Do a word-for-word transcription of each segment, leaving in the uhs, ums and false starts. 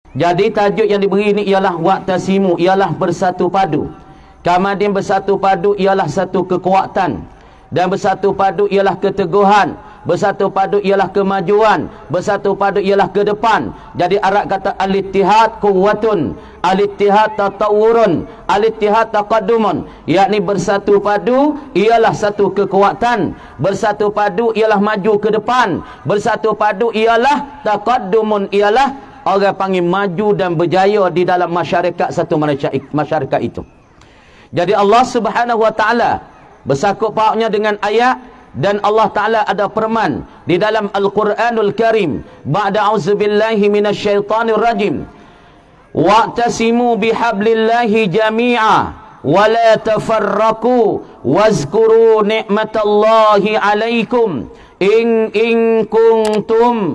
Jadi tajuk yang diberi ini ialah wa'tasimu, ialah bersatu padu. Kemudian bersatu padu ialah satu kekuatan, dan bersatu padu ialah keteguhan, bersatu padu ialah kemajuan, bersatu padu ialah ke depan. Jadi Arab kata al-ittihad quwwatun, al-ittihad tatawurun, al-ittihad taqaddumun, yakni bersatu padu ialah satu kekuatan, bersatu padu ialah maju ke depan, bersatu padu ialah taqaddumun, ialah orang panggil maju dan berjaya di dalam masyarakat satu masyarakat itu. Jadi Allah Subhanahu wa taala bersangkut pautnya dengan ayat, dan Allah Ta'ala ada firman di dalam Al-Quranul Karim, ba'da a'udzubillahi minasyaitanir rajim, wa'tasimu bihablillahi jami'a wa la tafarraqu wazkuru ni'matallahi alaikum in in kuntum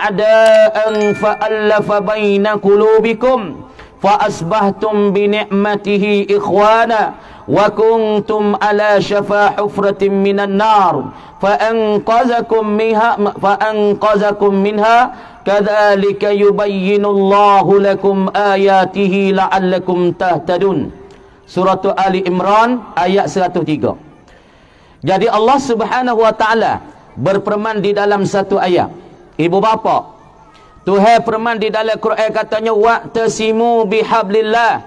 a'da'an fa'allafa baina qulubikum fa asbahtum bi ni'matihi ikhwana wa kuntum ala syafa hufratin minan nar fa anqazakum minha fa anqazakum minha kadzalika yubayyinullahu lakum ayatihi la'allakum tahtadun. Surah Ali Imran ayat seratus tiga. Jadi Allah Subhanahu wa taala berfirman di dalam satu ayat. Ibu bapa, Tuhan firman di dalam Quran katanya wa'tasimu bihablillah,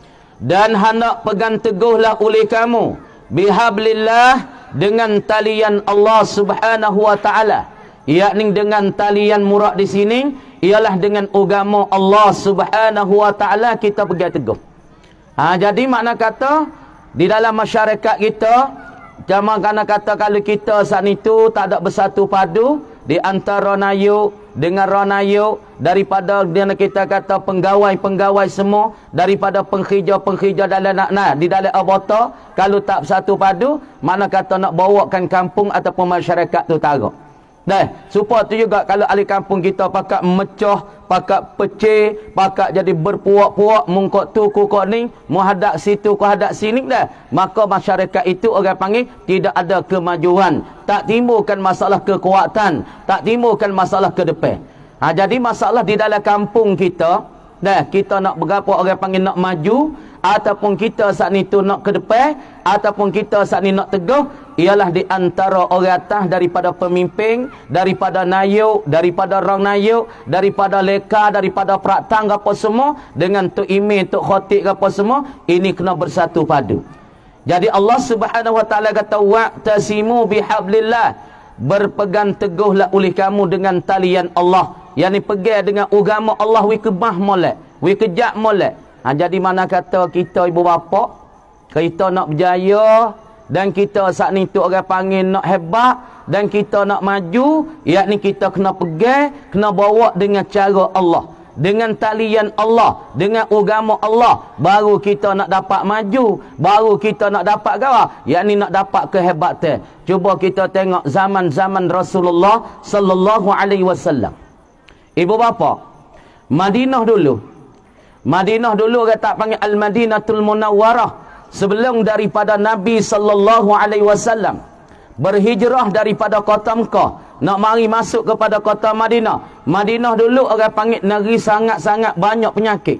dan hendak pegang teguhlah oleh kamu bihablillah, dengan talian Allah Subhanahu wa taala, yakni dengan talian murad di sini ialah dengan agama Allah Subhanahu wa taala kita pegang teguh. Ha, jadi makna kata di dalam masyarakat kita, jangan kena kata kalau kita saat itu tak ada bersatu padu di antara nayuk dengan ronayuk, daripada dia kita kata penggawai-penggawai semua, daripada penghijau-penghijau dalam nak nak di dalam abota, kalau tak bersatu padu, mana kata nak bawakan kampung ataupun masyarakat tu tarak. Dah, supaya tu juga kalau ahli kampung kita pakat mecah, pakat pecah, pakat jadi berpuak-puak, mungkok tu kukok ni, menghadap situ ku hadap sini dah, maka masyarakat itu orang panggil tidak ada kemajuan, tak timbulkan masalah kekuatan, tak timbulkan masalah ke depan. Ha, jadi masalah di dalam kampung kita, dah kita nak berapa orang panggil nak maju, ataupun kita saat ni tu nak ke depan, ataupun kita saat ni nak teguh, ialah di antara orang atas daripada pemimpin, daripada nayuk, daripada orang nayuk, daripada leka, daripada praktang apa semua, dengan tok imam, tok khatib apa semua, ini kena bersatu padu. Jadi Allah Subhanahu wa taala kata wa'tasimu bihablillah, berpegang teguhlah oleh kamu dengan talian Allah, yakni pegang dengan agama Allah, wi kebah molek, wi kejak molek. Ha, jadi mana kata kita ibu bapa, kita nak berjaya, dan kita saat ni tu orang panggil nak hebat, dan kita nak maju, yakni kita kena pegang, kena bawa dengan cara Allah, dengan talian Allah, dengan agama Allah, baru kita nak dapat maju, baru kita nak dapat gawa, yakni nak dapat kehebatan. Cuba kita tengok zaman-zaman Rasulullah sallallahu alaihi wasallam. Ibu bapa, Madinah dulu, Madinah dulu orang tak panggil Al-Madinatul Munawwarah, sebelum daripada Nabi sallallahu alaihi wasallam berhijrah daripada kota Mekah nak mari masuk kepada kota Madinah. Madinah dulu orang panggil negeri sangat-sangat banyak penyakit.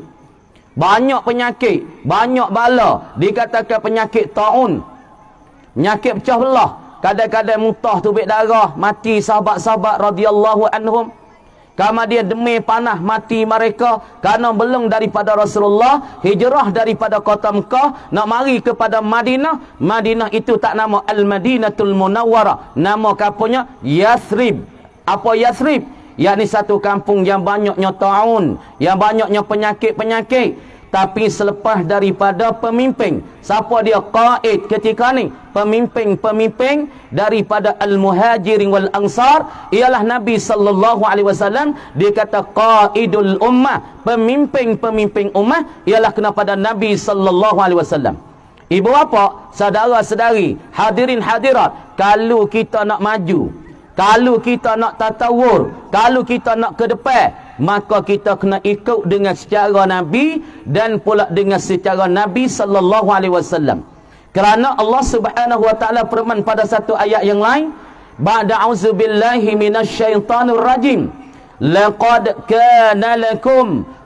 Banyak penyakit, banyak bala, dikatakan penyakit taun, penyakit pecah belah. Kadang-kadang mutah tubik darah, mati sahabat-sahabat radhiyallahu anhum. Kemudian demi panah mati mereka, kerana belum daripada Rasulullah hijrah daripada kota Mekah nak mari kepada Madinah. Madinah itu tak nama Al-Madinatul Munawwarah, nama kampungnya Yathrib. Apa Yathrib? Yakni satu kampung yang banyaknya taun, yang banyaknya penyakit-penyakit. Tapi selepas daripada pemimpin, siapa dia qaid ketika ni? Pemimpin-pemimpin daripada Al-Muhajirin wal Ansar ialah Nabi sallallahu alaihi wasallam. Dia kata qaidul ummah, pemimpin-pemimpin ummah ialah kena pada Nabi sallallahu alaihi wasallam. Ibu bapa, saudara-saudari, hadirin hadirat, kalau kita nak maju, kalau kita nak tatawur, kalau kita nak ke depan, maka kita kena ikut dengan secara Nabi dan pula dengan secara Nabi sallallahu alaihi wasallam. Kerana Allah Subhanahu wa taala firman pada satu ayat yang lain, ba'da a'udzubillahi minasyaitanir rajim, laqad kana lakum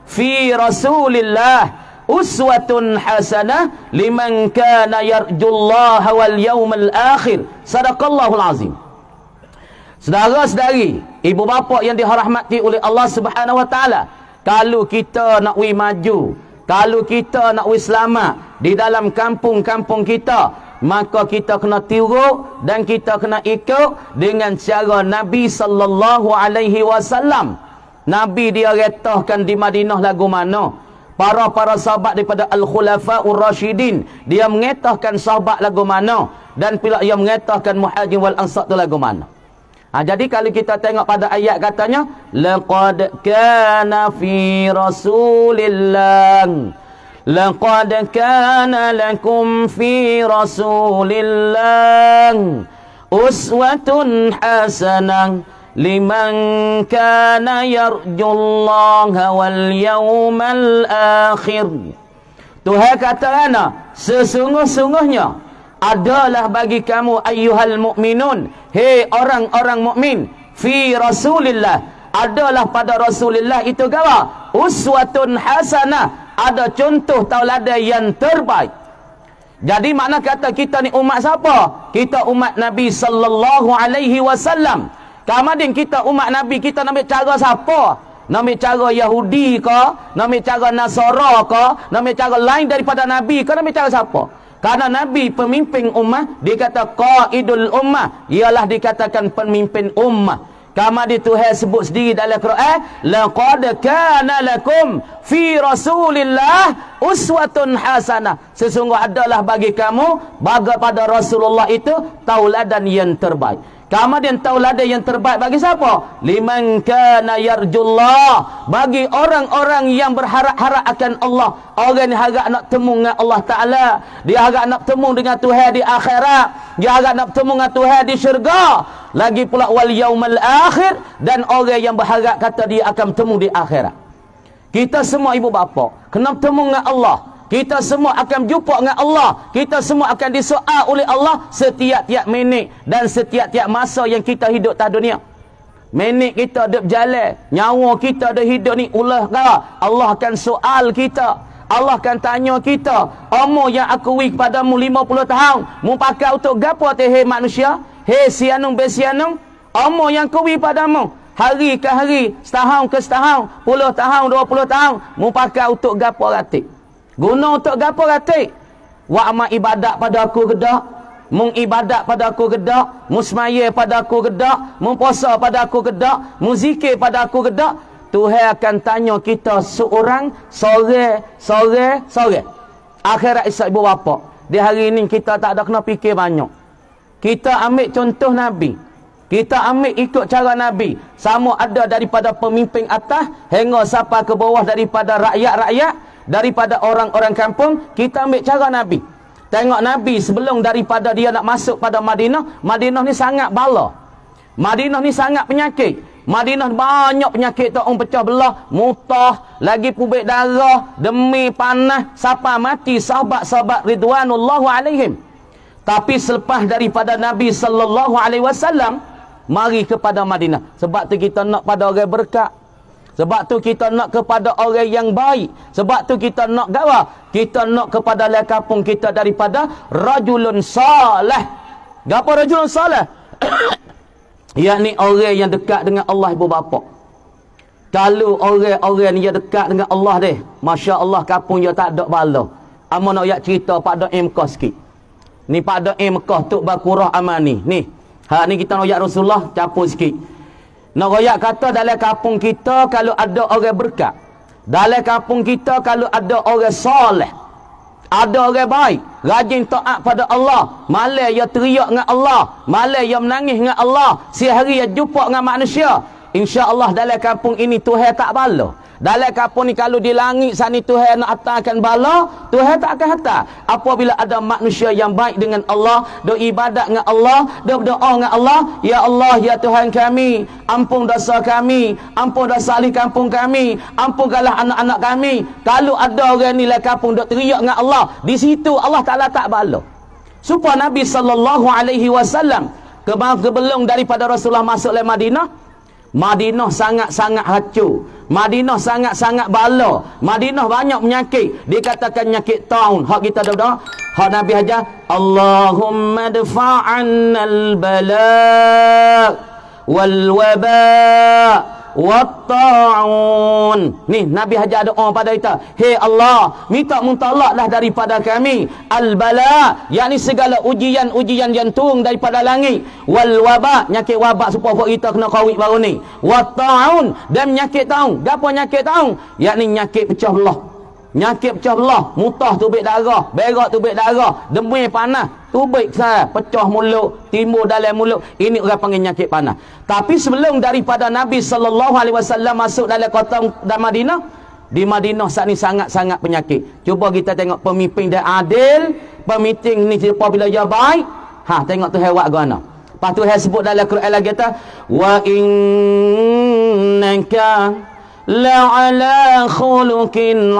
fi Rasulillah uswatun hasanah liman kana yarjullaha wal yawmal akhir. Sadaqallahul azim. Saudara-saudari, ibu bapa yang dirahmati oleh Allah Subhanahu wa taala, kalau kita nak wi maju, kalau kita nak wi selamat di dalam kampung-kampung kita, maka kita kena tiru dan kita kena ikut dengan cara Nabi sallallahu alaihi wasallam. Nabi dia retahkan di Madinah lagu mana? Para-para sahabat daripada Al-Khulafa'ur Rashidin, dia mengetahkan sahabat lagu mana, dan pula dia mengetahkan Muhajir wal Ansar tu lagu mana. Ha, jadi kalau kita tengok pada ayat katanya, laqad kana fi Rasulillah, laqad kana lakum fi Rasulillah uswatun hasanah liman kana yarjullaha wal yawmal akhir. Tuhan kata ana, sesungguh-sungguhnya adalah bagi kamu ayyuhal mukminun, hei orang-orang mukmin, fi Rasulillah, adalah pada Rasulillah itu gawa uswatun hasanah, ada contoh tauladan yang terbaik. Jadi makna kata kita ni umat siapa? Kita umat Nabi sallallahu alaihi wasallam. Kemudian kita umat Nabi, kita nak ambil cara siapa? Nak ambil cara Yahudi ke? Nak ambil cara Nasara ke? Nak ambil cara lain daripada Nabi ke? Nak ambil cara siapa? Karena Nabi pemimpin ummah, dikata qaidul ummah, ialah dikatakan pemimpin ummah. Kama di Tuhan sebut sendiri dalam Quran, laqad kana lakum fi Rasulillah uswatun hasanah. Sesungguh adalah bagi kamu, bagi pada Rasulullah itu tauladan yang terbaik. Kemudian tauladan yang terbaik bagi siapa? Liman kana yarjullah, bagi orang-orang yang berharap-harap akan Allah. Orang yang harap nak temu dengan Allah Ta'ala, dia harap nak temu dengan Tuhan di akhirat, dia harap nak temu dengan Tuhan di syurga. Lagi pula wal yaumal akhir, dan orang yang berharap kata dia akan temu di akhirat. Kita semua ibu bapa kena temu dengan Allah. Kita semua akan jumpa dengan Allah. Kita semua akan disoal oleh Allah setiap-tiap minit dan setiap-tiap masa yang kita hidup di dunia. Minit kita hidup berjalan, nyawa kita ada hidup ni ulah kah? Allah akan soal kita. Allah akan tanya kita, umur yang aku wi kepadamu lima puluh tahun, mu pakai untuk gapo teh hei manusia? Hei sianung besianung, umur yang ku wi padamu hari ke hari, setahun ke setahun, puluh tahun, dua puluh tahun, mu pakai untuk gapo ratik? Guna untuk gapo ratik? Wa amal ibadat pada aku gedak, mung ibadat pada aku gedak, mu semaya pada aku gedak, mu puasa pada aku gedak, mu zikir pada aku gedak. Tuhan akan tanya kita seorang, sore, sore, sore. Akhirat isyak ibu bapa. Di hari ini kita tak ada kena fikir banyak. Kita ambil contoh Nabi. Kita ambil ikut cara Nabi. Sama ada daripada pemimpin atas hingga sampai ke bawah, daripada rakyat-rakyat, daripada orang-orang kampung, kita ambil cara Nabi. Tengok Nabi sebelum daripada dia nak masuk pada Madinah, Madinah ni sangat bala. Madinah ni sangat penyakit. Madinah banyak penyakit tak, orang pecah belah, mutah, lagi pubik darah, demi panas, sampai mati sahabat-sahabat ridwanullahu alaihim. Tapi selepas daripada Nabi sallallahu alaihi wasallam mari kepada Madinah. Sebab tu kita nak pada orang berkat. Sebab tu kita nak kepada orang yang baik. Sebab tu kita nak gawa. Kita nak kepada lai kampung kita daripada rajulun salih. Gapo rajulun salih? Yakni orang yang dekat dengan Allah ibu bapa. Kalau orang-orang yang dekat dengan Allah deh, Masya Allah kampung dia tak ada bala. Amo nak yak cerita Pak Doim Mekah sikit. Ni Pak Doim Mekah Tok Bakurah Amani. Ni. Ha ni kita nak yak Rasulullah campur sikit. Nak royak kata dalam kampung kita kalau ada orang berkat, dalam kampung kita kalau ada orang soleh, ada orang baik, rajin taat pada Allah, malam ia teriak dengan Allah, malam ia menangis dengan Allah, sehari ia jumpa dengan manusia, insya-Allah dalam kampung ini Tuhan tak bala. Dalam kampung ni kalau di langit sana Tuhan nak hantarkan bala, Tuhan tak akan hantar. Apabila ada manusia yang baik dengan Allah, doa ibadat dengan Allah, doa berdoa dengan Allah, ya Allah ya Tuhan kami, ampun dosa kami, ampun dosa ahli kampung kami, ampunkanlah anak-anak kami. Kalau ada orang ni dalam kampung dok teriak dengan Allah, di situ Allah Taala tak bala. Supaya Nabi sallallahu alaihi wasallam sebelum daripada Rasulullah masuk ke Madinah, Madinah sangat-sangat hancur. Madinah sangat-sangat bala. Madinah banyak penyakit. Dikatakan penyakit taun. Hak kita dah hak Nabi ajar, Allahumma dfa'annal bala wal waba watta'un. Ni Nabi hajar doa pada kita, hey Allah, minta muntolaklah daripada kami al-bala, yakni segala ujian-ujian yang turun daripada langit, wal waba, nyakit wabak supaya kita kena covid baru ni, watta'un, dan nyakit taung. Gapo nyakit taung? Yakni nyakit pecah belah. Nyakit pecah belah, mutah tubik darah, berak tubik darah, demam panas, tubik sah, pecah mulut, timbul dalam mulut. Ini orang panggil nyakit panas. Tapi sebelum daripada Nabi sallallahu alaihi wasallam masuk dalam kota dan Madinah, di Madinah saat ni sangat-sangat penyakit. Cuba kita tengok pemimpin dia adil, pemimpin ni siapa bila dia baik. Ha, tengok tu hewat gana. Lepas tu saya sebut dalam Quran lagi kata, wa innaka la'ala khuluqin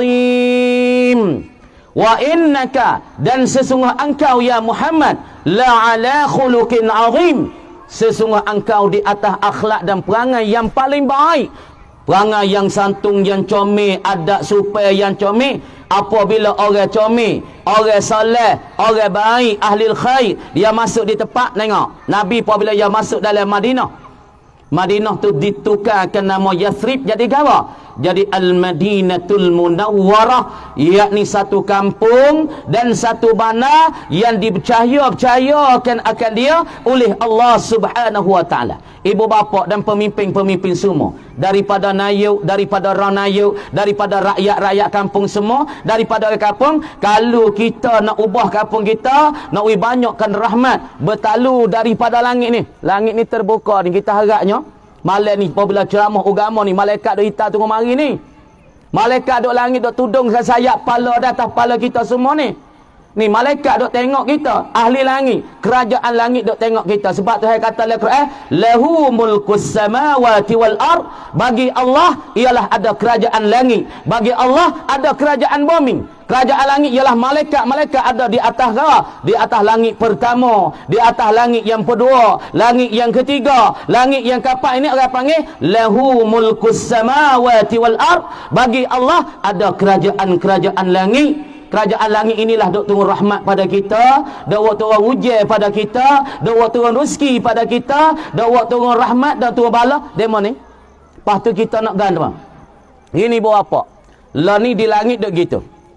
azim. Wa innaka, dan sesungguh engkau ya Muhammad, la'ala khuluqin azim, sesungguh engkau di atas akhlak dan perangai yang paling baik. Perangai yang santun, yang comel, adab supaya yang comel. Apabila orang comel, orang soleh, orang baik, ahli khair, dia masuk di tempat, tengok Nabi apabila dia masuk dalam Madinah, Madinah tu ditukarkan nama Yathrib jadi apa? Jadi Al-Madinatul Munawwarah, yakni satu kampung dan satu mana yang dipercaya-percayakan akan dia oleh Allah Subhanahu wa taala. Ibu bapa dan pemimpin-pemimpin semua, daripada Nayuk, daripada Ranayuk, daripada rakyat-rakyat kampung semua, daripada kampung, kalau kita nak ubah kampung kita, nak ui banyakkan rahmat bertalu daripada langit ni. Langit ni terbuka ni, kita harapnya malam ni apabila ceramah agama ni, malaikat duk hitam tunggu mari ni. Malaikat duk langit duk tudung ke sayap pala di atas kepala kita semua ni. Ni malaikat duk tengok kita, ahli langit, kerajaan langit duk tengok kita. Sebab tu saya kata dalam Quran, lahu mulkus samawati wal ard, bagi Allah ialah ada kerajaan langit, bagi Allah ada kerajaan bumi. Kerajaan langit ialah malaikat-malaikat ada di atas gawah, di atas langit pertama, di atas langit yang kedua, langit yang ketiga, langit yang keempat. Ini orang panggil lahu mulkus samawati wal ard, bagi Allah ada kerajaan-kerajaan langit. Kerajaan langit inilah dok turun rahmat pada kita, dok turun hujan pada kita, dok turun rezeki pada kita, dok turun rahmat dan turun bala. Demo ni. Lepas tu kita nak gandam. Ini bawa apa? Lah ni di langit dok gitu.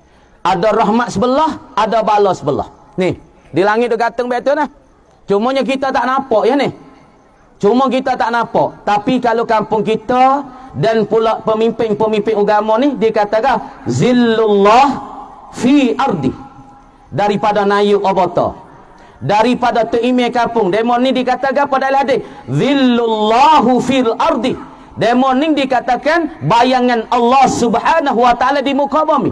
Ada rahmat sebelah, ada bala sebelah. Ni, di langit dok gantung betul nah. Cumanya kita tak nampak ya ni. Cuma kita tak nampak. Tapi kalau kampung kita dan pula pemimpin-pemimpin agama ni dikatakan zillullah fi ardi, daripada Nayuk Obota, daripada teimeh kampung. Demon ni dikatakan pada hadis zillullahu fil ardi. Demon ni dikatakan bayangan Allah Subhanahu wa taala di muka bumi.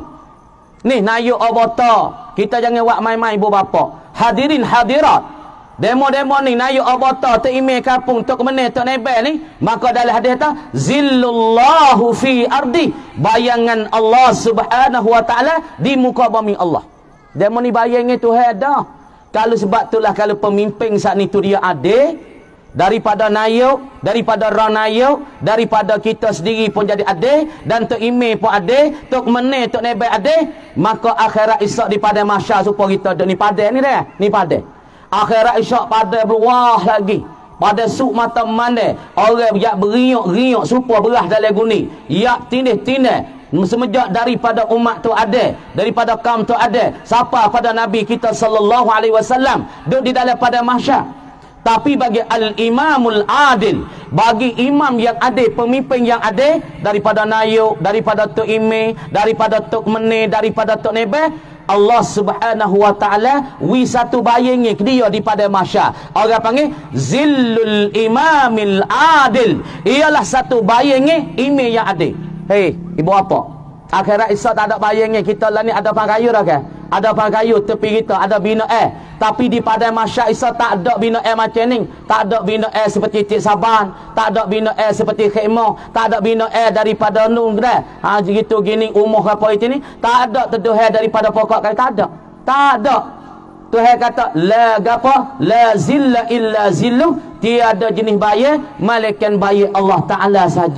Ni Nayuk Obota, kita jangan buat main-main ibu bapa. Hadirin hadirat, demo-demo ni Nayuk Obota teimeh kampung tok meneh tok nebel ni, maka dalam hadis ta zillullahu fi ardi, bayangan Allah Subhanahu wa taala di muka bumi Allah. Demo ni bayangan Tuhan ada. Kalau sebab itulah kalau pemimpin saat ni tu dia adil, daripada Nayuk, daripada Ranayuk, daripada kita sendiri pun jadi adil, dan tok imeh pun adil, tok meneh tok nebel adil, maka akhirat esok di padang mahsyar supaya kita duk ni padang ni dah, ni padang. Akhirat isyak pada berwah lagi, pada suk mata mandai, orang yak beriuk-riuk supaya berah dalam guni, yak tindih-tindih semenjak daripada umat tu ada, daripada kaum tu ada, siapa pada Nabi kita sallallahu alaihi wasallam duduk di dalam pada mahsyar. Tapi bagi al-imamul adil, bagi imam yang adil, pemimpin yang adil, daripada Nayuk, daripada Tok Ime, daripada Tok Mene, daripada Tok Nebe, Allah Subhanahu wa taala wi satu bayangi dia di pada mahsyar. Orang panggil zillul imamil adil, ialah satu bayangi imam yang adil. Hei ibu apa, akhirat esok tak ada bayangi kita lah ni, ada pang kayu dah kan, ada pang kayu tepi kita, ada bina air. Tapi di pada mahsyar esok tak ada bina air macam ni, tak ada bina air seperti Cik Saban, tak ada bina air seperti khemah, tak ada bina air daripada nung dah. Ha gitu gini umur apa itu ni, tak ada teduh air daripada pokok kayu, tak ada. Tak ada. Tuhan kata la gapa la zilla illa zillu, tiada jenis bayar malaikat bayar Allah taala saja.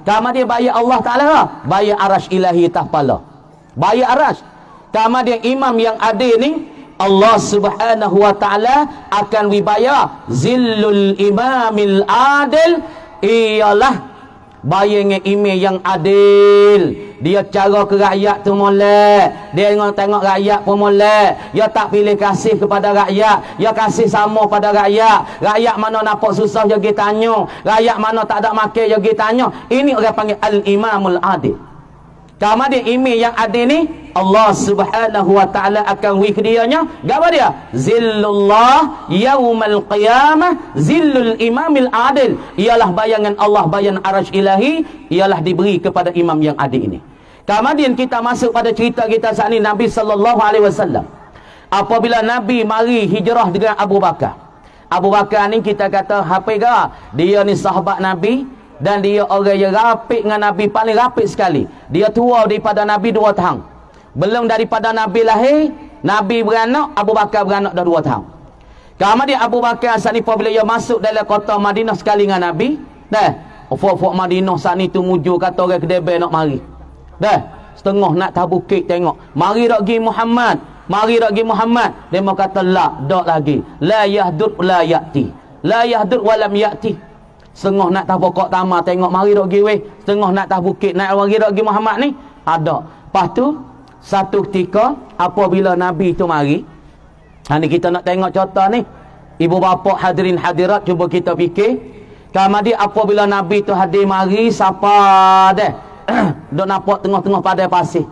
Kemudian bayar Allah Ta'ala, bayar arash ilahi tahpala. Bayar arash. Kemudian imam yang adil ni, Allah Subhanahu wa Ta'ala akan wibaya zillul imamil adil, ialah bayangnya imam yang adil. Dia cara ke rakyat tu molek, dia tengok, tengok rakyat pun molek. Dia tak pilih kasih kepada rakyat, dia kasih sama pada rakyat. Rakyat mana nampak susah dia pergi tanya, rakyat mana tak ada makan dia pergi tanya. Ini orang panggil al-imamul adil. Kemudian imam yang adil ni, Allah Subhanahu wa Ta'ala akan wik dianya. Apa dia? Zillullah yaumal qiyamah zillul imamil adil. Ialah bayangan Allah, bayan arash ilahi, ialah diberi kepada imam yang adil ini. Kemudian kita masuk pada cerita kita saat ini, Nabi sallallahu alaihi wasallam. Apabila Nabi mari hijrah dengan Abu Bakar. Abu Bakar ni kita kata hafiqah, dia ni sahabat Nabi. Dan dia orang yang rapik dengan Nabi, paling rapik sekali. Dia tua daripada Nabi dua tahun. Belum daripada Nabi lahir, Nabi beranak, Abu Bakar beranak dah dua tahun. Kemudian Abu Bakar saat ni apabila dia masuk dalam kota Madinah sekali dengan Nabi, dah, fok-fok Madinah saat ni tu muju kata orang kedebel nak mari. Dah, setengah nak tabukik tengok. Mari dak gi Muhammad, mari dak gi Muhammad. Dia mau kata la, dak lagi. La yahdur la yati. La yahdur wa lam yati. Setengah nak tak pokok tamar tengok mari dok gi weh, setengah nak tak bukit nak mari dok gi Muhammad ni ada. Lepas tu satu ketika apabila Nabi tu mari, ha ni kita nak tengok contoh ni. Ibu bapa hadirin hadirat, cuba kita fikir. Kemudian apabila Nabi tu hadir mari, siapa dah dok nampak tengah-tengah padai pasir.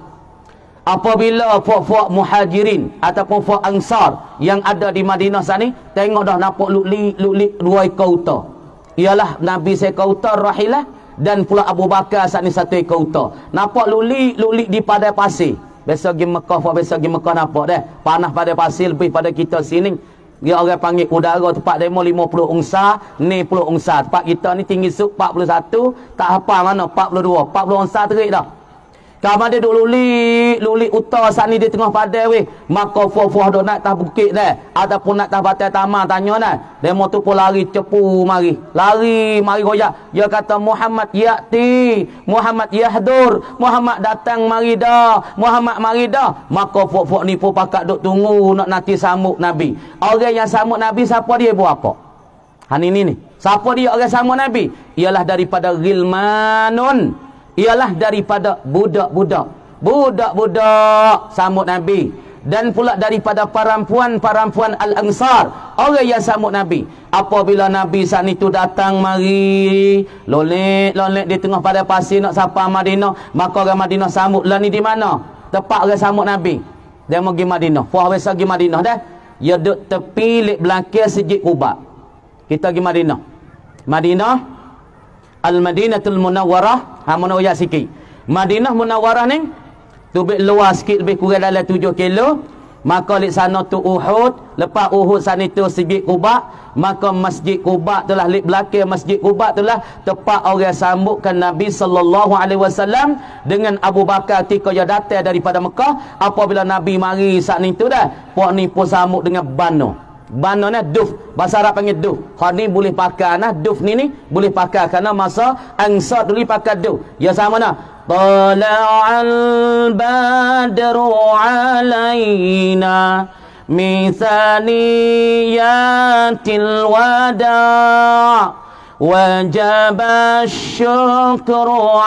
Apabila puak-puak muhajirin ataupun puak ansar yang ada di Madinah sana, tengok dah nampak luk-lik dua ekor unta. Ialah Nabi seekor unta rahilah, dan pula Abu Bakar saat ni satu ekor unta. Nampak lulik-lulik di padai pasir. Biasa pergi Mekah, biasa pergi Mekah nampak dah. Panas padai pasir lebih pada kita sini. Dia orang panggil udara tempat demo lima puluh ongsa, ni sepuluh ongsa. Tempat kita ni tinggi suk empat puluh satu, tak apa mana empat puluh dua, empat puluh ongsa terik dah. Kamu dia duk lulik, lulik utah saat ni di tengah padai weh. Maka fuah-fuah duk nak tah bukit dah, ataupun nak tah batai tamar tanya dah. Demo tu pun lari cepu mari. Lari mari goyak. Dia kata Muhammad ya'ti, Muhammad yahdur, Muhammad datang mari dah, Muhammad mari dah. Maka fuah-fuah ni pun pakak duk tunggu nak nanti sambut Nabi. Orang yang sambut Nabi siapa dia buat apa? Han ini ni. Siapa dia orang sambut Nabi? Ialah daripada ghilmanun. Ialah daripada budak-budak. Budak-budak sambut Nabi. Dan pula daripada perempuan-perempuan Al-Ansar, orang yang sambut Nabi. Apabila Nabi saat itu datang mari, lolek-lolek di tengah pada pasir nak sapa Madinah, maka orang Madinah sambut. Lah ni di mana? Tepat orang sambut Nabi. Dia mau pergi Madinah. Puah biasa pergi Madinah dah. Dia duduk tepi lek belakang Masjid Quba. Kita pergi Madinah. Madinah Al-Madinatul Munawwarah, ha munawwarah sikit. Madinah Munawwarah ni tu lebih luas sikit, lebih kurang dalam tujuh kilo. Maka lek sana tu Uhud, lepas Uhud sana tu Masjid Quba, maka Masjid Quba telah lek belakang Masjid Quba telah tempat orang sambutkan Nabi sallallahu alaihi wasallam dengan Abu Bakar ketika dia datang daripada Mekah. Apabila Nabi mari saat ni tu dah, puak ni pun sambut dengan bano. Bano ni duf, bahasa Arab panggil duf. Kau ni boleh pakai nah, duf ni ni boleh pakai kerana masa Ansar dulu pakai duf. Ya sama nah. Tala'al badru alaina min thaniyatil wada' wajaba syukru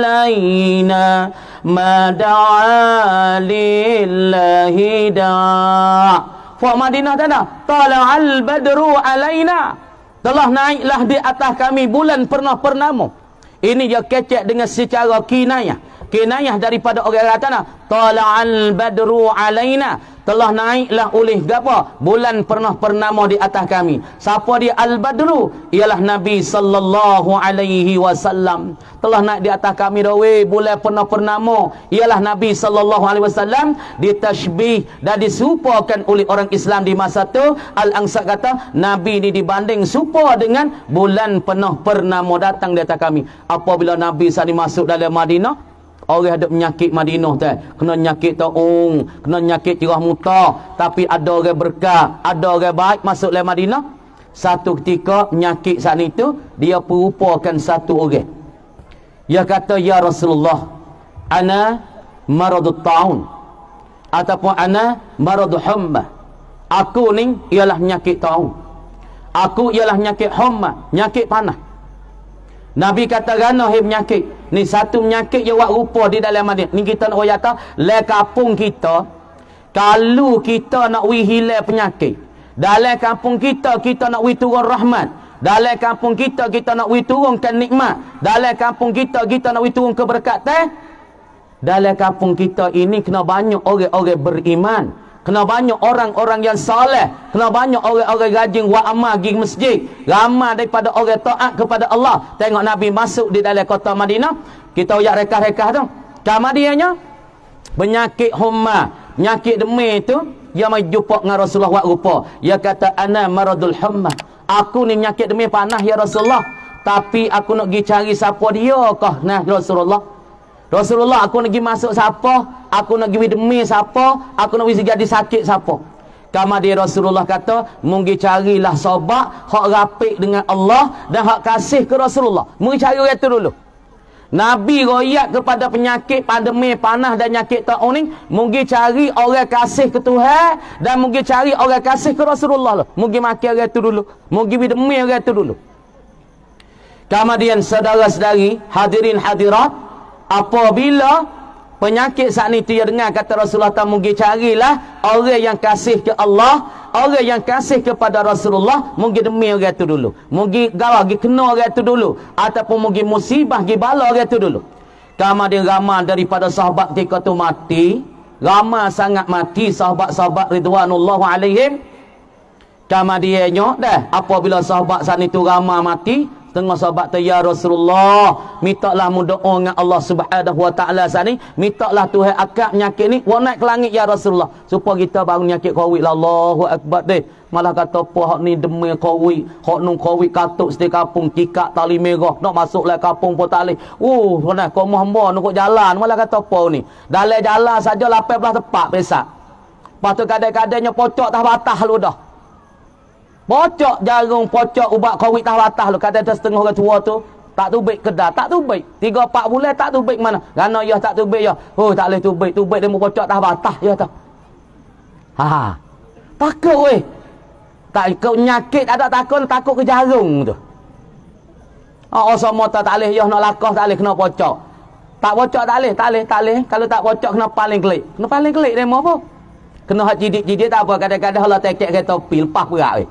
alaina ma da'a lillahi da'. Fa Madinah tanah, tala'al badru alaina, telah naiklah di atas kami bulan pernah purnama. Ini dia kecek dengan secara kinayah, kinayah daripada orang tanah. Tala'al badru alaina, telah naiklah oleh apa? Bulan pernah purnama di atas kami. Siapa dia al-badru? Ialah Nabi sallallahu alaihi wasallam. Telah naik di atas kami dah weh bulan pernah purnama. Ialah Nabi sallallahu alaihi wasallam ditashbih dan disupakan oleh orang Islam di masa tu. Al-Ansar kata Nabi ni dibanding supa dengan bulan penuh purnama datang di atas kami. Apabila Nabi saat masuk dalam Madinah, orang ada penyakit Madinah tu, kena penyakit taung, kena penyakit cerah muta, tapi ada orang berkah, ada orang baik masuk dalam Madinah. Satu ketika penyakit saat itu dia perupakan satu orang. Dia kata, ya Rasulullah, ana maradut ta'un, ataupun ana maradul humma. Aku ni ialah penyakit ta'un. Aku ialah penyakit humma, penyakit panah. Nabi kata gana hai penyakit. Ni satu penyakit yang buat rupa di dalam Madinah. Ni kita nak kata, le kampung kita, kalau kita nak wi hilang penyakit, dalam kampung kita, kita nak wi turun rahmat. Dalam kampung kita, kita nak wi turunkan nikmat. Dalam kampung kita, kita nak wi turun keberkatan. Dalam kampung kita ini kena banyak orang-orang beriman. Kena banyak orang-orang yang soleh. Kena banyak orang-orang rajin wa amal pergi masjid. Ramai daripada orang taat kepada Allah. Tengok Nabi masuk di dalam kota Madinah. Kita uyak rekah-rekah tu. Kemudiannya penyakit humma, penyakit demam itu, dia mai jumpa dengan Rasulullah buat rupa. Dia kata, ana maradul humma. Aku ni penyakit demam panah ya Rasulullah. Tapi aku nak pergi cari siapa dia kah nah Rasulullah. Rasulullah, aku nak pergi masuk siapa? Aku nak pergi demi siapa? Aku nak pergi jadi sakit siapa? Kemudian Rasulullah kata, mungkin carilah sahabat hak rapik dengan Allah dan hak kasih ke Rasulullah. Mungkin cari orang itu dulu. Nabi royak kepada penyakit pandemi panah dan penyakit taun ni, mungkin cari orang kasih ke Tuhan dan mungkin cari orang kasih ke Rasulullah. Mungkin makan orang itu dulu. Mungkin demi orang itu dulu. Kemudian saudara-saudari, hadirin hadirat, apabila penyakit saat ni dia dengar kata Rasulullah, tak mungkin carilah orang yang kasih ke Allah, orang yang kasih kepada Rasulullah, mungkin demi orang itu dulu. Mungkin gawa pergi kena orang itu dulu, ataupun mungkin musibah pergi bala orang itu dulu. Kemudian ramai daripada sahabat ketika tu mati, ramai sangat mati sahabat-sahabat ridwanullah alaihim. Kemudiannya dah apabila sahabat saat itu ramai mati, tengah sahabat tu, ya Rasulullah, mintalah mu doa dengan Allah Subhanahu wa taala sani, mintalah Tuhan akak penyakit ni wa naik ke langit ya Rasulullah, supaya kita baru penyakit covid lah. Allahu akbar deh. Malah kata apa hak ni demi covid, hak nung covid katuk setiap kampung kikak tali merah, nak masuk lah kampung pun tak leh. Uh, mana kau hamba nak jalan, malah kata apa ni? Dalam jalan saja lapan belas tempat pesak. Lepas tu kadang-kadangnya pocok tak batas lu dah. Pocok jagung, pocok ubat covid tak batas lu. Kadang-kadang setengah orang tua tu tak tubik kedai, tak tubik. tiga empat bulan tak tubik mana? Kerana ya tak tubik ya. Oh tak boleh tubik, tubik dia mu pocok tak batas ya tau. Ha. Takut weh. Tak ikut penyakit ada takut, takut ke jagung tu. Oh semua tak boleh ya nak lakah tak boleh kena pocok. Tak pocok tak boleh, tak boleh, tak boleh. Kalau tak pocok kena paling kelik. Kena paling kelik dia mau apa? Kena hak jidik-jidik tak apa, kadang-kadang Allah tekek kereta pi lepas berat weh.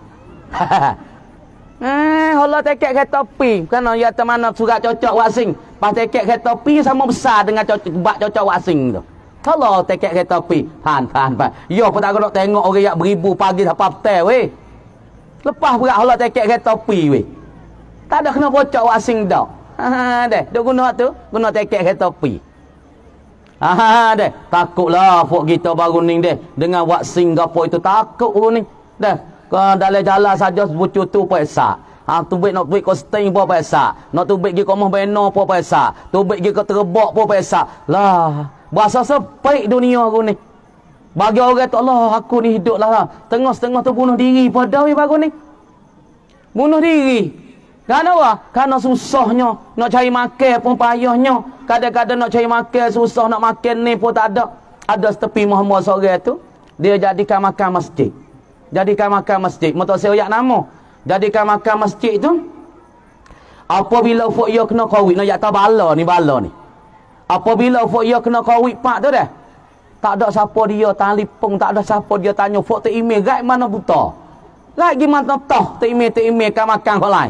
Eh, Allah tekek kereta pi. Kerana ya mana surat cocok wasing. Pas tekek kereta pi sama besar dengan cocok bak cocok wasing tu. Kalau tekek kereta pi, han han pak. Yo pun tak nak tengok orang yang beribu pagi sampai petang weh. Lepas berat Allah tekek kereta pi weh. Tak ada kena cocok wasing dah. Ha deh, duk guna tu, guna tekek kereta pi. Ha deh, takutlah fok kita baru ni deh dengan wasing gapo itu takut ni. Dah. Kau dalam jalan saja bucu tu pesa. Ha tubik nak tubik kosting pun pesa. Nak tubik gi komah beno pun pesa. Tubik gi ke terbak pun pesa. Lah, bahasa sepik dunia aku ni. Bagi orang tu Allah aku ni hiduplah. Tengah-tengah tu bunuh diri pada we baru ni. Bunuh diri. Kenapa apa? Karena susahnya nak cari makan pun payahnya. Kadang-kadang nak cari makan susah, nak makan ni pun tak ada. Ada tepi Muhammad seorang tu, dia jadikan makan masjid. Jadikan makan masjid. Mau tak saya uyak nama. Jadikan makan masjid tu. Apabila fuk ia kena covid, nak yak tahu bala ni bala ni. Apabila fuk ia kena covid pak tu dah. Tak ada siapa dia telefon, tak ada siapa dia tanya fuk tu email gai mana buta. Gai gimana toh tu email tu email kan makan kau lain.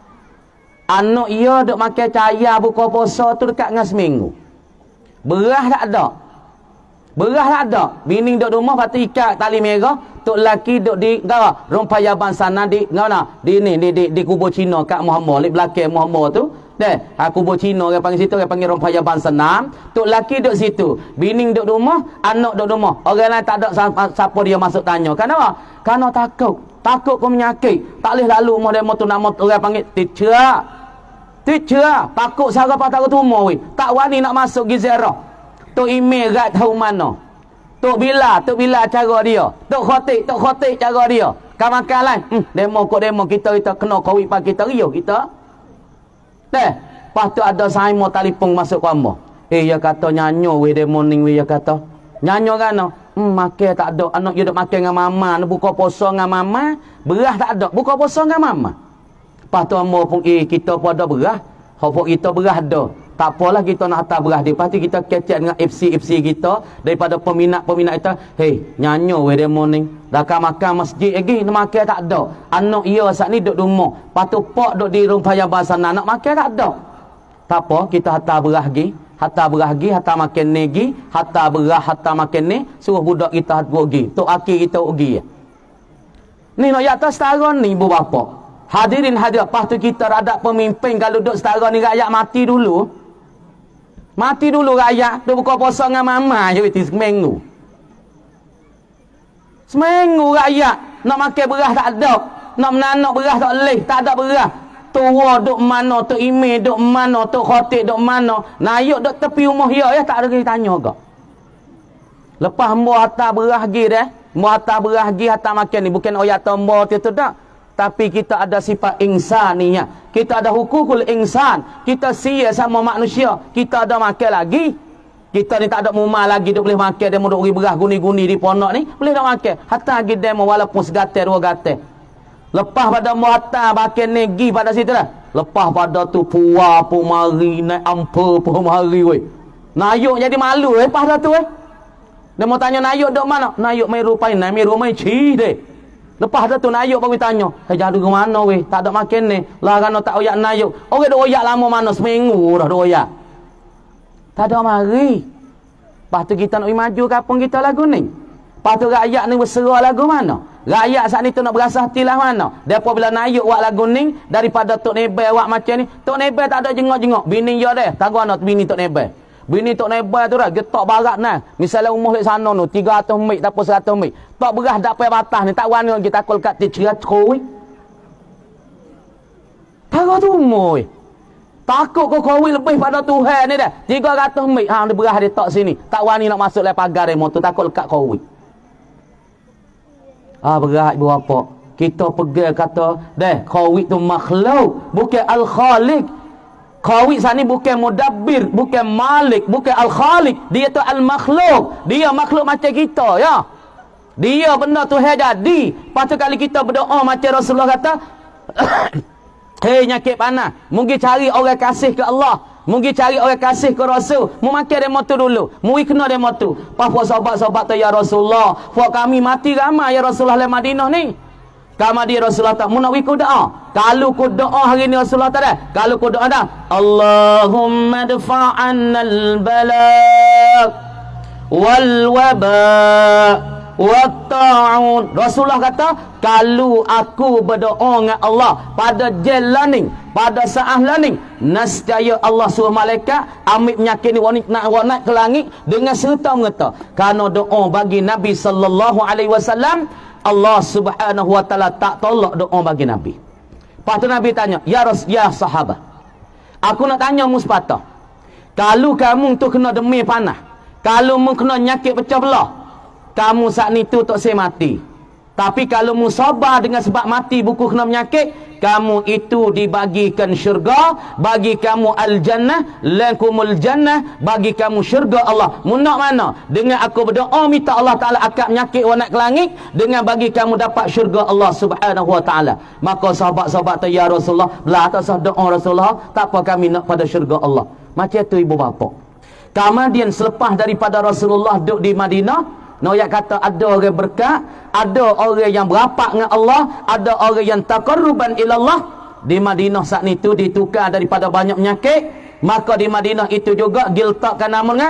Anak ia duk makan caya buka puasa tu dekat dengan seminggu. Beras tak ada. Beras tak ada. Bini duk rumah pati ikat tali merah. Tok laki duk di gawa rompayaban sana di ngana di ni di di, di kubur Cina kat Muhammad, di belakang Muhammad tu. Deh, ha kubur Cina orang panggil situ, orang panggil rompayaban sana. Tok laki duk situ. Bini duk rumah, anak duk rumah. Orang lain tak ada siapa dia masuk tanya. Kenapa? Karena takut. Takut kau menyakit. Tak boleh lalu rumah demo tu nama orang panggil teacher. Teacher, takut sara pa takut rumah weh. Tak wani nak masuk gizarah. Tok email gat tahu mana. Tok bila, tok bila cara dia. Tok khatib, tok khatib cara dia. Kan makan lain. Hmm, demo kok demo kita kita kena covid pak kita riuh kita. Deh. Lepas tu ada saimo telefon masuk kamar. Eh, ya kata nyanyo we the morning we ya kata. Nyanyo kan? Hmm, makan tak ada. Anak you duk makan dengan mama, nak buka puasa dengan mama, beras tak ada. Buka puasa dengan mama. Lepas tu amor pun eh kita pun ada beras. Hopok kita beras ada. Tak apalah kita nak hantar beras dia. Lepas tu kita kecek dengan F C F C kita daripada peminat-peminat kita. Hey, nyanyo we the morning. Dah makan masjid lagi, nak makan tak ada. Anak ia saat ni duduk rumah. Lepas tu pak duduk di rumah yang bahasa nak makan tak ada. Tak apa, kita hantar beras lagi. Hatta berahgi, hatta makan negi, hatta berah, hatta makan ni, suruh budak kita hat pergi. Tok akhir kita pergi. Ni nak atas setara ni ibu bapa. Hadirin hadir, lepas tu kita ada pemimpin kalau duduk setara ni rakyat mati dulu. Mati dulu rakyat, tu buka puasa dengan mama je itu seminggu. Seminggu rakyat nak makan beras tak ada, nak menanak beras tak boleh, tak ada beras. Tua duk mana, tu ime duk mana, tu khotik duk mana. Nayuk duk tepi rumah ya, ya tak ada lagi tanya ke. Lepas mu hantar beras lagi dah. Mu hantar beras lagi, hantar makan ni. Bukan oyat tombol tu tak. Tapi kita ada sifat insaninya. Kita ada hukukul insan. Kita sia sama manusia. Kita ada makan lagi. Kita ni tak ada mumah lagi duk boleh makan. Dia mau duk beri beras guni-guni di pondok ni. Boleh tak makan. Hantar lagi demo walaupun segatai dua gatai. Lepas pada muatar bakin negi pada situ dah. Lepas pada tu puah pun mari, naik ampa pun mari weh. Nayuk jadi malu eh pada tu eh. Dia mau tanya Nayuk duk mana? Nayuk mai rupai, naik mai rumai ci deh. Lepas dah tu Nayuk baru tanya, "Hei jadi ke mana weh? Tak ada makan ni." Lah kan tak oyak Nayuk. Orang duk oyak lama mana seminggu dah duk oyak. Tak ada mari. Lepas tu kita nak maju kampung kita lagu ni. Lepas tu rakyat ni berserah lagu mana? Rakyat saat ni tu nak berasa hati lah mana? Depa bila Nayuk buat lagu ni daripada Tok Nebel buat macam ni. Tok Nebel tak ada jengok-jengok. Bini dia dah. Tak guna bini Tok Nebel. Bini Tok Nebel tu dah getok barat nah. Misalnya umur di sana tu tiga ratus mik ataupun seratus mik. Tak beras dak pai batas ni tak wani kita takul kat cerat koi. Tahu tu umur. Takut kau koi lebih pada Tuhan ni dah. tiga ratus mik hang beras dia tak sini. Tak wani nak masuk le pagar demo tu takut lekat koi. Ah berat ibu bapa. Kita pergi kata, "Deh, Khawit tu makhluk, bukan al-Khaliq." Khawit sat ni bukan mudabbir, bukan malik, bukan al-Khaliq. Dia tu al-makhluk. Dia makhluk macam kita, ya. Dia benda tu hai jadi. Lepas tu kali kita berdoa macam Rasulullah kata, "Hei nyakit panas, mungkin cari orang kasih ke Allah. Mungkin cari orang kasih ke Rasul. Mu makan demo tu dulu. Mu kena demo tu." Pas puak sahabat-sahabat tu, "Ya Rasulullah, puak kami mati ramai ya Rasulullah di Madinah ni." Kama dia Rasulullah tak. Mu nak wiku doa. Kalau ku doa hari ni Rasulullah tak dah. Kalau ku doa dah. Allahumma dfa'annal bala wal waba watta'un. Rasulullah kata, kalau aku berdoa dengan Allah pada jalan ni, pada saat laning, nescaya Allah suruh malaikat ambil penyakit ni wanit nak wanat ke langit dengan serta merta. Kerana doa bagi Nabi sallallahu alaihi wasallam, Allah Subhanahu wa taala tak tolak doa bagi Nabi. Lepas tu Nabi tanya, "Ya Rasul, ya sahabat, aku nak tanya mu sepatah. Kalau kamu tu kena demi panah, kalau mu kena nyakit pecah belah, kamu saat ni tu tak saya mati. Tapi kalau mu sabar dengan sebab mati buku kena menyakit, kamu itu dibagikan syurga, bagi kamu al-jannah, lakumul jannah, bagi kamu syurga Allah. Mu nak mana? Dengan aku berdoa minta Allah Taala akak menyakit wa nak ke langit, dengan bagi kamu dapat syurga Allah Subhanahu wa taala." Maka sahabat-sahabat tu, "Ya Rasulullah, belah atas doa Rasulullah, tak apa kami nak pada syurga Allah." Macam tu ibu bapa. Kemudian selepas daripada Rasulullah duduk di Madinah, Noyak kata ada orang berkat, ada orang yang berapak dengan Allah, ada orang yang taqarruban ilallah. Di Madinah saat itu ditukar daripada banyak penyakit. Maka di Madinah itu juga diletakkan namanya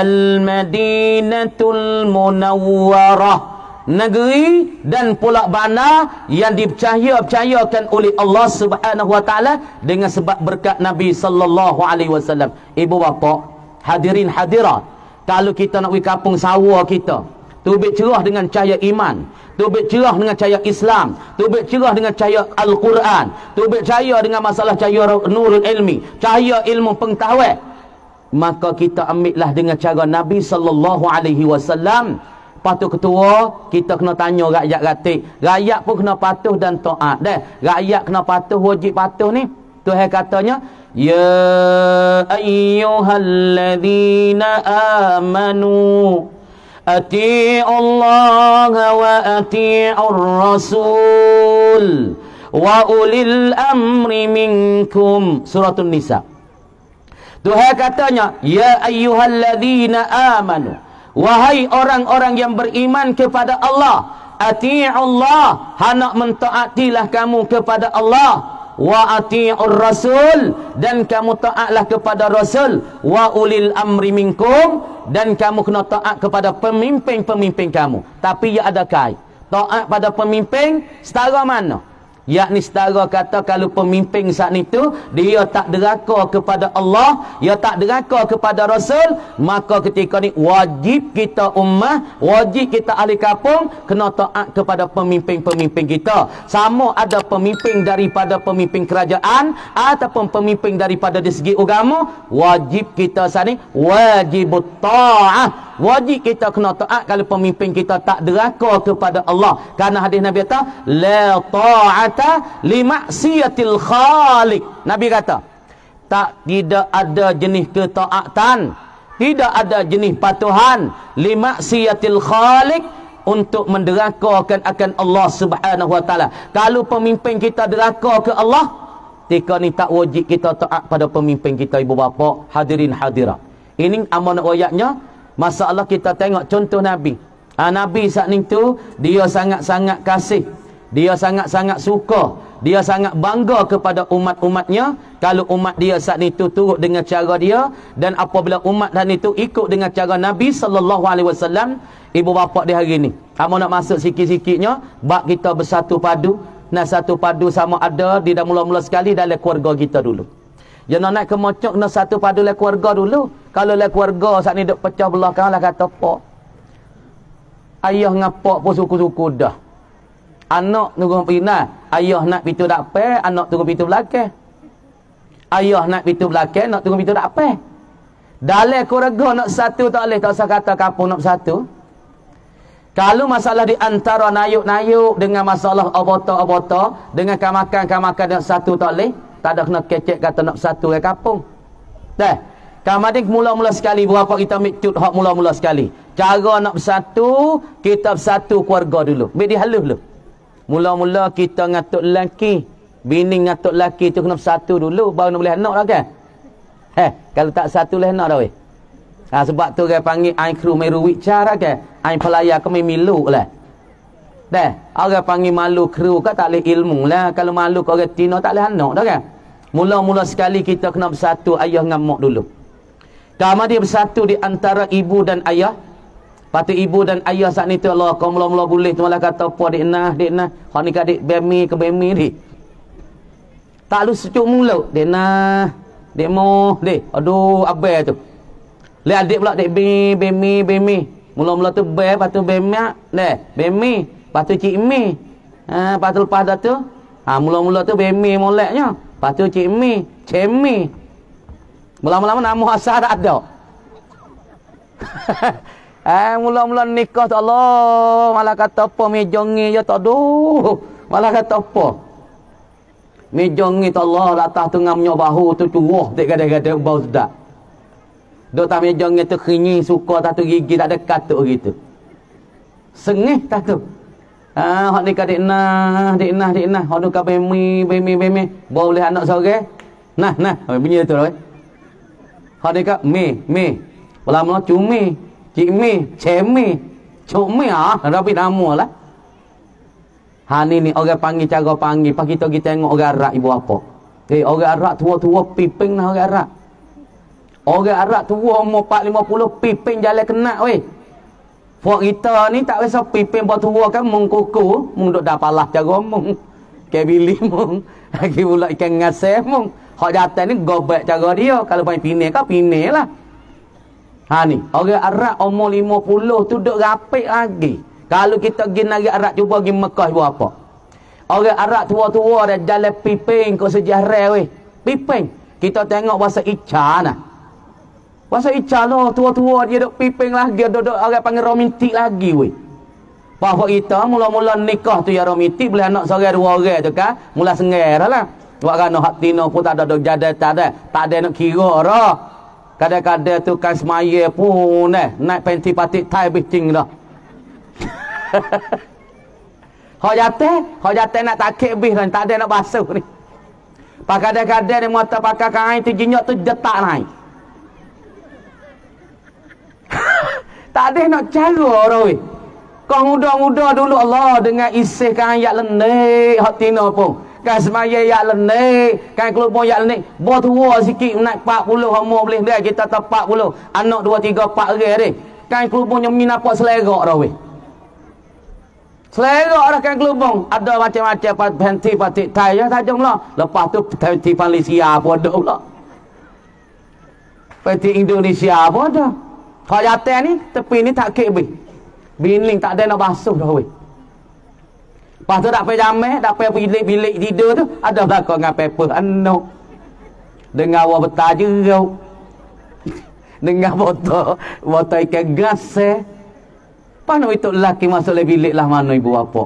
Al-Madinatul Munawwarah, negeri dan pula bandar yang dipercaya-percayakan oleh Allah Subhanahu wa taala dengan sebab berkat Nabi sallallahu alaihi wasallam. Ibu bapa, hadirin hadirat, kalau kita nak pergi kampung sawah kita, tubik cerah dengan cahaya iman, tubik cerah dengan cahaya Islam, tubik cerah dengan cahaya Al-Quran, tubik cahaya dengan masalah cahaya nurul ilmi, cahaya ilmu pengetahuan, maka kita ambillah dengan cara Nabi sallallahu alaihi wasallam. Patut ketua, kita kena tanya rakyat ratik. Rakyat pun kena patuh dan taat. Dah, rakyat kena patuh, wajib patuh ni. Tuhan katanya, ya ayyuhalladzina amanu ati'ullaha wa ati'ur rasul wa ulil amri minkum. Suratun Nisa. Tuhan katanya, ya ayyuhalladzina amanu, wahai orang-orang yang beriman kepada Allah, ati'ullah, hendak mentaatilah kamu kepada Allah, wa ati'ur rasul, dan kamu taatlah kepada rasul, wa ulil amri minkum, dan kamu kena taat kepada pemimpin-pemimpin kamu. Tapi ya ada kait, taat pada pemimpin setara mana? Yakni setara kata kalau pemimpin saat itu dia tak deraka kepada Allah, dia tak deraka kepada Rasul, maka ketika ni wajib kita ummah, wajib kita ahli kampung kena taat kepada pemimpin-pemimpin kita. Sama ada pemimpin daripada pemimpin kerajaan ataupun pemimpin daripada dari segi agama, wajib kita saat ni wajib ta'ah. Wajib kita kena taat kalau pemimpin kita tak deraka kepada Allah. Karena hadis Nabi kata, la ta'ata li maksiatil khaliq. Nabi kata, tak tidak ada jenis ketaatan, tidak ada jenis patuhan li maksiatil khaliq, untuk menderakakan akan Allah Subhanahu wa taala. Kalau pemimpin kita deraka ke Allah, ketika ni tak wajib kita taat pada pemimpin kita, ibu bapa, hadirin hadirat. Ini amanat ayatnya. Masalah kita tengok contoh Nabi. Ha, Nabi saat itu dia sangat-sangat kasih, dia sangat-sangat suka, dia sangat bangga kepada umat-umatnya. Kalau umat dia saat itu turut dengan cara dia, dan apabila umat dan itu ikut dengan cara Nabi sallallahu alaihi wasallam, ibu bapa di hari ni, kamu nak masuk sikit-sikitnya bab kita bersatu padu. Nah, satu padu sama ada di dalam mula-mula sekali dalam keluarga kita dulu. Jangan nak kemocok nak satu padu dalam keluarga dulu. Kalau dalam keluarga saat ni duk pecah belah kan lah kata pak, ayah ngapak pun suku-suku dah. Anak tunggu pina, ayah nak pitu dak pe, anak tunggu pitu belakang. Ayah nak pitu belakang, nak tunggu pitu dak pe. Dalam keluarga nak satu tak boleh, tak usah kata kampung nak satu. Kalau masalah di antara nayuk-nayuk dengan masalah abota-abota, dengan kamakan-kamakan nak satu tak boleh, tak ada kena kecek kata nak satu ke kampung. Dah. Kemudian mula-mula sekali berapa kita ambil cut hak mula-mula sekali. Cara nak bersatu, kita bersatu keluarga dulu. Ambil dihalus dulu. Mula-mula kita ngatuk lelaki, bini ngatuk lelaki tu kena bersatu dulu baru nak boleh anak dah kan? Eh, kalau tak satu lah anak dah weh. Ha, sebab tu dia panggil ain kru meru wicara kan? Ain pelaya kami milu lah. Dah, orang panggil malu kru kan tak boleh ilmu lah. Kalau malu ke orang tino tak boleh anak dah kan? Mula-mula sekali kita kena bersatu ayah ngamuk dulu. Kemudian bersatu di antara ibu dan ayah. Patu ibu dan ayah saat ni tu Allah, kau mula-mula boleh tu malah kata apa dik nah, dik nah. Kau ni kadik bemi ke bemi ni. Tak lu sejuk mulut. Dik nah, dik mo, dik. Aduh, abai tu. Lihat adik pula dik bemi, bemi, bemi. Mula-mula tu be, patu bemi, deh, bemi, patu cik mi. Ha, patu lepas dah tu. Ha, mula-mula tu bemi moleknya. Patu cik mi, cemi. Mula-mula nama asal tak ada. Eh, mula-mula nikah tu Allah, malah kata apa mejongi je tak ada. Malah kata apa? Mejongi tu Allah latah tu ngamnya bahu tu curuh tak gadai-gadai bau sedap. Dok tak mejongi tu keringi suka tak tu gigi tak ada katuk gitu. Sengih tak tu. Ah, hak ni kadik nah, dik nah, dik nah. Hak tu ka bemi, bemi, bemi. Bau boleh anak sore. Nah, nah, bunyi tu oi. Hak ni ka mi, mi. Lama cumi, cik mi, cemi, cumi ah, rapi nama lah. Ha ni ni orang panggil cara panggil, pas kita kita tengok orang Arab ibu apa. Eh, orang Arab tua-tua piping nah orang Arab. Orang Arab tua umur empat lima puluh piping jalan kena weh. Fok kita ni tak biasa piping buat tua kan mung kuku, mung duk dah palah cara mung. Ke bili mung, lagi pula ikan ngasih mung. Hak datang ni gobek cara dia, kalau main pinai kan pinai lah. Ha ni, orang Arab umur lima puluh tu duk rapik lagi. Kalau kita pergi negeri Arab cuba pergi Mekah buat apa? Orang Arab tua-tua dah jalan piping ke sejarah weh. Piping. Kita tengok bahasa Ica nah. Bahasa Ica lah tua-tua dia duk piping lagi, duk orang panggil romantik lagi weh. Bahawa kita mula-mula nikah tu ya romantik, boleh anak seorang dua orang tu kan, mula sengar lah. Wak kan hak tino pun tak ada dok jadah tak ada. Tak ada nak kira dah. Kadang-kadang tu kan semaya pun eh naik penti patik tai bicing dah. Hak jatuh, hak jatuh nak takik bis dah, tak ada nak basuh ni. Pak kadang-kadang dia mata pakai kain tu jinyok tu jetak naik. Tak ada nak cara dah weh. Kau muda-muda dulu Allah dengan isih kan yak lenik hak tino pun. Kan semaya yak lenik, kan kelupon yak lenik. Bo tua sikit naik empat puluh umur boleh dia kita tak empat puluh. Anak dua tiga empat orang dia. Kan kelupon yang min apa selerak dah weh. Selerak dah kan kelupon. Ada macam-macam panti patik tai ya tajamlah. Lepas tu panti Malaysia pun ada pula. Panti Indonesia pun ada. Hak jatuh ni tepi ni tak kek bis. Biling tak ada nak basuh dah weh. Lepas tu tak payah jamai, tak payah bilik-bilik tidur tu ada belakang dengan paper anak. Dengar awak betah jeruk. Dengar botol, botol ikan gas eh. Mana itu lelaki masuk le bilik lah mana ibu bapa.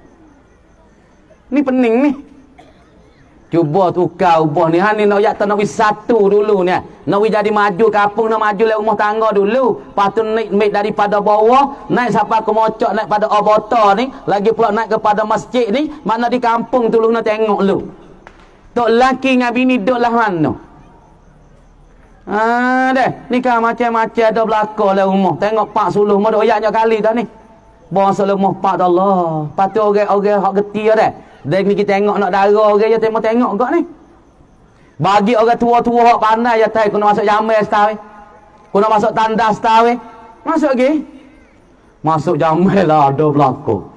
Ni pening ni. Cuba tukar ubah ni. Han ni nak yak nak satu dulu ni. Nak jadi maju kampung, nak maju le rumah tangga dulu. Lepas tu naik, naik daripada bawah, naik sampai ke mocok, naik pada obota ni, lagi pula naik kepada masjid ni, mana di kampung tu lu nak tengok lu. Tok laki dengan bini duduk lah mana. Ah deh, ni kan macam-macam ada belakang le rumah. Tengok pak suluh mo doyaknya kali dah ni. Bahasa lemah pak Allah. Patu orang-orang hak getir dah. Dan ni kita tengok nak darah orang je tengok tengok kau ni. Bagi orang tua-tua hak pandai ya tai kena masuk jamai setahun. Kena masuk tandas setahun. Masuk lagi. Masuk jamai lah ada belakang.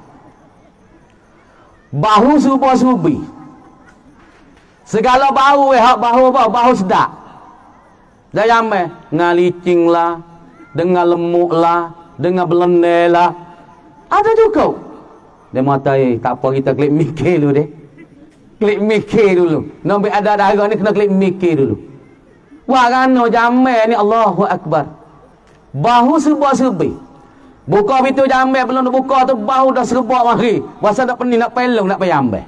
Bahu subuh-subi. Segala bau eh hak bau apa? Bau sedap. Dah jamai ngalicing lah, dengan lemuk lah, dengan belendel lah. Ada juga. Dia mata eh tak apa kita klik mikir dulu deh. Klik mikir dulu. Nabi ada darah ni kena klik mikir dulu. Wah kan no jamai ni Allahu Akbar. Bahu serba-serbi. Buka pintu jamai belum buka tu bahu dah serba mari. Pasal tak pening nak pelong nak payambai.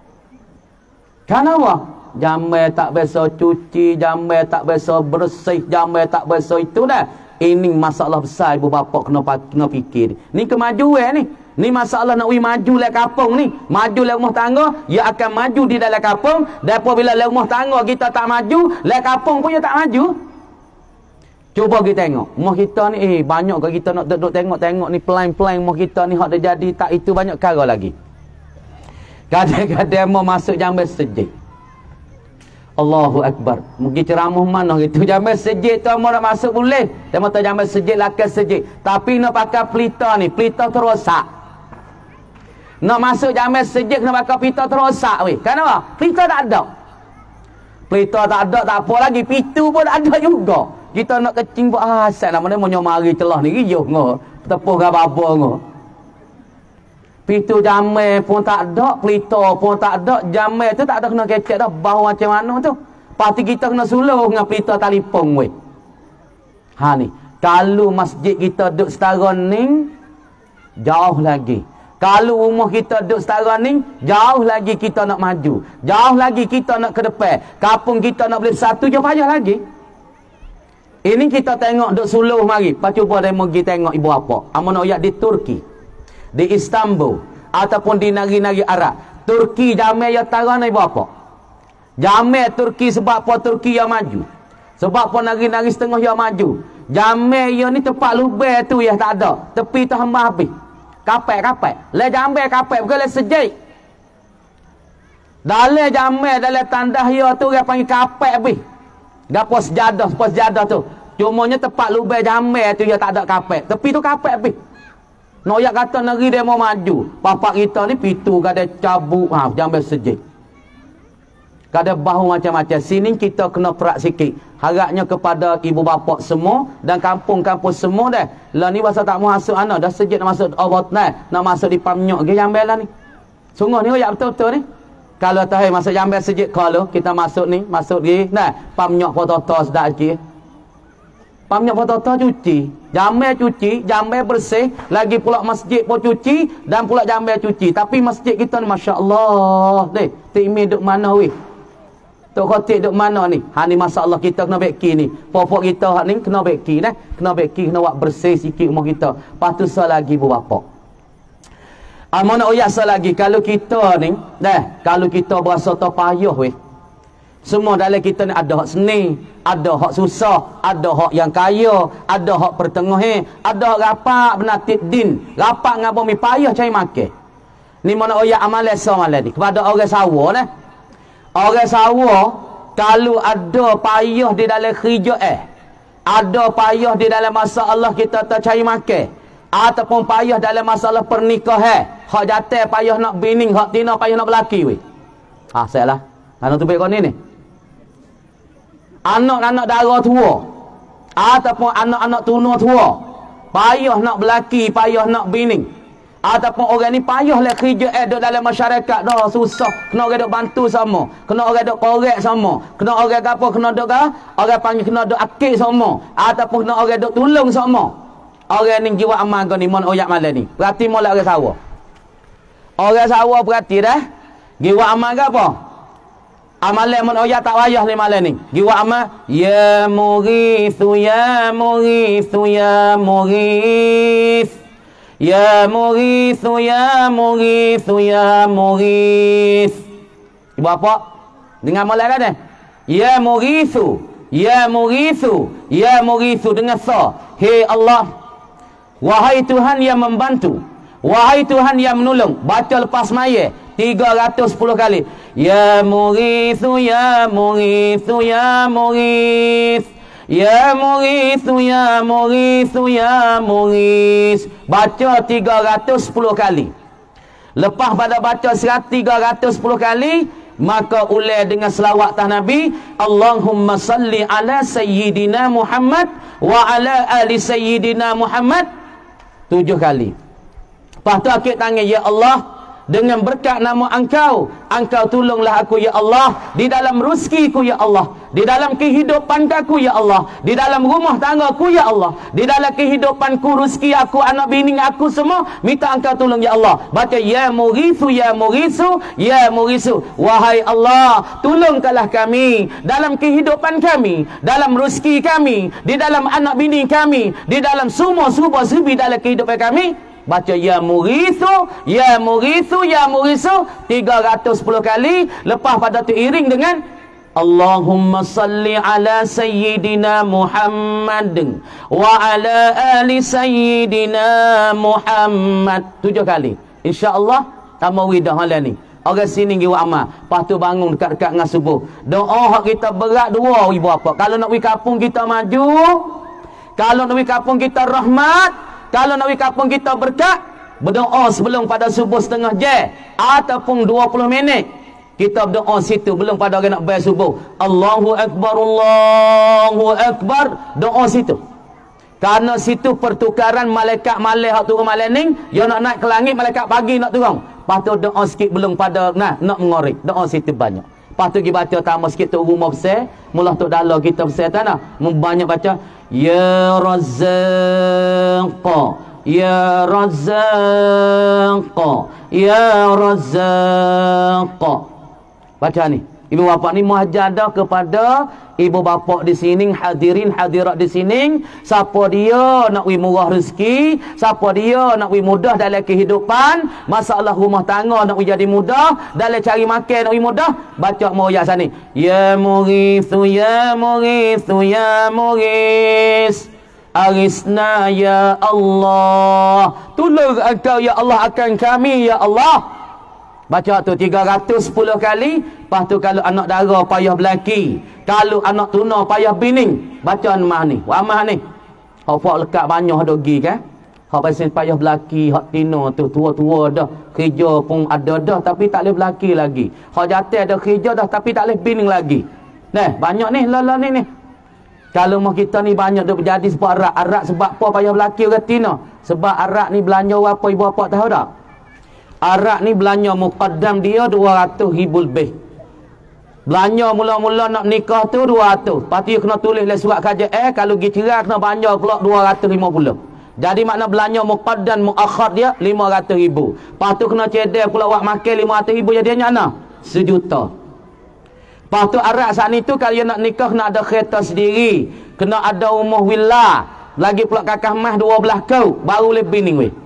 Kenapa? Jamai tak biasa cuci, jamai tak biasa bersih, jamai tak biasa itu dah. Ini masalah besar ibu bapa kena kena fikir. Ni kemajuan ni. Ni masalah nak wi maju le kampung ni. Maju le rumah tangga, ia akan maju di dalam kampung. Dan apabila le rumah tangga kita tak maju, le kampung pun ia tak maju. Cuba kita tengok. Rumah kita ni eh banyak ke kita nak duduk tengok-tengok ni pelan-pelan rumah kita ni hak dah jadi tak itu banyak cara lagi. Kadang-kadang mau masuk jambai masjid. Allahu Akbar. Mungkin ceramah mana gitu. Jambai masjid tu mau nak masuk boleh. Dia mau tahu jambai masjid lakas masjid. Tapi nak pakai pelita ni, pelita terosak. Nak masuk jamai sejik nak pakai pita terosak weh. Kenapa? Pita tak ada. Pita tak ada tak apa lagi. Pitu pun tak ada juga. Kita nak kecing pun ah asal nama dia mau nyomari celah ni riuh ngoh. Tepuh ke apa ngoh. Pitu jamai pun tak ada, pelita pun tak ada. Jamai tu tak ada kena kecek dah bau macam mana tu. Pasti kita kena suluh dengan pelita telefon weh. Ha ni. Kalau masjid kita duduk setara ni jauh lagi. Kalau rumah kita duduk setara ni, jauh lagi kita nak maju. Jauh lagi kita nak ke depan. Kampung kita nak boleh satu je payah lagi. Ini kita tengok duduk suluh mari. Lepas cuba dia pergi tengok ibu apa. Amun ayat di Turki. Di Istanbul. Ataupun di negeri-negeri Arab. Turki jamai yang tara ni ibu apa. Jamai Turki sebab apa Turki yang maju. Sebab apa negeri-negeri setengah yang maju. Jamai yang ni tempat lubang tu yang tak ada. Tepi tu hamba habis. Kapek-kapek. Le jambai kapek bukan le sejik. Dalam jambai dalam tandah ya tu dia panggil kapek habis. Gapo sejadah, pos sejadah tu. Cumanya tempat lubang jambai tu dia tak ada kapek. Tepi tu kapek habis. Noyak kata negeri dia mau maju. Bapak kita ni pitu kada cabuk ha jambai sejik. Kada bahu macam-macam. Sini kita kena perak sikit. Harapnya kepada ibu bapa semua dan kampung-kampung semua dah. Lah ni pasal tak mau masuk ana dah sejak nak masuk obat nah, nak masuk di pamnyok ke jambai lah ni. Sungguh ni ya betul-betul ni. Kalau tahu masuk jambai sejak kalau kita masuk ni, masuk di nah, pamnyok foto-foto sedak je. Pamnyok foto-foto cuci, jambai cuci, jambai bersih, lagi pula masjid pun cuci dan pula jambai cuci. Tapi masjid kita ni masya-Allah deh. Timi duk mana weh? Tok Khatib duk mana ni? Ha ni masalah kita kena beki ni. Pokok kita hak ni kena beki dah. Kena beki, kena buat bersih sikit rumah kita. Lepas tu sah lagi ibu bapa. Ah mana oyak sah lagi kalau kita ni, dah, kalau kita berasa terpayah weh. Semua dalam kita ni ada hak seni, ada hak susah, ada hak yang kaya, ada hak pertengahan, ada hak rapat benatik din, rapat ngapa mi payah cari makan. Ni mana oyak amalan sah malam ni kepada orang sawa dah. Orang sawa kalau ada payah di dalam kerja eh, ada payah di dalam masalah kita tak cari makan, ataupun payah dalam masalah pernikahan, hak jatuh payah nak bining, hak tina payah nak berlaki weh. Ah salah. Ana tu baik kau ni ni. Anak-anak dara tua ataupun anak-anak tuna tua payah nak berlaki, payah nak bining, ataupun orang ni payah lah kerja eh duduk dalam masyarakat dah susah, kena orang duk bantu sama, kena orang duk korek sama, kena orang apa, kena duk ka orang panggil kena duk akik sama, ataupun kena orang duk tolong sama. Orang ni jiwa amal kau ni mon oyak malam ni berarti molek orang sawa. Orang sawa berarti dah jiwa amal ke apa? Amalan mon oyak tak payah ni malam ni. Jiwa amal ya mughithu ya mughithu ya mughith. Ya mughithu ya mughithu ya mughith. Ibu apa? Dengar malam kan? Ya mughithu ya mughithu ya mughithu dengan sa. Hei Allah, wahai Tuhan yang membantu, wahai Tuhan yang menolong. Baca lepas maya tiga ratus sepuluh kali. Ya mughithu ya mughithu ya mughith. Ya mughithu ya mughithu ya mughith. Baca tiga ratus sepuluh kali. Lepas pada baca tiga ratus sepuluh kali, maka ulai dengan selawat tah Nabi, Allahumma salli ala sayyidina Muhammad wa ala ali sayyidina Muhammad tujuh kali. Lepas tu akik tangan, ya Allah, dengan berkat nama Engkau, Engkau tolonglah aku ya Allah di dalam rezekiku ya Allah, di dalam kehidupanku ya Allah, di dalam rumah tanggaku ya Allah, di dalam kehidupanku, rezeki aku, anak bini aku semua, minta Engkau tolong ya Allah. Baca ya mughithu ya mughithu ya mughithu. Wahai Allah, tolongkanlah kami dalam kehidupan kami, dalam rezeki kami, di dalam anak bini kami, di dalam semua subah subi dalam kehidupan kami. Baca ya mughithu ya mughithu ya mughithu tiga ratus sepuluh kali. Lepas pada tu iring dengan Allahumma salli ala sayyidina Muhammad wa ala ali sayyidina Muhammad tujuh kali. InsyaAllah tambah widah malam ni. Orang sini giwa amal. Lepas tu bangun dekat-dekat dengan subuh. Doa hak kita berat dua ibu apa. Kalau nak pergi kampung kita maju, kalau nak pergi kampung kita rahmat, kalau nak pergi kampung kita berkat, berdoa sebelum pada subuh setengah jam ataupun dua puluh minit. Kita berdoa situ belum pada orang nak bayar subuh. Allahu Akbar, Allahu Akbar. Doa situ. Karena situ pertukaran malaikat malai hak turun malam ni, dia nak naik ke langit, malaikat pagi nak turun. Lepas tu doa sikit belum pada nah, nak mengorek. Doa situ banyak. Lepas tu kita baca tambah sikit tu rumah besar. Mula tu dalam kita besar tanah. Membanyak baca Ya Razzaq, Ya Razzaq, Ya Razzaq. Baca ni. Ibu bapa ni muhajadah kepada ibu bapa di sini, hadirin hadirat di sini. Siapa dia nak wi murah rezeki, siapa dia nak wi mudah dalam kehidupan, masalah rumah tangga nak wi jadi mudah, dalam cari makan nak wi mudah, baca moya sini. Ya mughithu ya mughithu ya mughis. Agisna ya Allah. Tolong Engkau ya Allah akan kami ya Allah. Baca tu tiga ratus sepuluh kali. Lepas tu kalau anak dara payah belaki, kalau anak tuna payah bining, baca mah ni. Wa mah ni. Hak fak lekat banyak dok gi kan. Hak pasal payah belaki, hak tina tu tua-tua dah, kerja pun ada dah tapi tak boleh belaki lagi. Hak jatuh ada kerja dah tapi tak boleh bining lagi. Nah, banyak ni lala ni ni. Kalau mah kita ni banyak dok berjadi sebab arak. Arak sebab apa payah belaki orang tina? Sebab arak ni belanja apa ibu apa tahu tak? Arak ni belanja muqaddam dia dua ratus ribu lebih. Belanja mula-mula nak nikah tu dua ratus. Lepas tu kena tulis le surat kerja eh kalau pergi cerai kena belanja pula dua ratus lima puluh. Jadi makna belanja muqaddam muakhir dia lima ratus ribu. Lepas tu kena cedek pula buat makan lima ratus ribu jadi mana? Sejuta. Lepas tu Arab saat ni tu kalau nak nikah kena ada kereta sendiri, kena ada rumah villa, lagi pula kakak mah dua belah kau, baru lebih ni weh.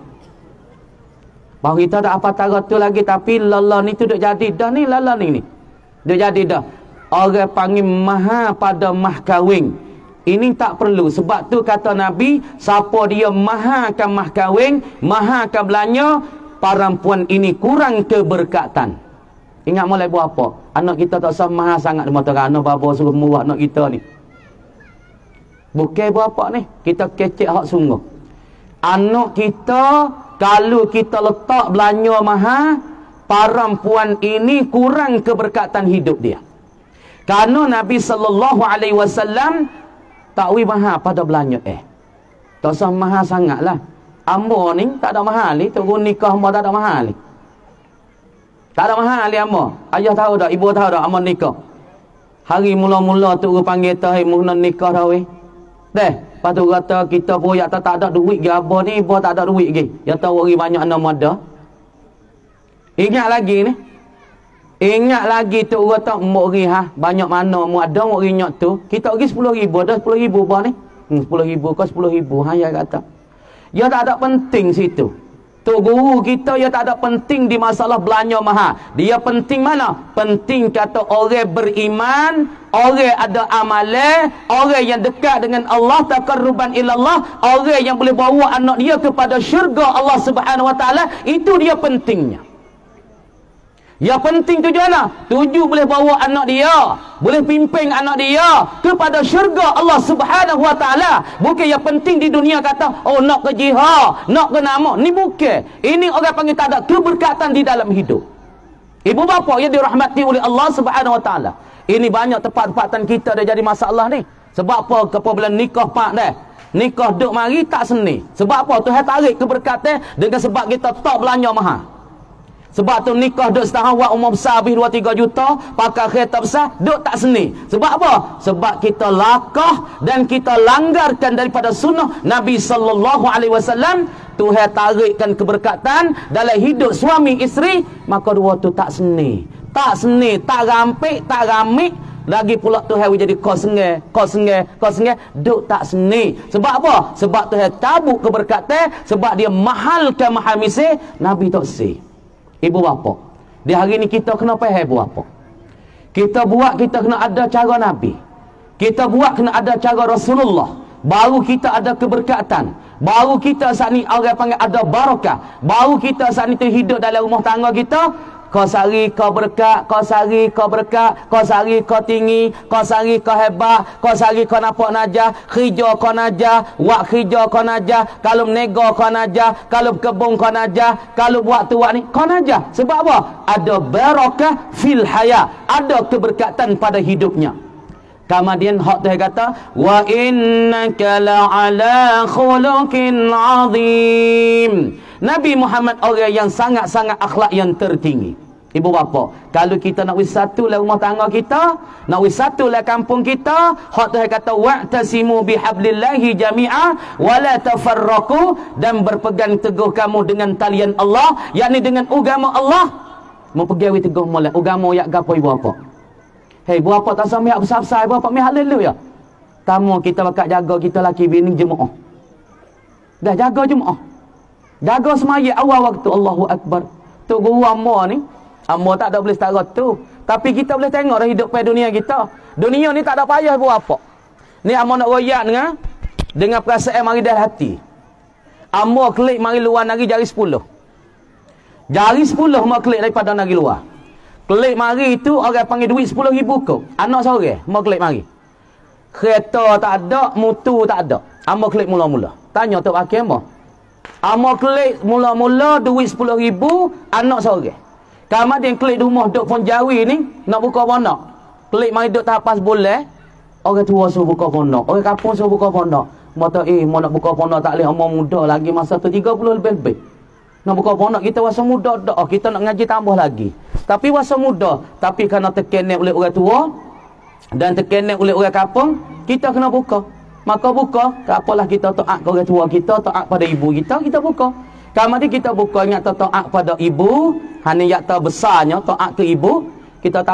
Bahawa kita tak apa tara tu lagi, tapi lala ni tu duk jadi dah ni, lala ni ni. Duk jadi dah. Orang panggil maha pada mah kahwin. Ini tak perlu. Sebab tu kata Nabi, siapa dia maha akan mah kahwin, maha akan belanja, perempuan ini kurang keberkatan. Ingat mulai buat apa? Anak kita tak usah maha sangat di mata anak bapa suruh muat anak kita ni. Bukan buat apa ni? Kita kecek hak sungguh. Anak kita, kalau kita letak belanja maha, perempuan ini kurang keberkatan hidup dia. Kerana Nabi sallallahu alaihi wasallam takwi maha pada belanja eh. Tak usah maha sangatlah. Ambo ni tak ada mahal ni, turun nikah ambo tak ada mahal ni. Tak ada mahal ni ambo. Ayah tahu tak, ibu tahu tak ambo nikah. Hari mula-mula tu orang panggil tahu mula nikah dah weh. Deh, lepas tu kata kita pun ya tak ada duit ke apa ni, ibu tak ada duit ke. Ya tahu orang banyak nama ada. Ingat lagi ni. Ingat lagi tu orang tak mok ri ha, banyak mana mu ada mok ri nyok tu. Kita pergi sepuluh ribu dah sepuluh ribu apa ni? Hmm, sepuluh ribu ke sepuluh ribu ha ya kata. Ya tak ada penting situ. Tu guru kita ya tak ada penting di masalah belanja mahal. Dia penting mana? Penting kata orang beriman, orang ada amalan, orang yang dekat dengan Allah, taqarruban ilallah, orang yang boleh bawa anak dia kepada syurga Allah Subhanahu wa taala, itu dia pentingnya. Yang penting tujuan lah. Tuju boleh bawa anak dia, boleh pimpin anak dia kepada syurga Allah Subhanahu wa taala. Bukan yang penting di dunia kata, oh nak ke jihad, nak ke nama. Ni bukan. Ini orang panggil tak ada keberkatan di dalam hidup. Ibu bapa yang dirahmati oleh Allah Subhanahu wa taala. Ini banyak tempat-tempatan kita dah jadi masalah ni. Sebab apa? Apabila nikah pak dah. Nikah duk mari tak seni. Sebab apa? Tuhan tarik keberkatan dengan sebab kita tak belanja mahal. Sebab tu nikah duk setahun buat umur besar habis dua tiga juta, pakai kereta besar, duk tak seni. Sebab apa? Sebab kita lakah dan kita langgarkan daripada sunnah Nabi sallallahu alaihi wasallam. Tuhan tarikkan keberkatan dalam hidup suami isteri, maka dua tu tak seni. Tak seni, tak rampik, tak ramik. Lagi pula Tuhan jadi kau sengeh, kau sengeh, kau sengeh, duk tak seni. Sebab apa? Sebab Tuhan tabuk keberkatan, sebab dia mahalkan mahal misih, Nabi tak si. Ibu bapa, di hari ni kita kena faham ibu bapa. Kita buat, kita kena ada cara Nabi. Kita buat kena ada cara Rasulullah. Baru kita ada keberkatan. Baru kita saat ni orang panggil ada barakah. Baru kita saat ni tu hidup dalam rumah tangga kita. Kau sari kau berkat, kau sari kau berkat, kau sari kau tinggi, kau sari kau hebat, kau sari kau nampak najah, kerja kau najah, buat kerja kau najah, kalau menego kau najah, kalau kebun kau najah, kalau buat tu buat ni kau najah. Sebab apa? Ada barakah fil haya, ada keberkatan pada hidupnya. Kemudian hak Tuhan kata, wa innaka la'ala khuluqin azim. Nabi Muhammad orang yang sangat-sangat akhlak yang tertinggi. Ibu bapa, kalau kita nak wisatu dalam rumah tangga kita, nak wisatu dalam kampung kita, hak Tuhan kata wa'tasimu bihablillahi jami'a wa la tafarraqu, dan berpegang teguh kamu dengan talian Allah, yakni dengan agama Allah. Mempegawi teguh molek agama yak gapo ibu bapa. Hei ibu bapa tak sampai besar-besar, ibu bapa mi haleluya. Tamu kita bakal jaga kita laki bini jemaah. Dah jaga jemaah. Jaga semaya awal waktu Allahu Akbar. Tu guru amor ni, amor tak ada boleh setara tu. Tapi kita boleh tengok dah hidup pada dunia kita. Dunia ni tak ada payah buat apa. Ni amor nak royak dengan dengan perasaan mari dalam hati. Amor klik mari luar nari jari sepuluh. Jari sepuluh mau klik daripada nari luar. Klik mari itu orang panggil duit sepuluh ribu kau. Anak seorang mau klik mari. Kereta tak ada, mutu tak ada. Amor klik mula-mula. Tanya tok akhir amor. Amor klik mula-mula duit sepuluh ribu, anak seorang. Kemudian klik rumah duk pun jawi ni, nak buka pondok. Klik mari duk tapas boleh, orang tua suruh buka pondok. Orang kampung suruh buka pondok. Mata eh, mau nak buka pondok tak boleh, amor muda lagi masa tu tiga puluh lebih-lebih. Nak buka pondok kita wasa muda dak. Oh, kita nak ngaji tambah lagi. Tapi wasa muda, tapi kerana terkenek oleh orang tua dan terkenek oleh orang kampung, kita kena buka. Maka buka, apalah kita taat ke orang tua kita, taat pada ibu kita, kita buka. Kemudian kita buka, ingat taat pada ibu, hanya yang besarnya taat ke ibu, kita tak apa,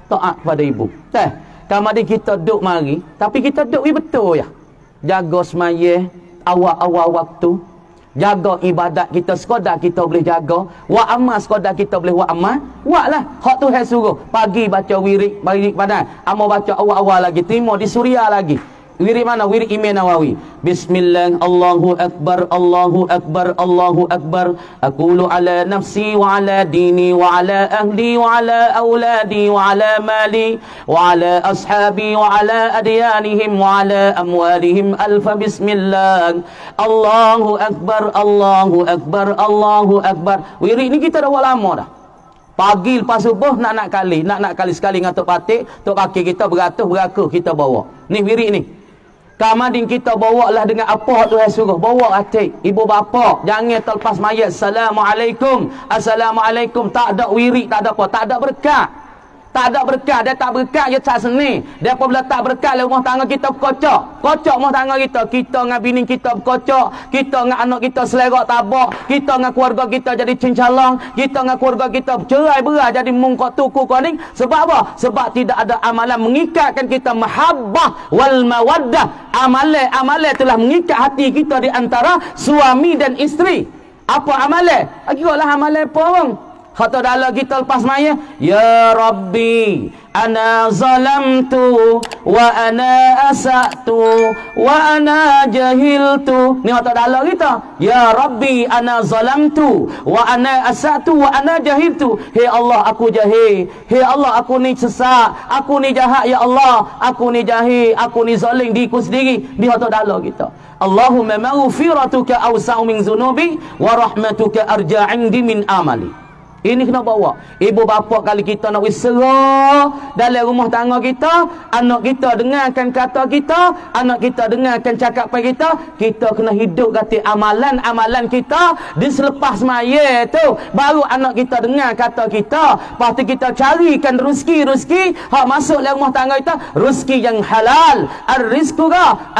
taat pada ibu. Teh, kamadi kita duk mari, tapi kita duk we betul ya. Jaga semaya awal-awal waktu. Jaga ibadat kita sekadar kita boleh jaga. Wa amal sekadar kita boleh wa amal. Buatlah hak Tuhan suruh. Pagi baca wirid, wirid padan. Amo baca awal-awal lagi, timur di Suria lagi. Wirid mana? Wirid Imam Nawawi. Bismillah, Allahu Akbar, Allahu Akbar, Allahu Akbar. Aqulu ala nafsi wa ala dini wa ala ahli wa ala auladi wa ala mali wa ala ashabi wa ala adyanihim wa ala amwalihim alfa bismillah. Allahu Akbar, Allahu Akbar, Allahu Akbar. Wirid ni kita dah buat lama dah. Pagi lepas subuh nak nak kali, nak nak kali sekali dengan Tok Patik, Tok Patik kita beratus berakus kita bawa. Ni wirid ni. Kamadin kita bawa lah dengan apa Tuhan suruh. Bawa atik. Ibu bapa, jangan terlepas mayat. Assalamualaikum. Assalamualaikum. Tak ada wirid, tak ada apa. Tak ada berkat. Tak ada berkat. Dia tak berkat, dia tak seni. Dia apabila tak berkat, rumah tangga kita berkocok. Kocok rumah tangga kita. Kita dengan bini kita berkocok. Kita dengan anak kita selerak tabak. Kita dengan keluarga kita jadi cincalong. Kita dengan keluarga kita cerai berai jadi mungkot tuku kuning. Sebab apa? Sebab tidak ada amalan mengikatkan kita mahabbah wal mawaddah. Amalan-amalan telah mengikat hati kita di antara suami dan isteri. Apa amalan? Agilah amalan apa bang? Kata dalam kita lepas maya, ya Rabbi, ana zalamtu wa ana asa'tu wa ana jahiltu. Ni kata dalam kita, ya Rabbi, ana zalamtu wa ana asa'tu wa ana jahiltu. Hei Allah, aku jahil. Hei Allah, aku ni sesak. Aku ni jahat ya Allah. Aku ni jahil. Aku ni zalim diriku sendiri. Ni kata dalam kita. Allahumma maghfiratuka awsa'u min zunubi wa rahmatuka arja' indi min amali. Ini kena bawa. Ibu bapa kali kita nak wisera dalam rumah tangga kita, anak kita dengarkan kata kita, anak kita dengarkan cakapan kita, kita kena hidup kata amalan-amalan kita di selepas maya tu. Baru anak kita dengar kata kita. Lepas tu kita carikan rezeki-rezeki hak masuk dalam rumah tangga kita, rezeki yang halal. Ar-rizqu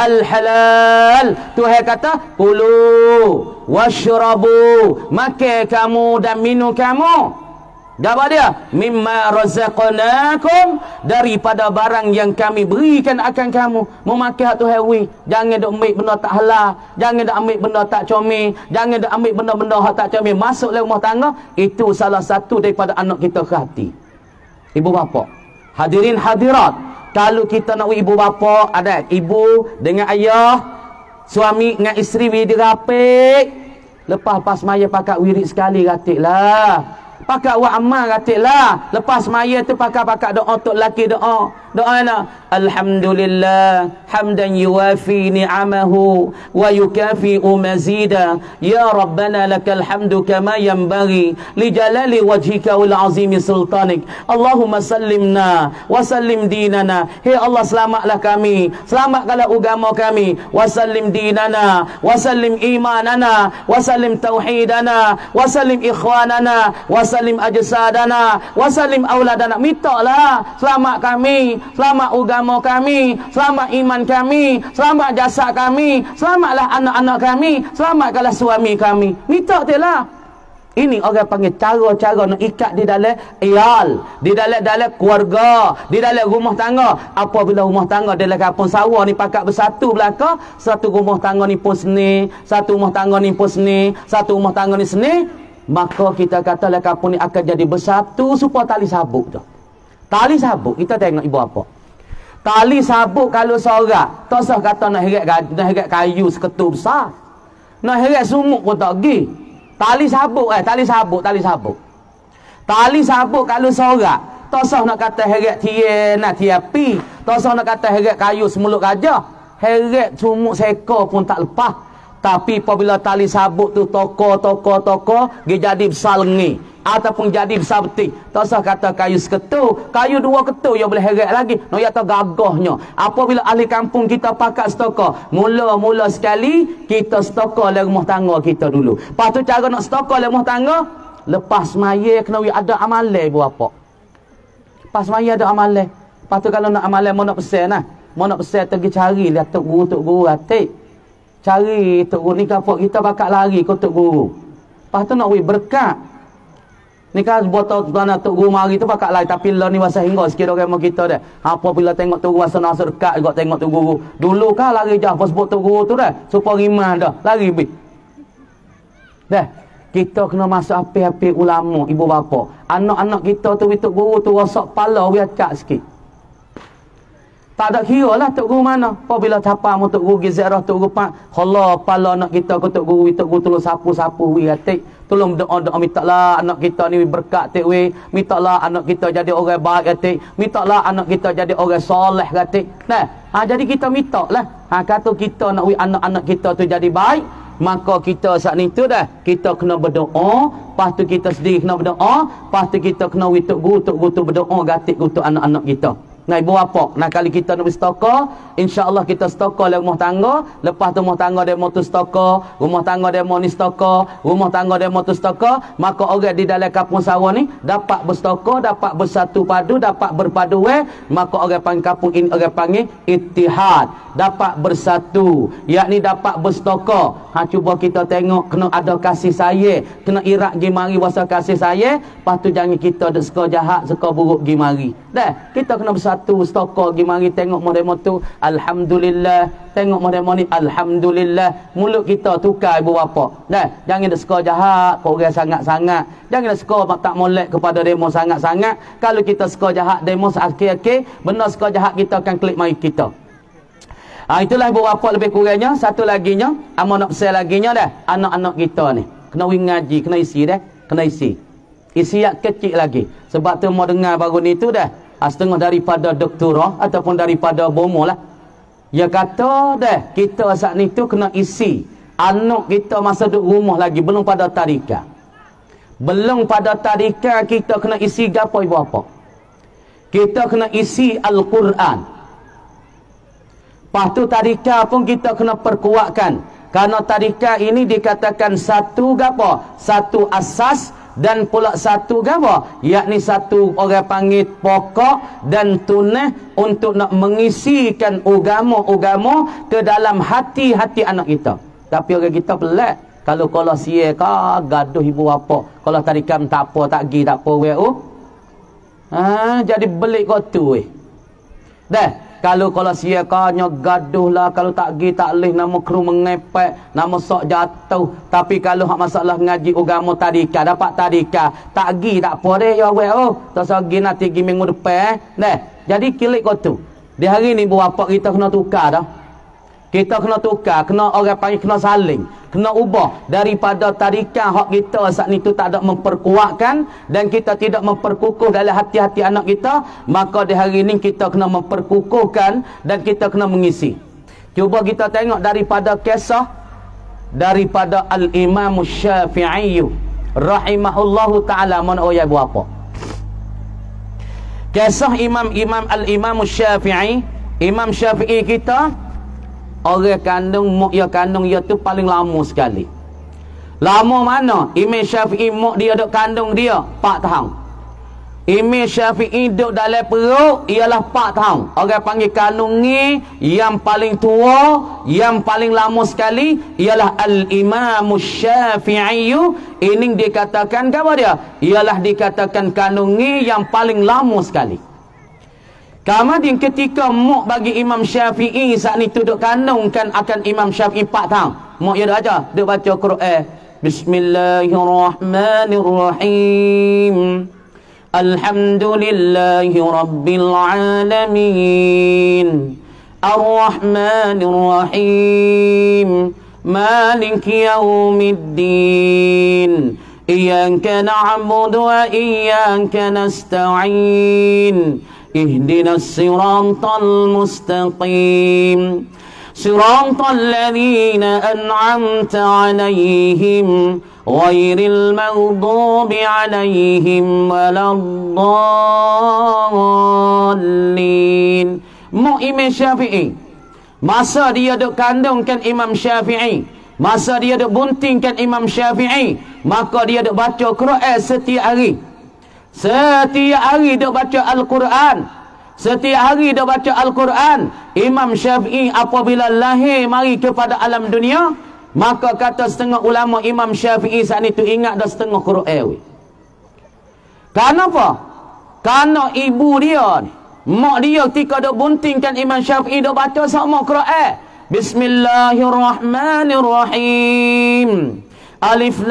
al-halal. Tuhan kata, kulu washrabu, makan kamu dan minum kamu. Apa dia? Mimma razaqnakum, daripada barang yang kami berikan akan kamu. Memakai hak Tuhan wi. Jangan dok ambil benda tak halal, jangan dok ambil benda tak comel, jangan dok ambil benda-benda hak tak comel masuk dalam rumah tangga. Itu salah satu daripada anak kita ke hati. Ibu bapa, hadirin hadirat, kalau kita nak ibu bapa, ada ibu dengan ayah, suami dengan isteri wirid rapik. Lepas pas maya pakai wirid sekali ratiklah. Pakai wa amal ratiklah. Lepas maya tu pakai-pakai doa untuk laki doa. Doa na alhamdulillah hamdan yuwafi ni'amahu wa yukafi'u mazida. Ya Rabbana lakal hamdu kama yanbaghi li jalali wajhika wal azimi sultanik. Allahumma sallimna wa sallim dinana. Hey Allah, selamatlah kami, selamatkanlah agama kami. Wa sallim dinana wa sallim imanana wa sallim tauhidana wa sallim ikhwanana wa sallim ajsadana wa sallim auladana. Mintalah selamat kami, selamat agama kami, selamat iman kami, selamat jasad kami, selamatlah anak-anak kami, selamatkanlah suami kami. Minta telah. Ini orang panggil cara-cara nak ikat di dalam iyal, di dalam dalam keluarga, di dalam rumah tangga. Apabila rumah tangga dalam kampung sawah ni pakat bersatu belaka, satu rumah tangga ni pun seni, satu rumah tangga ni pun seni, satu rumah tangga ni seni, maka kita katalah kampung ni akan jadi bersatu supaya tali sabuk tu. Tali sabuk, kita tengok ibu apa. Tali sabuk kalau sorak, tak usah kata nak heret, nak heret kayu seketul besar. Nak heret sumuk pun tak pergi. Tali sabuk eh, tali sabuk, tali sabuk. Tali sabuk kalau sorak, tak usah nak kata heret tiang, nak tiapi. Tak usah nak kata heret kayu semulut gajah. Heret sumuk seekor pun tak lepas. Tapi apabila tali sabuk tu toko-toko-toko, dia jadi besar lengi ataupun jadi besar betik. Tak usah kata kayu seketul, kayu dua ketul yang boleh heret lagi. No ya tak gagahnya. Apabila ahli kampung kita pakat stoko, mula-mula sekali kita stoko dalam rumah tangga kita dulu. Lepas tu cara nak stoko dalam rumah tangga, lepas maya kena ada amalan ibu bapa. Lepas maya ada amalan. Lepas tu kalau nak amalan mau nak pesan nah. Mau nak pesan pergi cari lihat tok guru tok guru atik. Cari tok guru ni kapok kita bakat lari ke tok guru. Lepas tu nak wei berkat. Ni kan botol tanah tok guru mari tu pakak lain tapi lah ni wasa hingga sikit orang kita dah. Apa bila tengok tok guru wasa nak dekat juga tengok tok guru. Dulu kan lari jah pas sebut tok guru tu dah. Supaya rimah dah. Lari bi. Dah. Kita kena masuk api-api ulama, ibu bapa. Anak-anak kita tu tok guru tu rosak kepala we acak sikit. Tak ada kira lah tok guru mana. Apabila tapa mu tok guru gizarah tok guru pak, Allah kepala anak kita ke tok guru, tok guru tolong sapu-sapu we atik. Tolong doa-doa mintalah anak kita ni berkat tik we, mintalah anak kita jadi orang baik atik, mintalah anak kita jadi orang soleh atik. Nah, ha, jadi kita mintalah. Ha, kata kita nak we anak-anak kita tu jadi baik, maka kita saat ni tu dah kita kena berdoa, lepas tu kita sendiri kena berdoa, lepas tu kita kena we tok guru, tok guru tu berdoa gatik untuk anak-anak kita. Nah, ibu bapa, nah kali kita nak bersetokah, insya-Allah kita setokah dalam rumah tangga, lepas tu rumah tangga demo tu setokah, rumah tangga demo ni setokah, rumah tangga demo tu setokah, maka orang di dalam kampung sawah ni dapat bersetokah, dapat bersatu padu, dapat berpadu we, maka orang panggil kampung ini orang panggil ittihad, dapat bersatu, yakni dapat bersetokah. Ha, cuba kita tengok kena ada kasih sayang, kena irak gi mari wasa kasih sayang, lepas tu jangan kita dak suka jahat, suka buruk gi mari. Dah, kita kena bersatu tu stokor gi mari tengok modemo tu alhamdulillah, tengok modemo ni alhamdulillah, mulut kita tukar ibu bapa. Dah, jangan dak suka jahat kau orang sangat-sangat, jangan dak suka tak molek kepada demo sangat-sangat. Kalau kita suka jahat demo akhir-akhir benar suka jahat kita akan klik mari kita. Ha, itulah ibu bapa lebih kurangnya. Satu lagi nya amo nak share lagi nya dah, anak-anak kita ni kena ngaji, kena isi dah, kena isi isi yang kecil lagi. Sebab tu mau dengar baru ni tu dah setengah daripada doktorah ataupun daripada bomo lah. Dia kata dah kita saat ni tu kena isi anak kita masa duduk rumah lagi belum pada tadika. Belum pada tadika kita kena isi gapo ibu bapa? Kita kena isi Al-Quran. Lepas tu tadika pun kita kena perkuatkan. Karena tadika ini dikatakan satu gapo? Satu asas dan pula satu gapo, yakni satu orang panggil pokok dan tunah untuk nak mengisikan agama-agama ke dalam hati-hati anak kita. Tapi orang kita pelik. Kalau kalau sia ka gaduh ibu bapa, kalau tadika tak apa, tak gi tak apa we oh. Ha, jadi belik kau tu weh. Dah. Kalau kalau sia kanya gaduh lah, kalau tak gi tak leh nama kru mengepek, nama sok jatuh. Tapi kalau hak masalah ngaji agama tadika, dapat tadika, tak gi tak apa deh ya we oh. Tak sagi nanti gi minggu depan. Nah, jadi kilik kau tu. Di hari ni bu bapa kita kena tukar dah. Kita kena tukar, kena orang panggil kena saling, kena ubah daripada tadika hak kita saat ni tu tak ada memperkuatkan dan kita tidak memperkukuh dalam hati-hati anak kita, maka di hari ini kita kena memperkukuhkan dan kita kena mengisi. Cuba kita tengok daripada kisah daripada Al-Imam Syafi'i rahimahullahu taala, mana oyah buat apa? Kisah Imam-imam Al-Imam Syafi'i, Imam Syafi'i kita orang kandung mak ya kandung ya tu paling lama sekali. Lama mana? Imam Syafi'i mak dia duk kandung dia empat tahun. Imam Syafi'i duk dalam perut ialah empat tahun. Orang panggil kandung ni yang paling tua, yang paling lama sekali ialah Al-Imam Syafi'i. Ini dikatakan apa dia? Ialah dikatakan kandung ni yang paling lama sekali. Kemudian ketika mak bagi Imam Syafi'i saat ni tu duk kandungkan akan Imam Syafi'i empat tahun. Mak dia dah ajar, dia baca Quran. Bismillahirrahmanirrahim. Alhamdulillahi rabbil alamin. Ar-Rahmanirrahim. Maliki yaumiddin. Iyyaka na'budu wa iyyaka nasta'in. اهدنا الصراط المستقيم صراط الذين أنعمت عليهم غير المغضوب عليهم ولا الضالين. Mak Imam Syafi'i masa dia duk kandungkan Imam Syafi'i, masa dia duk buntingkan Imam Syafi'i, maka dia duk baca Quran setiap hari. Setiap hari dia baca Al-Quran. Setiap hari dia baca Al-Quran. Imam Syafi'i apabila lahir mari kepada alam dunia, maka kata setengah ulama Imam Syafi'i saat itu ingat dah setengah Quran. Kenapa? Karena ibu dia, mak dia ketika dia buntingkan Imam Syafi'i dia baca sama Quran. Bismillahirrahmanirrahim. Alif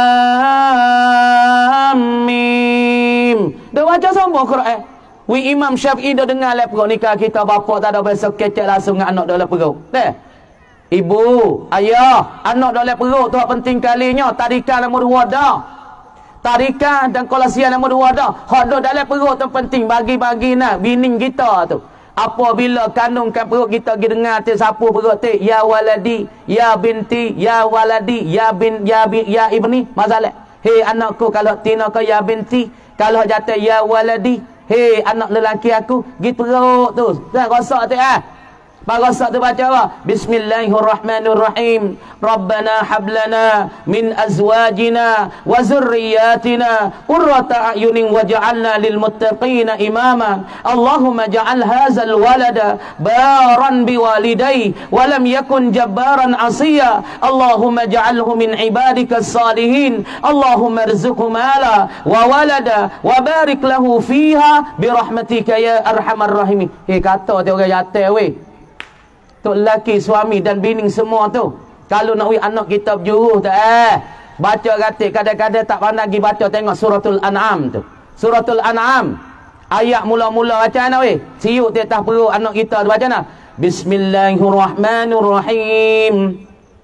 Lam Mim. Dia baca sama Quran. Wi Imam Syafi'i dia dengar lep perut nikah kita bapa tak ada biasa kecek langsung dengan anak dia lep perut. Deh. Ibu, ayah, anak dia lep perut tu penting kalinya tarikan nombor dua dah. Tarikan dan kolasian nombor dua dah. Hak dia dalam perut tu penting bagi-bagi nak bining kita tu. Apabila kandungkan perut kita pergi dengar tu sapu perut tu ya waladi, ya binti, ya waladi, ya bin, ya bin, ya ibni, masalah. Hei anakku kalau tina kau ya binti, kalau jatuh ya waladi. Hei anak lelaki aku, pergi perut tu. Dah rosak tu ah. Pak rosak tu baca apa? Bismillahirrahmanirrahim. Rabbana hablana min azwajina wa zurriyyatina qurrata a'yunin waj'alna lil muttaqina imama. Allahumma ja'al hadzal walada baran biwalidayhi wa lam yakun jabbaran 'asiya. Allahumma ja'alhu min ibadikas salihin. Allahumma arzuqhu mala wa walada wa barik lahu fiha bi rahmatika ya arhamar rahimin. Hei kata dia orang jatuh weh. Tok lelaki, suami dan bini semua tu. Kalau nak wi anak kita berjuruh tak eh. Baca katik kadang-kadang tak pandai pergi baca tengok suratul An'am tu. Suratul An'am. Ayat mula-mula baca mana weh? Siuk di atas perut anak kita tu baca mana? Bismillahirrahmanirrahim.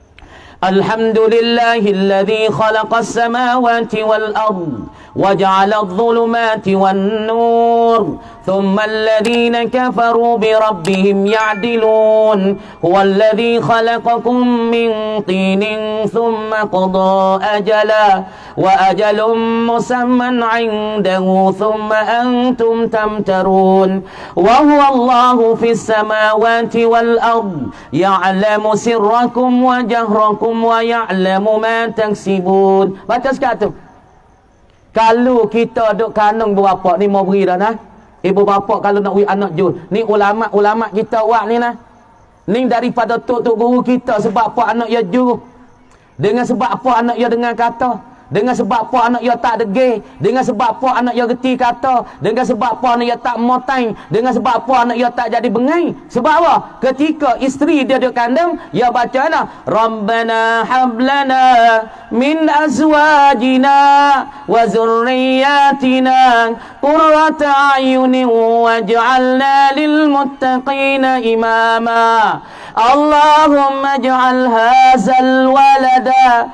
Alhamdulillahilladzi khalaqas samawati wal ard wa ja'ala adh-dhulumati wan nur thumma alladhina kafaru bi rabbihim ya'dilun huwa alladhi khalaqakum min tinin thumma qada ajala wa ajalun musamman 'indahu thumma antum tamtarun wa huwa Allahu fis samawati wal ard ya'lamu sirrakum wa jahrakum wa ya'lamu ma taksibun. Baca sekali. Kalau kita duk kandung ibu bapa ni mau beri dah nah. Ibu bapa kalau nak wi anak jul. Ni ulama-ulama kita buat ni nah. Ni daripada tok-tok guru kita sebab apa anak ya jul. Dengan sebab apa anak ya dengan kata. Dengan sebab apa anak ya tak degil. Dengan sebab apa anak ya reti kata. Dengan sebab apa anak ya tak motain. Dengan sebab apa anak ya tak jadi bengai. Sebab apa? Ketika isteri dia duk kandung, ya baca lah. Rabbana hablana min azwajina wa zurriyatina qurrata a'yunin waj'alna lil muttaqina imama. Allahumma ij'al hadzal walada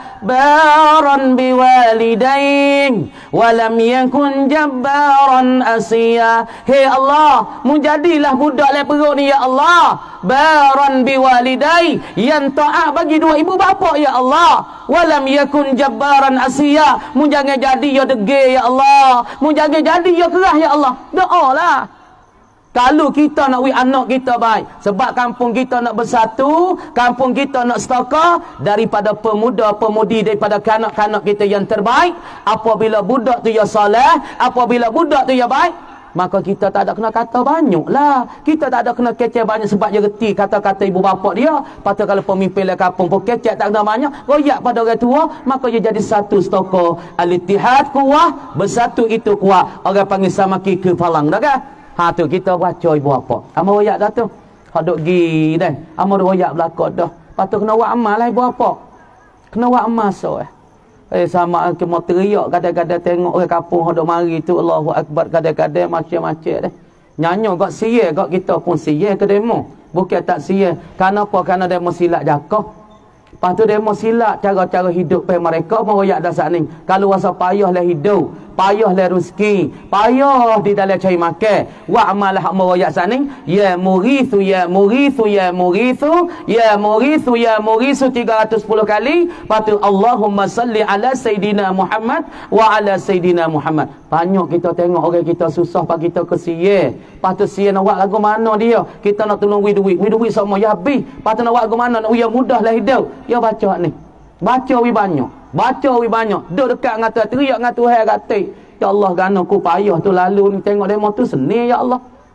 baran biwalidain wa lam yakun jabbaran asiya. Hei Allah, mujadilah budak le perut ni ya Allah, baran biwalidai, yang taat bagi dua ibu bapa ya Allah, wa lam yakun jabbaran asiya, mu jangan jadi ya degil ya Allah, mu jangan jadi ya kerah ya Allah. Doalah. Kalau kita nak wi anak kita baik, sebab kampung kita nak bersatu, kampung kita nak setaka, daripada pemuda-pemudi, daripada kanak-kanak kita yang terbaik. Apabila budak tu ya soleh, apabila budak tu ya baik, maka kita tak ada kena kata banyak lah. Kita tak ada kena kecek banyak sebab dia reti kata-kata ibu bapa dia. Patut kalau pemimpin le kampung pun kecek tak ada banyak, royak pada orang tua, maka dia jadi satu stoko. Al-ittihad kuah, bersatu itu kuah. Orang panggil samaki ke falang dah kan? Ha tu kita baca ibu apa. Amal royak dah tu. Hak duk gi dah. Amal royak belakang dah. Patut kena buat amal lah ibu apa. Kena buat amal so eh. Eh sama ke mau teriak kadang-kadang tengok orang kampung hak duk mari tu Allahu akbar kadang-kadang macam-macam dah. Nyanyo gak sia gak kita pun sia ke demo. Bukan tak sia. Kenapa? Karena demo silap jakah. Lepas tu demo silap cara-cara hidup pe mereka mau royak dah sat ni. Kalau rasa payahlah hidup, payahlah rezeki, payah di dalam cari makan. Wa amal hak meroyak saning, ya murithu ya murithu ya murithu ya murithu ya murithu tiga ratus sepuluh kali. Patu Allahumma salli ala sayidina Muhammad wa ala sayidina Muhammad. Banyak kita tengok orang kita susah pak kita ke sia. Patu sia nak buat lagu mana dia? Kita nak tolong wi duit. Wi duit sama ya habis. Patu nak buat lagu mana? Nak ya mudahlah hidup. Ya baca ni. Baca wi banyak. Baca wi banyak. Duk dekat dengan Tuhan, teriak dengan Tuhan kata, ya Allah gana ku payah tu lalu ni tengok demo tu seni ya Allah.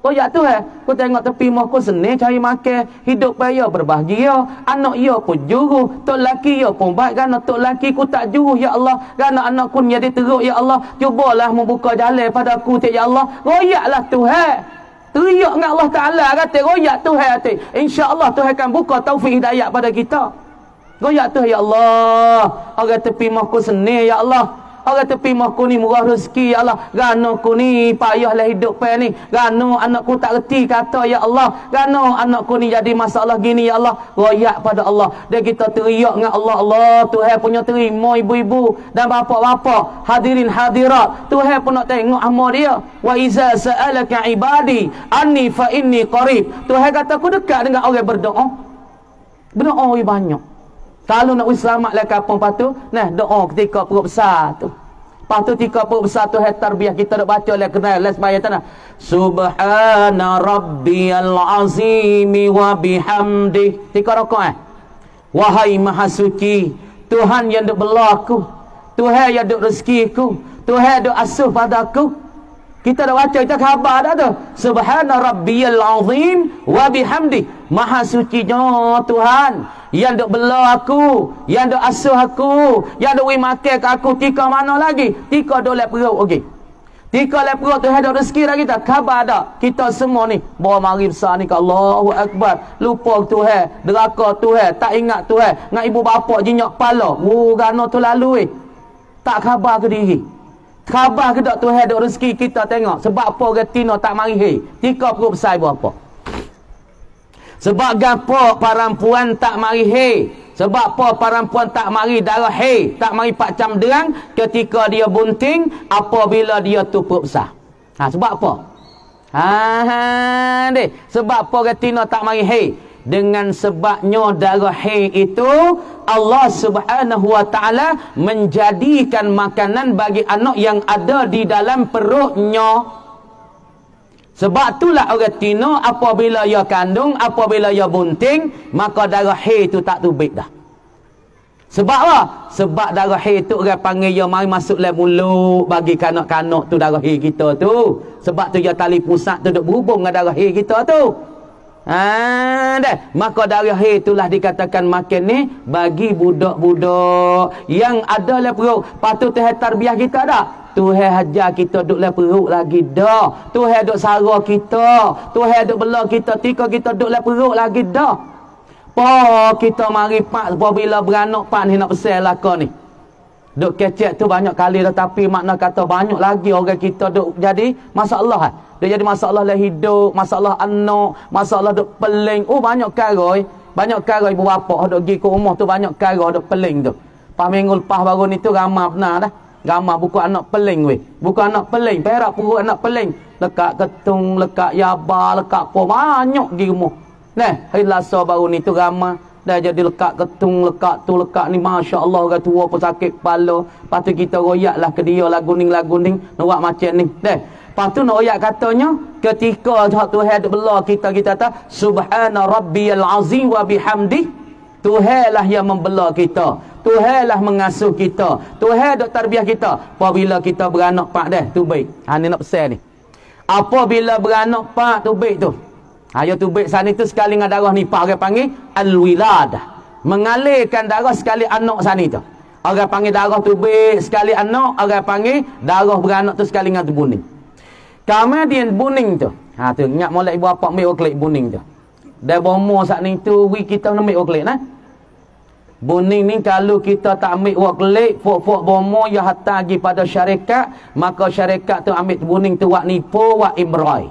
Royak tu eh, ku tengok tepi mah ku seni cari makan, hidup payah berbahagia, anak ia pun juru, tok laki ia pun baik, kerana tok laki ku tak juru ya Allah, kerana anak ku jadi teruk ya Allah, cubalah membuka jalan pada aku ya Allah. Royaklah Tuhan. Teriak dengan Allah Taala kata royak Tuhan kata, insya-Allah Tuhan akan buka taufik hidayah pada kita. Royak tu ya Allah, orang tepi mah ku seni ya Allah. Orang tepi mahku ni murah rezeki ya Allah. Gano ku ni payahlah hidup pe ni. Gano anakku tak reti kata ya Allah. Gano anakku ni jadi masalah gini ya Allah. Royak pada Allah. Dan kita teriak dengan Allah. Allah Tuhan punya terima ibu-ibu dan bapa-bapa, hadirin hadirat. Tuhan pun nak tengok amal dia. Wa iza sa'alaka ibadi anni fa inni qarib. Tuhan kata aku dekat dengan orang berdoa. Berdoa banyak. Kalau nak selamatlah kapung patu, nah doa ketika perut besar tu. Lepas tu ketika perut besar tu hai tarbiyah kita nak baca lah kenal lah sembahyang tanah. Subhana rabbiyal azim wa bihamdi. Ketika rakaat. Wahai maha suci, Tuhan yang duk belaku, Tuhan yang duk rezekiku, Tuhan duk asuh padaku. Kita dah baca, kita khabar dah tu. Subhana rabbiyal azim wa bihamdi. Maha sucinya Tuhan yang duk bela aku, yang duk asuh aku, yang duk makan ke aku. Tika mana lagi? Tika duk lep perut okey. Tika lep perut Tuhan duk rezeki dah kita. Khabar dah. Kita semua ni bawa mari besar ni ke Allahu Akbar. Lupa Tuhan, deraka Tuhan, tak ingat Tuhan. Dengan ibu bapa jinyak kepala. Oh, gano tu lalu eh. Tak khabar ke diri. Khabar ke tak Tuhan duk rezeki kita tengok. Sebab apa orang Tino tak mari hei. Tika perut besar ibu apa? Sebab gapo perempuan tak mari hei. Sebab apa perempuan tak mari darah hei, tak mari pak cam derang ketika dia bunting apabila dia tu perut besar. Ha, sebab apa? Ha, ha deh. Sebab apa orang Tino tak mari hei? Dengan sebabnya darah haid itu Allah Subhanahu wa taala menjadikan makanan bagi anak yang ada di dalam perutnya. Sebab itulah orang Tino apabila ia kandung, apabila ia bunting, maka darah haid itu tak tubik dah. Sebab apa? Sebab darah haid itu orang panggil ia mari masuk dalam mulut bagi kanak-kanak tu darah haid kita tu. Sebab tu ia tali pusat tu duk berhubung dengan darah haid kita tu. Ha dah, maka darah haid itulah dikatakan makan ni bagi budak-budak yang ada dalam perut. Patut Tuhan tarbiyah kita dah. Tuhan hajar kita duduk dalam perut lagi dah. Tuhan duk sara kita, Tuhan duk bela kita tika kita duduk dalam perut lagi dah. Pa kita mari pak apabila beranak pak ni nak besar laka ni. Duk kecek tu banyak kali dah, tapi makna kata banyak lagi orang kita duk jadi masalah. Dia jadi masalah lah hidup, masalah anak, masalah duk peling. Oh banyak karoi, banyak karoi ibu bapa duk pergi ke rumah tu banyak karoi duk peling tu. Pas minggu lepas baru ni tu ramai benar dah. Ramai buku anak peling weh. Buku anak peling, perak perut anak peling. Lekat ketung, lekat yaba, lekat apa banyak di rumah. Nah, hari Selasa baru ni tu ramai. Dah jadi lekat ketung, lekat tu, lekat ni. Masya Allah, orang tua pun sakit kepala. Lepas tu kita royak lah ke dia lagu-ning-lagu ni. Nak macam ni. Dah. Lepas tu nak royak katanya, ketika Tuhan duk bela kita, kita kata, Subhana Rabbiyal Azim wa bihamdi. Tuhanlah yang membela kita. Tuhanlah mengasuh kita. Tuhan duk tarbiyah kita. Apabila kita beranak pak dah, tu baik. Ha ni nak pesan ni. Apabila beranak pak tu baik tu. Ayo tu baik sana tu sekali dengan darah ni pak orang panggil al-wiladah. Mengalirkan darah sekali anak sana tu. Orang panggil darah tu baik sekali anak, orang panggil darah beranak tu sekali dengan tu buning. Kemudian buning tu. Ha tu ingat molek ibu bapa mai oklik buning tu. Dah bomo sat ni tu wi kita nak mai oklik nah. Buning ni kalau kita tak ambil waklik, fok-fok bomo ya hatta pergi pada syarikat, maka syarikat tu ambil buning tu wak nipu, wak imrai.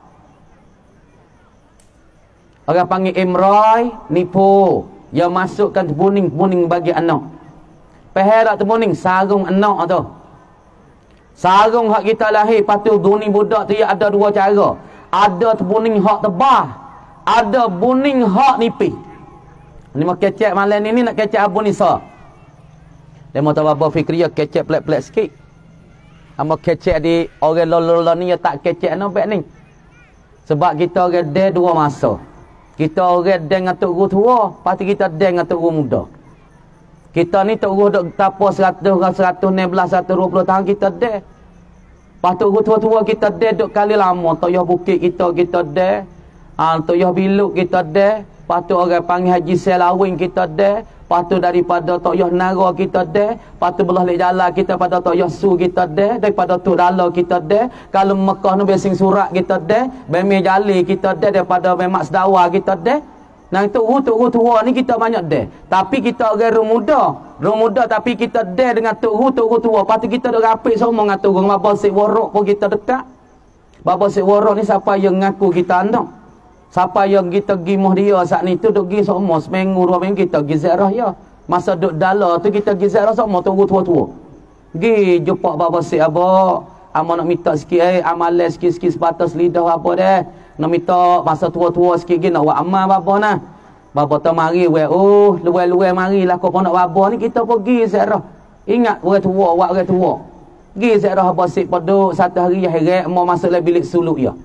Orang panggil imrai, nipu. Ya masukkan buning-buning bagi anak. Peherak tu buning, sarung anak tu. Sarung hak kita lahir, patu buning budak tu ya ada dua cara. Ada tu buning hak tebah, ada buning hak nipis. Ni mau kecek malam ni, ni nak kecek Abu Nisa. Dia mau tahu apa fikriyah kecek pelik-pelik sikit. Amo kecek di orang lolo-lolo ni ya tak kecek nampak ni. Sebab kita orang dia dua masa. Kita orang dia dengan tok guru tua, pasti kita dia dengan tok guru muda. Kita ni tok guru dok tapo seratus, seratus enam belas, seratus dua puluh tahun kita dia. Patut tua-tua kita deh duk kali lama toyah bukit kita kita deh. Ah toyah biluk kita deh. Patut orang panggil haji selawing kita deh. Patut daripada toyah nara kita deh. Patut belah lek jalan kita pada toyah su kita deh. Daripada tu dala kita deh. Kalau Mekah nu besing surat kita deh. Bemi jali kita deh daripada memak sedawa kita deh. Nah itu tu tua ni kita banyak deh. Tapi kita orang muda. Orang muda tapi kita deh dengan tu tu tua. Patut kita dak rapik semua dengan tu. Bapa sik warok pun kita dekat. Bapa sik warok ni siapa yang ngaku kita anak. Siapa yang kita pergi muh dia saat ni tu duk pergi semua seminggu dua minggu kita pergi ziarah ya. Masa duk dala tu kita pergi ziarah semua tunggu tua-tua. Pergi jumpa bapa sik abah. Amo nak minta sikit eh amalan sikit-sikit sebatas lidah apa deh. Nak minta masa tua-tua sikit gini nak buat amal bapa nah. Bapa tu mari we oh luai-luai marilah kau pun nak bapa ni kita pergi ziarah. Ingat orang tua, buat orang tua. Pergi ziarah apa sik paduk satu hari heret mau masuk dalam bilik suluk ya.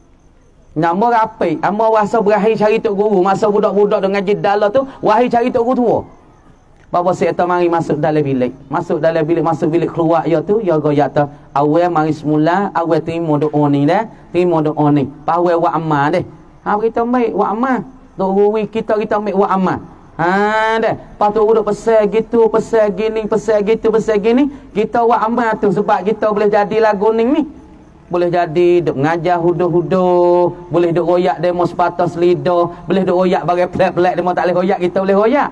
Nama rapi, ama rasa berakhir cari tok guru masa budak-budak dengan ngaji dalam tu, wahai cari tok guru tua. Bapa saya tu mari masuk dalam bilik. Masuk dalam bilik, masuk bilik keluar ya tu, ya goyak tu. Awal mari semula, awal terima doa ni dah, terima doa ni. Pawai wa amal deh. Ha kita ambil wa amal. Tok guru kita kita ambil wa amal. Ha dah. Lepas tu duk pesan gitu, pesan gini, pesan gitu, pesan gini, kita wa amal tu sebab kita boleh jadi lagu ni ni. Boleh jadi duk ngajar huduh-huduh, boleh duk royak demo sepatas lidah, boleh duk royak bagai pelik-pelik demo tak boleh royak, kita boleh royak.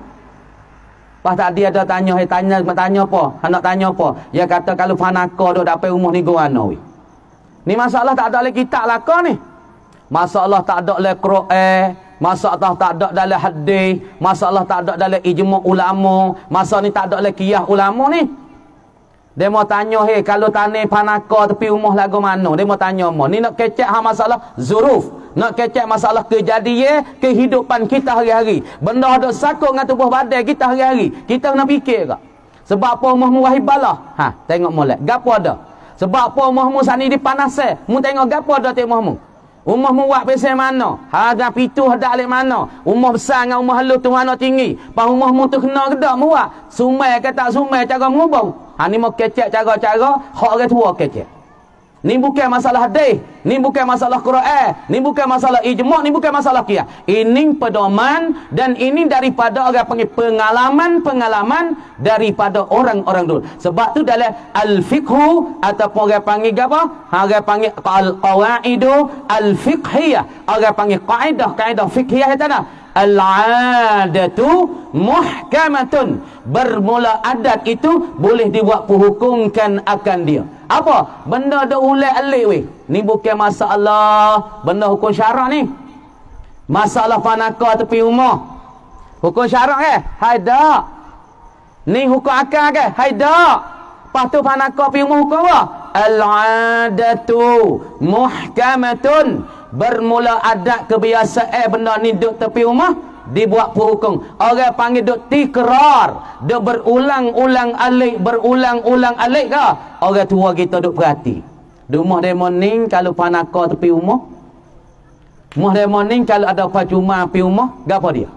Pas tadi ada tanya, hey, tanya tanya apa? Hendak tanya apa? Dia kata kalau fanaka duk dapat rumah ni goano wi. Ni masalah tak ada dalam kitab laka ni. Masalah tak ada dalam Quran, masalah tak ada dalam hadis, masalah tak ada dalam ijma' ulama, masalah ni tak ada dalam qiyas ulama ni. Dia mau tanya, hei, kalau tanah panaka tepi rumah lagu mana? Dia mau tanya, mo. Ni nak kecek ha masalah zuruf. Nak kecek masalah kejadian, kehidupan kita hari-hari. Benda ada sakut dengan tubuh badan kita hari-hari. Kita kena fikir ke? Sebab apa rumahmu wahibalah? Ha, tengok molek. Gapo ada? Sebab apa rumahmu sani dipanasai? Mu tengok gapo ada tengok rumahmu? Rumahmu buat pesel mana? Ada pitu ada alik mana? Rumah besar dengan rumah halus tu mana tinggi? Pas rumahmu tu kena ke tak mu buat? Sumai ke tak sumai cara mengubah? Ha ni mau kecek cara-cara hak orang tua kecek. Ni bukan masalah hadis, ni bukan masalah Quran, ni bukan masalah ijma', ni bukan masalah qiyas. Ini pedoman dan ini daripada orang panggil pengalaman-pengalaman daripada orang-orang dulu. Sebab tu dalam al-fiqhu ataupun orang panggil apa? Orang panggil al-qawaidu al-fiqhiyah. Orang panggil kaedah-kaedah fiqhiyah itu dah. Al-adatu muhkamatun. Bermula adat itu boleh dibuat perhukumkan akan dia. Apa? Benda ada ulai alik weh. Ni bukan masalah benda hukum syarak ni. Masalah panaka tepi rumah. Hukum syarak ke? Hai dak. Ni hukum akal ke? Hai dak. Lepas tu panaka tepi rumah hukum apa? Al-adatu muhkamatun. Bermula adat kebiasaan benda ni duduk tepi rumah dibuat perhukum. Orang panggil duk tikrar, duk berulang-ulang alik, berulang-ulang alik ke? Orang tua kita duk perhati. Di rumah demo ni kalau panaka tepi rumah, rumah demo ni kalau ada percuma tepi rumah, gapo dia?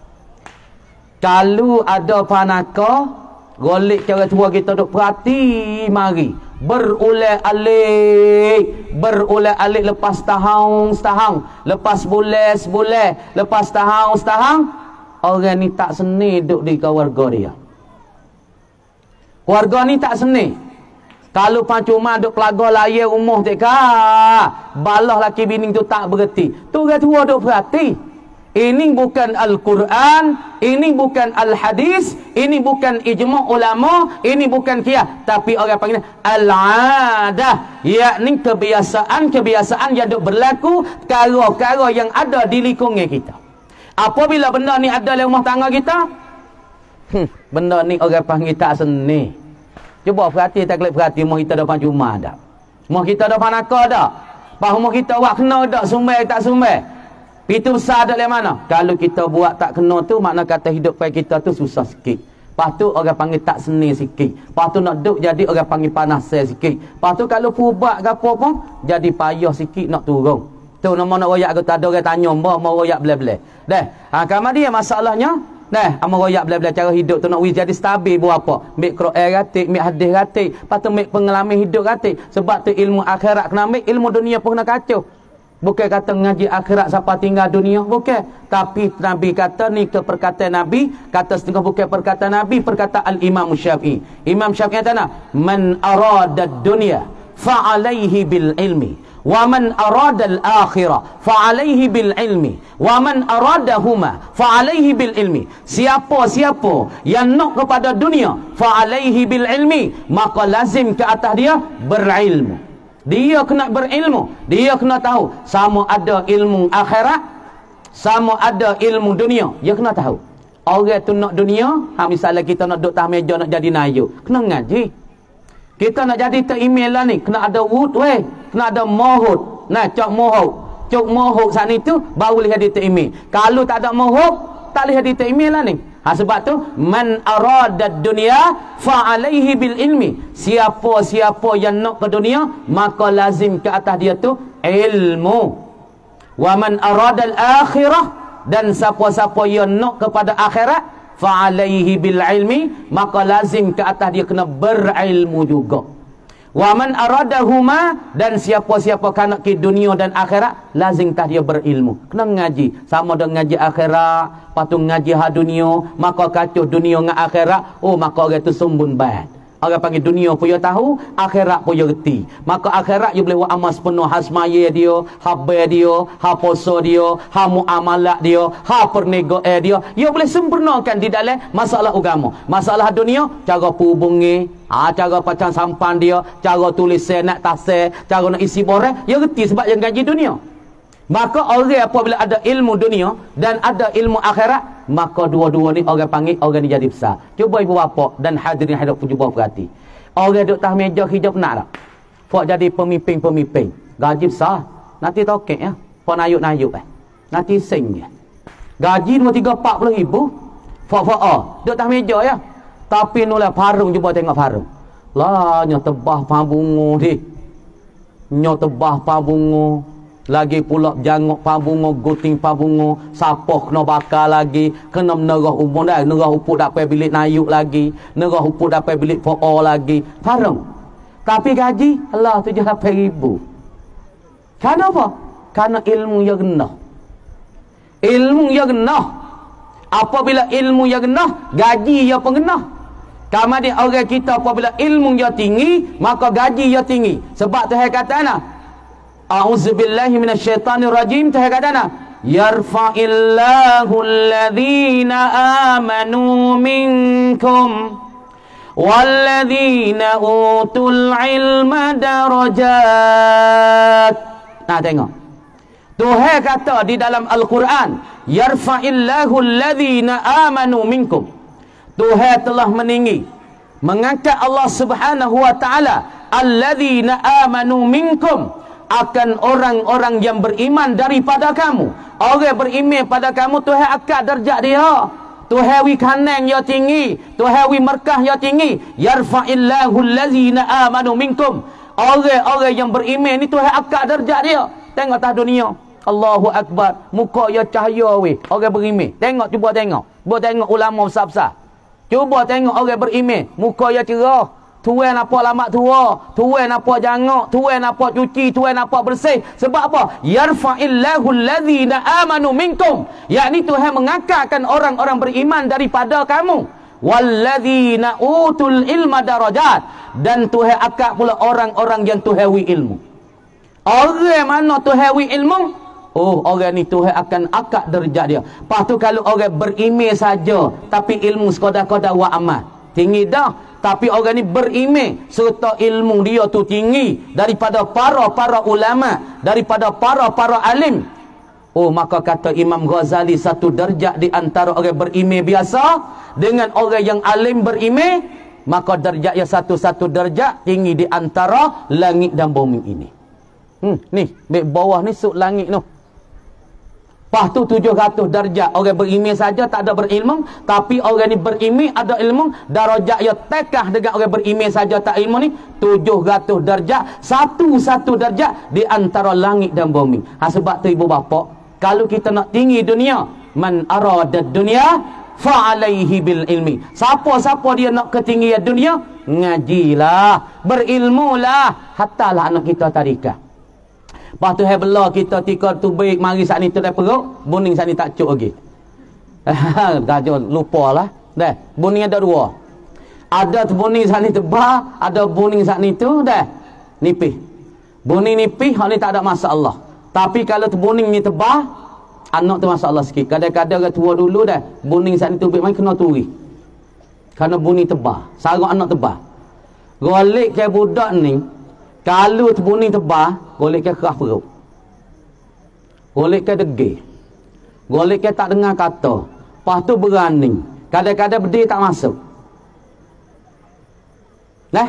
Kalau ada panaka, golik cara tua kita duk perhati mari. Berulang alik, berulang alik lepas tahun setahun, lepas bulan sebulan, lepas tahun setahun. Orang ni tak seni duduk di keluarga dia. Keluarga ni tak seni. Kalau cuma duduk pelaga layar rumah tak kah, balah laki bini tu tak berhenti. Tu orang tua duduk perhati. Ini bukan Al-Quran, ini bukan Al-Hadis, ini bukan ijma' ulama, ini bukan qiyas, tapi orang panggil al-adah, yakni kebiasaan-kebiasaan yang berlaku perkara-perkara yang ada di lingkungan kita. Apabila benda ni ada dalam rumah tangga kita, hmm, benda ni orang panggil tak seni. Cuba perhati, tak klik perhati, rumah kita depan cuma ada. Rumah kita depan nakal ada. Pas rumah kita buat kena ada, sumbai tak sumbai. Itu besar ada dari mana? Kalau kita buat tak kena tu, makna kata hidup kita tu susah sikit. Lepas tu orang panggil tak seni sikit. Lepas tu nak duduk jadi orang panggil panas sikit. Lepas tu kalau pubat ke apa pun, jadi payah sikit nak turun. Tu nama nak royak ke tak ada orang tanya, mbak mau royak belah-belah. Dah. Ha, kamar dia masalahnya, Nah, amal royak bela-bela cara hidup tu nak wis jadi stabil buat apa? Ambil Quran ratik, ambil hadis ratik, lepas tu ambil pengalaman hidup ratik. Sebab tu ilmu akhirat kena ambil, ilmu dunia pun kena kacau. Bukan kata ngaji akhirat siapa tinggal dunia, bukan. Tapi Nabi kata ni ke perkataan Nabi, kata setengah bukan perkataan Nabi, perkataan Al-Imam Syafi'i. Imam Syafi'i kata, "Man arada dunya fa alaihi bil ilmi, wa man arada al-akhirah fa alaihi bil ilmi, wa man aradahuma fa alaihi bil ilmi." Siapa-siapa yang nak kepada dunia, fa alaihi bil ilmi, maka lazim ke atas dia berilmu. Dia kena berilmu, dia kena tahu sama ada ilmu akhirat, sama ada ilmu dunia, dia kena tahu. Orang tu nak dunia, ha, misalnya kita nak duduk atas meja nak jadi nayu, kena ngaji. Kita nak jadi ter-email lah ni, kena ada wud weh, kena ada mohud. Nah, cok mohud, cok mohud saat ni tu baru boleh jadi ter-email. Kalau tak ada mohud, tak boleh jadi ter-email lah ni. Ha, sebab tu man arada dunya fa alaihi bil ilmi. Siapa-siapa yang nak ke dunia, maka lazim ke atas dia tu ilmu. Wa man arada al akhirah, dan siapa-siapa yang nak kepada akhirat, fa alaihi bil ilmi, maka lazim ke atas dia kena berilmu juga. Wa man aradahuma, dan siapa-siapa kanak ke dunia dan akhirat, lazim tah dia berilmu. Kena ngaji. Sama dengan ngaji akhirat, lepas tu ngaji ha dunia, maka kacau dunia dengan akhirat, oh maka orang tu sumbun bad. Orang panggil dunia pun dia tahu, akhirat pun dia reti. Maka akhirat dia boleh buat amal sepenuh, ha semaya dia, ha bayar dia, ha puasa dia, ha muamalah dia, ha perniagaan dia. Dia boleh sempurnakan di dalam masalah agama. Masalah dunia, cara hubungi, ha, cara pacang sampan dia, cara tulis nak tasir, cara nak isi borang, dia reti sebab yang gaji dunia. Maka orang apabila ada ilmu dunia dan ada ilmu akhirat, maka dua-dua ni orang panggil orang ni jadi besar. Cuba ibu bapa dan hadirin hadirat pun cuba perhati. Orang duduk atas meja hijab nak tak? Fok jadi pemimpin-pemimpin, gaji besar. Nanti tokek ya. Fok nayuk-nayuk eh. Nanti sing ya. Gaji dua tiga empat puluh ribu. Fok-fok oh, duduk atas meja ya. Tapi nulah parung, cuba tengok parung. Lah nyo tebah pabungo ni. Nyo tebah pabungo. Lagi pula jangok pabungo, guting pabungo, sapoh kena bakar lagi, kena menerah umur dah, nerah upuk dapat bilik nayuk lagi, nerah upuk dapat bilik po'o lagi. Parang. Tapi gaji, Allah tujuh lapan ribu. Kenapa? Karena ilmu yang genah. Ilmu yang genah. Apabila ilmu yang genah, gaji yang pengenah. Kemudian orang kita apabila ilmu yang tinggi, maka gaji yang tinggi. Sebab Tuhan kata ana, a'udzubillahi minasyaitanir rajim, Tuhan kata ana, yarfa'illahu alladhina amanu minkum walladhina utul ilma darajat. Nah, tengok. Tuhan kata di dalam Al-Quran, yarfa'illahu alladhina amanu minkum. Tuhan telah meninggi, mengangkat Allah Subhanahu wa taala alladhina amanu minkum, akan orang-orang yang beriman daripada kamu. Orang beriman pada kamu, Tuhan angkat darjat dia. Tuhan wi kanang dia tinggi, Tuhan wi markah dia tinggi. Yarfa'illahu allazina amanu minkum. Orang-orang yang beriman ni Tuhan angkat darjat dia. Tengok atas dunia, Allahu akbar, muka dia cahaya weh. Orang beriman, tengok, cuba tengok. Cuba tengok ulama besar-besar. Cuba tengok orang beriman, muka dia cerah. Tuan apa lama tua, tuan apa jangok, tuan apa cuci, tuan apa bersih. Sebab apa? Yarfa'illahu allazina amanu minkum. Yakni Tuhan mengangkatkan orang-orang beriman daripada kamu. Wallazina utul ilma darajat. Dan Tuhan angkat pula orang-orang yang Tuhan wi ilmu. Orang mana Tuhan wi ilmu? Oh, orang ni Tuhan akan angkat darjat dia. Lepas tu kalau orang beriman saja, tapi ilmu sekadar-kadar wa amal, tinggi dah. Tapi orang ni berimej serta ilmu dia tu tinggi daripada para-para ulama, daripada para-para alim. Oh, maka kata Imam Ghazali, satu darjat di antara orang berimej biasa dengan orang yang alim berimej, maka darjat yang satu-satu darjat tinggi di antara langit dan bumi ini. Hmm, ni, di bawah ni suk langit tu. Lepas tu tujuh ratus darjat orang berimej saja tak ada berilmu, tapi orang ni berimej ada ilmu, darjat yang tekah dengan orang berimej saja tak ilmu ni tujuh ratus darjat, satu-satu darjat di antara langit dan bumi. Ha, sebab tu ibu bapa, kalau kita nak tinggi dunia, man arada dunia fa alaihi bil ilmi. Siapa-siapa dia nak ketinggian dunia, ngajilah, berilmulah, hattalah anak kita tadika. Lepas tu hai bela kita tika tu baik mari saat ni tu dah perut, buning saat ni tak cuk lagi. Dah lupalah. Dah, buning ada dua. Ada tu buning saat ni tebal, ada buning saat ni tu dah nipih. Buning nipih hak ni tak ada masalah. Tapi kalau tu buning ni tebal, anak tu masalah sikit. Kadang-kadang orang tua dulu dah buning saat ni tu baik main kena turi. Kerana buning tebal, sarang anak tebal. Golek ke budak ni, kalau tu buning tebal, golek ke kerah perut. Golek ke degil. Golek ke tak dengar kata. Lepas tu berani. Kadang-kadang berdiri tak masuk. Nah,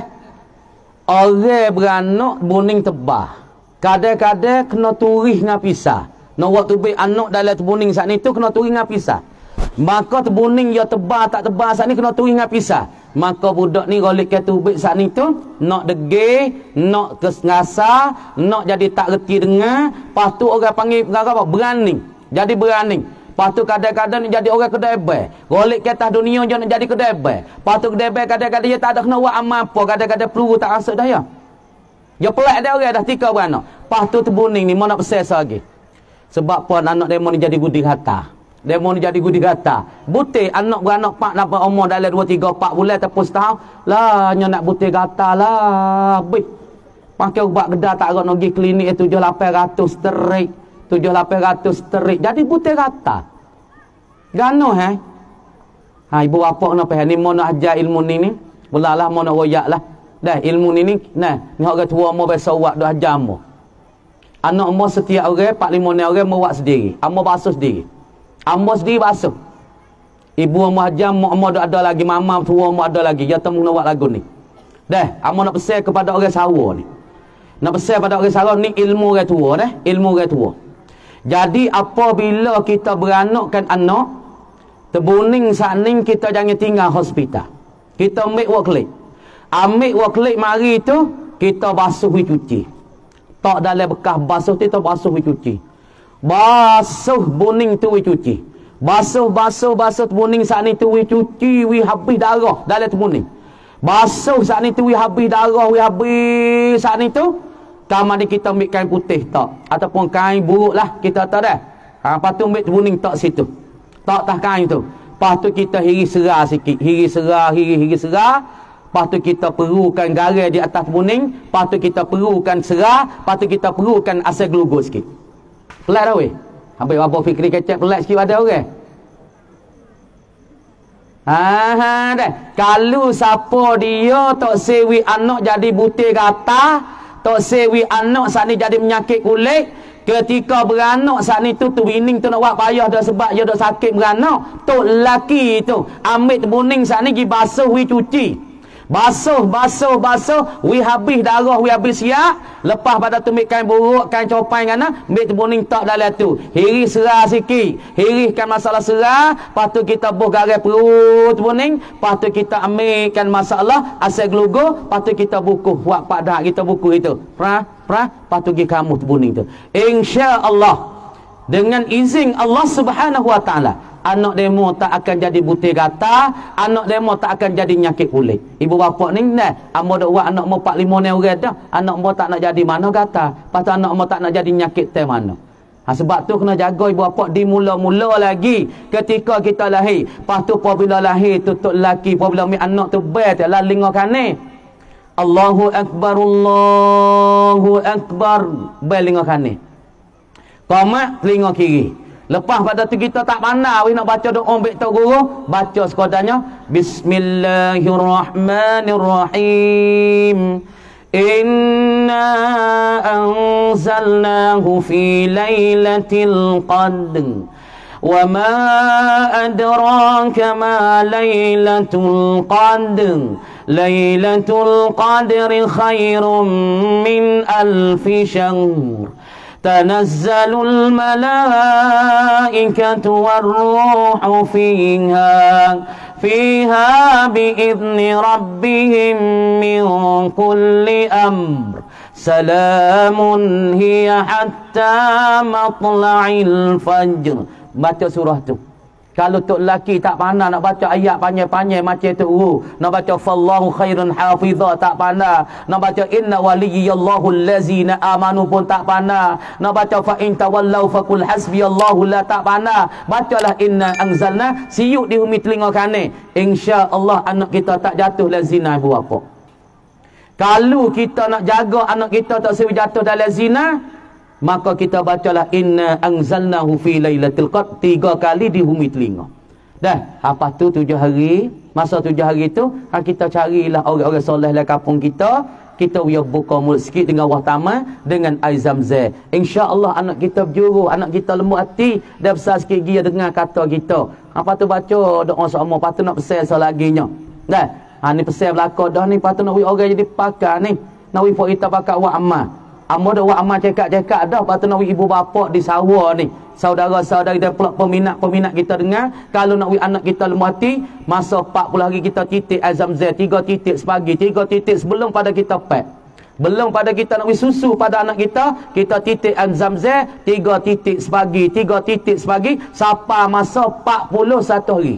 orang beranak buning tebal. Kadang-kadang kena turih dengan pisah. Nak waktu baik anak dalam terbuning saat ni tu kena turih dengan pisah. Maka terbuning dia tebal tak tebal saat ni kena turih dengan pisah. Maka budak ni golek ke tu baik saat ni tu nak degil, nak kesngasa, nak jadi tak reti dengar. Lepas tu orang panggil apa? Berani. Jadi berani. Lepas tu kadang-kadang ni jadi orang kedebel. Golek ke atas dunia je nak jadi kedebel. Lepas tu kedebel kadang-kadang dia tak ada kena buat amal apa. Kadang-kadang peluru tak rasuk dah ya. Dia pelak dia orang dah tika beranak. Lepas tu terbuning ni mau nak bersesa lagi. Sebab pun anak demo ni jadi gudi kata. Demo ni jadi gudi kata. Butir anak beranak pak dapat umur dalam dua, tiga, empat bulan ataupun setahun. Lah nyo nak butir kata lah. Bih. Pakai ubat gedah tak nak pergi klinik tujuh lapan ratus terik. tujuh lapan ratus terik. Jadi butir kata. Gano eh? Ha ibu bapa nak faham ni mau nak ajar ilmu ni ni. Mulalah mau nak royak lah. Dah ilmu ni ni nah, ni orang tua mau biasa buat dah ajar mo. Anak mo setiap orang empat lima orang mau buat sendiri. Amo basuh sendiri. Amo sendiri basuh. Ibu mo ajar mo amo ada lagi, mama tua mo ada lagi. Ya temu nak buat lagu ni. Dah, amo nak pesan kepada orang Sarawak ni. Nak pesan pada orang Sarawak ni ilmu orang tua dah, ilmu orang tua. Jadi apabila kita beranakkan anak, terbuning saat ni kita jangan tinggal hospital. Kita ambil waklik. Ambil waklik mari tu, kita basuh we cuci. Tak dalam bekas basuh tu, kita basuh we cuci. Basuh buning tu we cuci. Basuh, basuh, basuh buning saat ni tu we cuci, we habis darah dalam tu buning. Basuh saat ni tu we habis darah, we habis saat ni tu. Kamar ni kita ambil kain putih tak. Ataupun kain buruk lah, kita tak dah. Ha, lepas tu ambil tu buning tak situ. Tak tak kain tu. Lepas tu kita hiri serah sikit. Hiri serah, hiri, hiri serah. Lepas tu kita perlukan garai di atas buning. Lepas tu kita perlukan serah. Lepas tu kita perlukan asal gelugur sikit. Pelat dah weh. Habis apa fikri kecek pelat sikit pada orang. Ha, dah. Kalau siapa dia tak sewi anak jadi butir gata, tak sewi anak saat ni jadi menyakit kulit. Ketika beranak saat ni tu tu bining tu nak buat payah dah sebab dia dah sakit beranak. Tok lelaki tu ambil buning saat ni pergi basuh we cuci. Basuh, basuh, basuh, we habis darah, we habis siap. Lepas pada tu ambil kain buruk, kain copai kana, ambil buning tak dalam tu. Hiri serah sikit. Hirikan masalah serah, lepas tu kita buh garai perut buning, lepas tu kita ambilkan masalah asal gelugur, lepas tu kita bukuh buat padah kita buku itu. Prah, prah, lepas tu pergi kamu tu buning tu. Insya-Allah dengan izin Allah Subhanahu wa taala, anak demo tak akan jadi butir gata, anak demo tak akan jadi nyakit kulit. Ibu bapa ni nah, amo dak buat anak mo empat lima ni orang dah, anak mo tak nak jadi mana gata, pasal anak mo tak nak jadi nyakit teh mana. Ha, sebab tu kena jaga ibu bapa di mula-mula lagi ketika kita lahir. Lepas tu apabila lahir tu tok lelaki, apabila mi anak tu baik tak laling ngakane. Allahu akbar, Allahu akbar, baik lingakane. Qamat telinga kiri. Lepas pada tu kita tak pandai nak baca doa ambek tok guru, baca sekadarnya Bismillahirrahmanirrahim. Inna anzalnahu fi lailatul qadr. Wa ma adraka ma lailatul qadr. Lailatul qadri khairum min alfi syahr. تنزل الملائكة والروح فيها فيها بإذن ربهم من كل أمر سلام هي حتى مطلع الفجر. Baca surah tu. Kalau tok lelaki tak pandai nak baca ayat panjang-panjang macam tu, uh, nak baca fallahu khairun hafizah tak pandai, nak baca inna waliyallahu allazina amanu pun tak pandai, nak baca fa in tawallau faqul hasbiyallahu la tak pandai. Bacalah inna anzalna, siuk di humi telinga kanan, insya-Allah anak kita tak jatuh dalam zina ibu bapa. Kalau kita nak jaga anak kita tak sampai jatuh dalam zina, maka kita bacalah inna anzalnahu fi lailatul qadr tiga kali di humi telinga. Dah, apa tu tujuh hari, masa tujuh hari tu ha, kita carilah orang-orang soleh dalam kampung kita, kita biar buka mulut sikit dengan wahtamah dengan air Zamzam. Insya-Allah anak kita berjuru, anak kita lembut hati dan besar sikit dia dengar kata kita. Apa tu baca doa sama, apa tu nak pesan selaginya. Dah, ha ni pesan belaka dah ni, apa tu nak orang jadi pakar ni. Nak wi pok kita pakar wa amal. Amo dah buat amal cekak-cekak dah. Lepas tu nak ibu bapa di sawah ni, saudara-saudari dan pula peminat-peminat kita dengar, kalau nak anak kita lemah hati, masa empat puluh hari kita titik Azamzam, tiga titik sepagi, tiga titik sebelum pada kita pek, belum pada kita nak susu pada anak kita, kita titik Azamzam, tiga titik sepagi, tiga titik sepagi sampai masa empat puluh satu hari.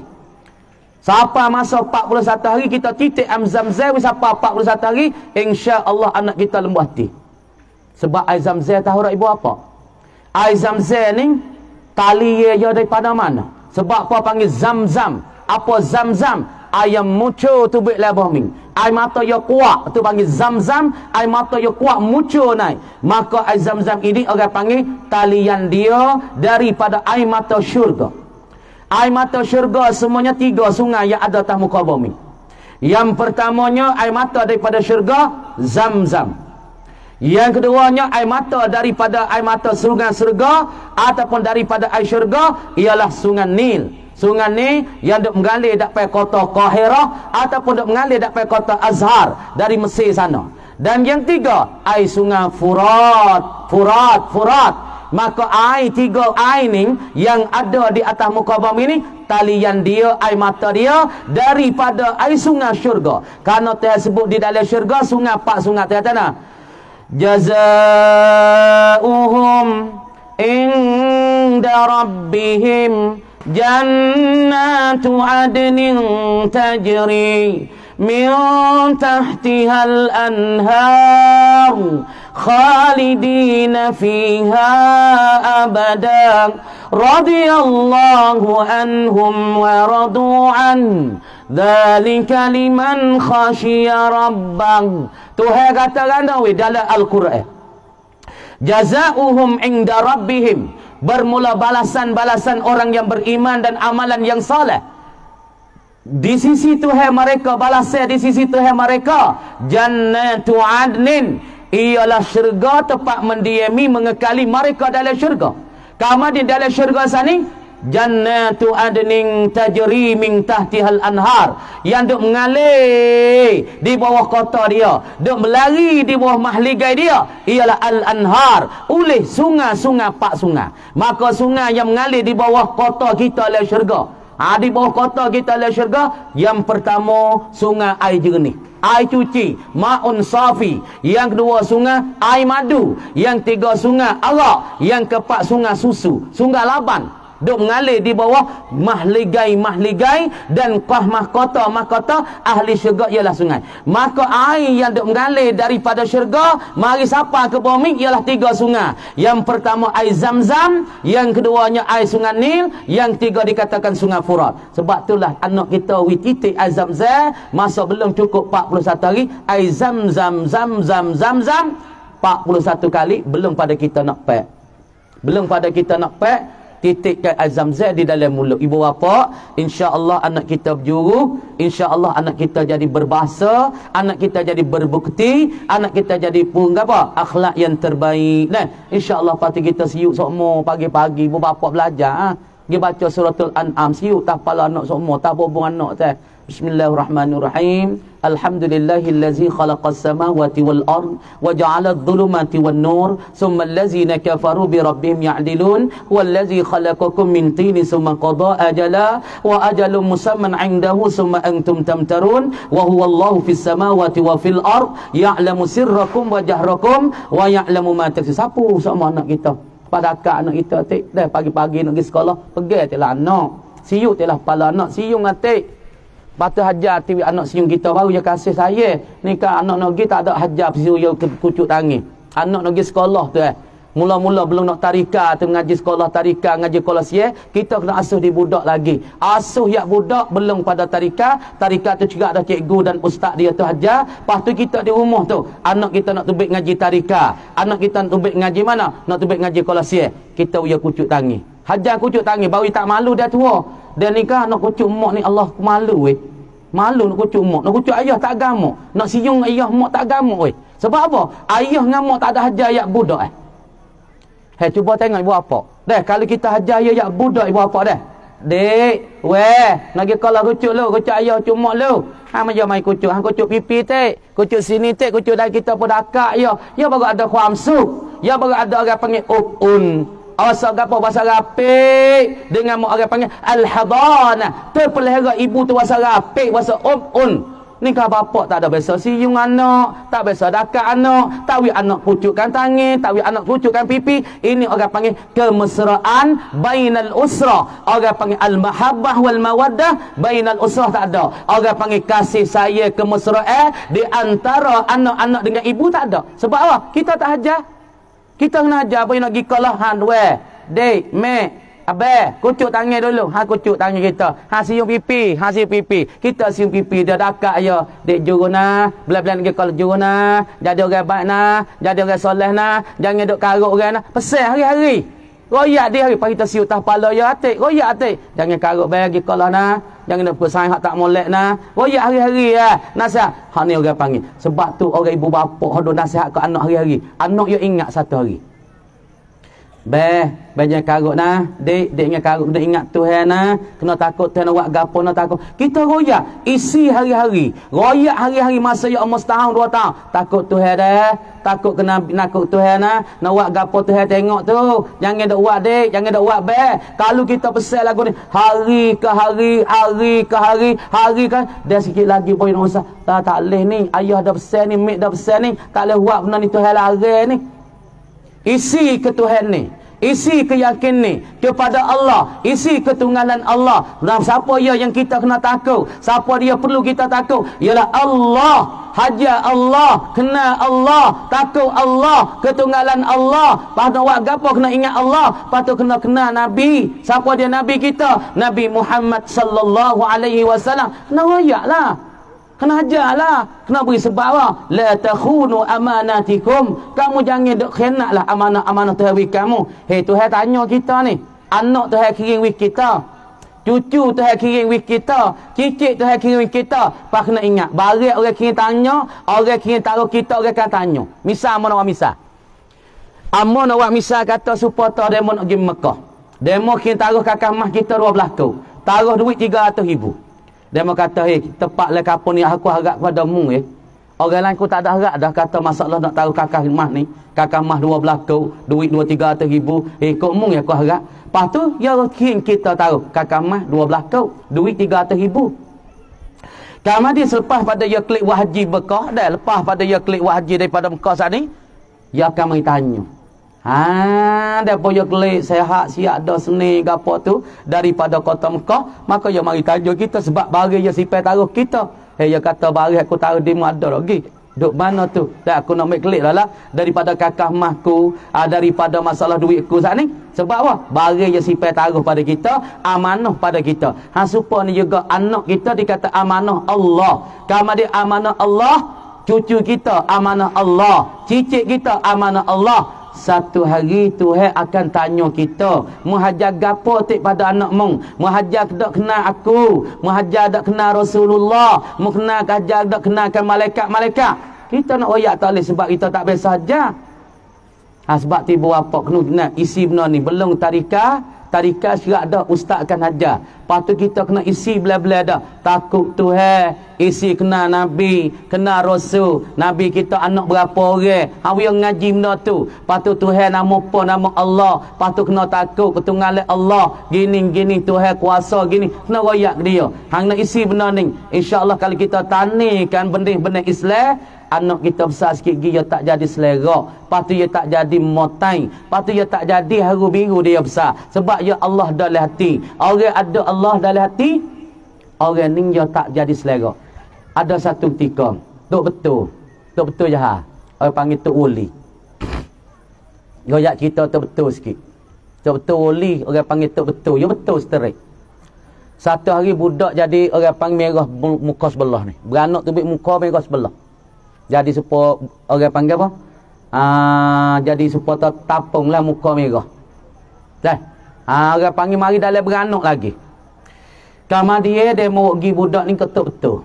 Sampai masa empat puluh satu hari kita titik Azamzam sampai empat puluh satu hari, insya-Allah anak kita lemah hati. Sebab air Zamzam tahu tak ibu apa? Air Zamzam ni tali dia daripada mana? Sebab apa panggil Zam-Zam? Apa Zam-Zam? Air yang muncul tu baik lebah ming. Air mata yang kuat tu panggil Zam-Zam. Air mata yang kuat muncul naik. Maka air Zam-Zam ini orang panggil talian dia daripada air mata syurga. Air mata syurga semuanya tiga sungai yang ada atas muka bumi. Yang pertamanya air mata daripada syurga, Zam-Zam. Yang keduanya air mata daripada air mata sungai surga ataupun daripada air syurga ialah sungai Nil. Sungai Nil yang duk mengalir dak pai kota Qahirah ataupun duk mengalir dak pai kota Azhar dari Mesir sana. Dan yang tiga air sungai Furat, Furat, Furat. Maka air tiga air ni yang ada di atas muka bumi ni, talian dia, air mata dia daripada air sungai syurga. Karena tersebut di dalam syurga sungai pak sungai tanah. Jazaa'uhum inda rabbihim jannatu adnin tajri min tahtihal anhar khalidina fiha abadan radiyallahu anhum wa radu an dzalika liman khashiya rabbah. Tuhan katakan dalam Al-Quran, jazaa'uhum inda rabbihim, bermula balasan-balasan orang yang beriman dan amalan yang saleh di sisi Tuhan mereka, balasnya di sisi Tuhan mereka jannatu adnin, ialah syurga tempat mendiami mengekali mereka dalam syurga. Kamu di dalam syurga sana jannatu adnin tajri min tahtihal anhar, yang duk mengalir di bawah kota dia, duk melari di bawah mahligai dia ialah al-anhar, oleh sungai-sungai pak sungai. Maka sungai yang mengalir di bawah kota kita dalam syurga, ha, di bawah kota kita dalam syurga, yang pertama sungai air jernih, air cuci, ma'un safi. Yang kedua sungai air madu. Yang tiga sungai arak. Yang keempat sungai susu, sungai laban, duk mengalir di bawah mahligai-mahligai dan kah mahkota-mahkota ahli syurga ialah sungai. Maka air yang duk mengalir daripada syurga mari sapa ke bumi ialah tiga sungai. Yang pertama air Zam-Zam, yang keduanya air sungai Nil, yang tiga dikatakan sungai Furat. Sebab itulah anak kita wi titik air Zam-Zam masa belum cukup empat puluh satu hari, air Zam-Zam, Zam-Zam, Zam-Zam empat puluh satu kali, belum pada kita nak pek. Belum pada kita nak pek, titikkan Azamzam di dalam mulut ibu bapa. Insya-Allah anak kita berjuru, insya-Allah anak kita jadi berbahasa, anak kita jadi berbukti, anak kita jadi pun apa? Akhlak yang terbaik. Nah, insya-Allah pasti kita siuk semua pagi-pagi ibu bapa belajar, ha? Dia baca suratul An'am, siuk tak pala anak semua, tak bobong anak teh. Bismillahirrahmanirrahim. Alhamdulillahillazi khalaqas samawati wal ard wa ja'ala adh-dhulumati wan nur thumma allazina kafaru bi rabbihim ya'dilun wallazi khalaqakum min tinin thumma qada ajala wa ajalun musamman 'indahu thumma antum tamtarun wa huwallahu fis samawati wa fil ard ya'lamu sirrakum wa jahrakum wa ya'lamu ma taksibun. Sapu sama anak kita pada akak anak kita tik dah pagi-pagi nak pergi sekolah, pergi telah anak Siung telah pala anak siung atik. Patu hajar tiwi anak siung kita baru je kasih saya. Ni kan anak nak pergi tak ada hajar siung yang kucuk tangi. Anak nak pergi sekolah tu eh. Mula-mula belum nak tarika tu mengaji sekolah tarika, ngaji kolosier, kita kena asuh di budak lagi. Asuh yak budak belum pada tarika, tarika tu juga ada cikgu dan ustaz dia tu hajar. Lepas tu kita di rumah tu, anak kita nak tubik ngaji tarika, anak kita nak tubik ngaji mana? Nak tubik ngaji kolosier. Kita uya kucuk tangi. Hajar kucuk tangi, baru tak malu dia tua. Dia nikah nak kucuk mak ni, Allah malu weh. Malu nak kucuk mak, nak kucuk ayah tak agama. Nak siung ayah mak tak agama weh. Sebab apa? Ayah dengan mak tak ada hajar yak budak eh. Hei, cuba tengok ibu apa. Dah, kalau kita hajar ayah yak budak ibu apa dah. Dek, weh, nak pergi kalau kucuk lu, kucuk ayah cuma lu. Ha macam mai kucuk, hang kucuk pipi tek, kucuk sini tek, kucuk dah kita pun dakak ya. Ya baru ada khamsu. Ya baru ada orang panggil upun. Asal gapo bahasa rapik dengan mak orang panggil al-hadana. Terpelihara ibu tu bahasa rapik, bahasa upun. Ni kah bapak tak ada biasa siung anak, tak biasa dakak anak, tawi anak pucukkan tangan, tawi anak pucukkan pipi. Ini orang panggil kemesraan bainal usrah. Orang panggil al-mahabbah wal mawaddah bainal usrah tak ada. Orang panggil kasih saya kemesraan di antara anak-anak dengan ibu tak ada. Sebab apa? Kita tak hajar. Kita kena ajar apa yang nak pergi kalahan weh. Dek, mek, abang, kucuk tangan dulu. Ha kucuk tangan kita. Ha siung pipi, ha siung pipi. Kita siung pipi dia dakak ya. Dek juruna, belah-belah pergi kalau juruna, jadi orang baik nah, jadi orang soleh nah, jangan duk karuk orang nah. Pesan hari-hari. Royak dia hari pas kita siung tah pala ya atik, royak atik. Jangan karuk bagi kalau nah, jangan nak pesan hak tak molek nah. Royak hari-hari ya. Nasihat. Ha ni orang panggil. Sebab tu orang ibu bapa hodo nasihat ke anak hari-hari. Anak yo ingat satu hari. Beh, banyak karut nah, dek, dek ingat karut, dek ingat Tuhan nah, kena takut Tuhan awak gapo nak takut. Kita royak isi hari-hari. Royak hari-hari masa ya Allah setahun dua tahun. Takut Tuhan dah, takut kena nakut Tuhan nah, nak buat gapo Tuhan tengok tu. Jangan dak buat dek, jangan dak buat beh. Kalau kita pesan lagu ni hari ke hari, hari ke hari, hari kan dah sikit lagi poin usah. Tak tak leh ni, ayah dah pesan ni, mak dah pesan ni, tak leh buat benda ni Tuhan larang ni. Isi ke Tuhan ni, isi keyakinan ni kepada Allah, isi ketunggalan Allah. Dan siapa dia yang kita kena takut, siapa dia perlu kita takut, ialah Allah. Hajar Allah, kena Allah, takut Allah, ketunggalan Allah. Pada waktu gapo kena ingat Allah, patut kena kena Nabi. Siapa dia Nabi kita? Nabi Muhammad sallallahu alaihi wasallam. Kena royaklah, kena hajarlah, kena beri sebab apa? La takhunu amanatikum. Kamu jangan duk khianatlah amanah-amanah Tuhan wik kamu. Hei, Tuhan tanya kita ni. Anak Tuhan kirim wik kita. Cucu Tuhan kirim wik kita. Cicit Tuhan kirim wik kita. Pak kena ingat, barat orang kirim tanya, orang kirim taruh kita, orang akan tanya. Misal mana orang misal? Amun awak misal kata supporter demo nak pergi Mekah. Demo kirim taruh kakak mah kita dua belas kau. Taruh duit tiga ratus ribu. Dia mau kata, hei, tepatlah kapal ni aku harap kepada mu eh. Orang lain aku tak ada harap dah kata masalah nak taruh kakak mah ni. Kakak mah dua belas kau, duit dua tiga ratus ribu. Eh, kau mu ya aku harap. Lepas tu, ya kita taruh kakak mah dua belas kau, duit tiga ratus ribu. Kemudian selepas pada ia klik wahji Mekah, dah lepas pada ia klik wahji daripada Mekah saat ni, ia akan mari tanya. Ha, dia punya klik sehat siap dah seni gapo tu daripada kota Mekah, maka dia mari tanya kita sebab bagi dia sipai taruh kita. Hei, dia kata bagi aku taruh di ada lagi. Duk mana tu? Dah aku nak make klik lah lah daripada kakak mahku, ah, daripada masalah duitku saat ni. Sebab apa? Bagi dia sipai taruh pada kita, amanah pada kita. Ha, supaya ni juga anak kita dikata amanah Allah. Kemudian amanah Allah, cucu kita amanah Allah, cicit kita amanah Allah. Satu hari Tuhan akan tanya kita, mu hajar gapo tik pada anak mung? Mu hajar dak kenal aku, mu hajar dak kenal Rasulullah, mu kenal hajar dak kenalkan malaikat-malaikat. Kita nak royak tak boleh sebab kita tak biasa hajar. Ha, sebab tiba apa kena isi benda ni belum tarikah. Tarikah syarat dah ustaz akan hajar. Lepas tu kita kena isi belah-belah dah. Takut Tuhan, isi kena Nabi, kena Rasul. Nabi kita anak berapa orang. Hawi yang ngaji benda tu. Lepas tu Tuhan nama apa? Nama Allah. Lepas tu kena takut ketunggalan Allah. Gini-gini Tuhan kuasa gini. Kena royak dia. Hang nak isi benda ni. InsyaAllah kalau kita tanikan benih-benih Islam, anak kita besar sikit dia tak jadi selera, lepas tu dia tak jadi motai, lepas tu dia tak jadi haru biru dia besar. Sebab ya Allah dalam hati. Orang ada Allah dalam hati, orang ni dia tak jadi selera. Ada satu ketika, tok betul, tok betul jahat. Orang panggil tok wali. Goyak cerita tok betul sikit. Tok betul wali, orang panggil tok betul. Ya betul straight. Satu hari budak jadi orang panggil merah muka sebelah ni. Beranak tu muka merah sebelah. Jadi supaya orang panggil apa? Ah, jadi supaya tapung lah muka merah. Dah. Ah, orang panggil mari dalam beranak lagi. Kamar dia dia mau pergi budak ni ketuk betul.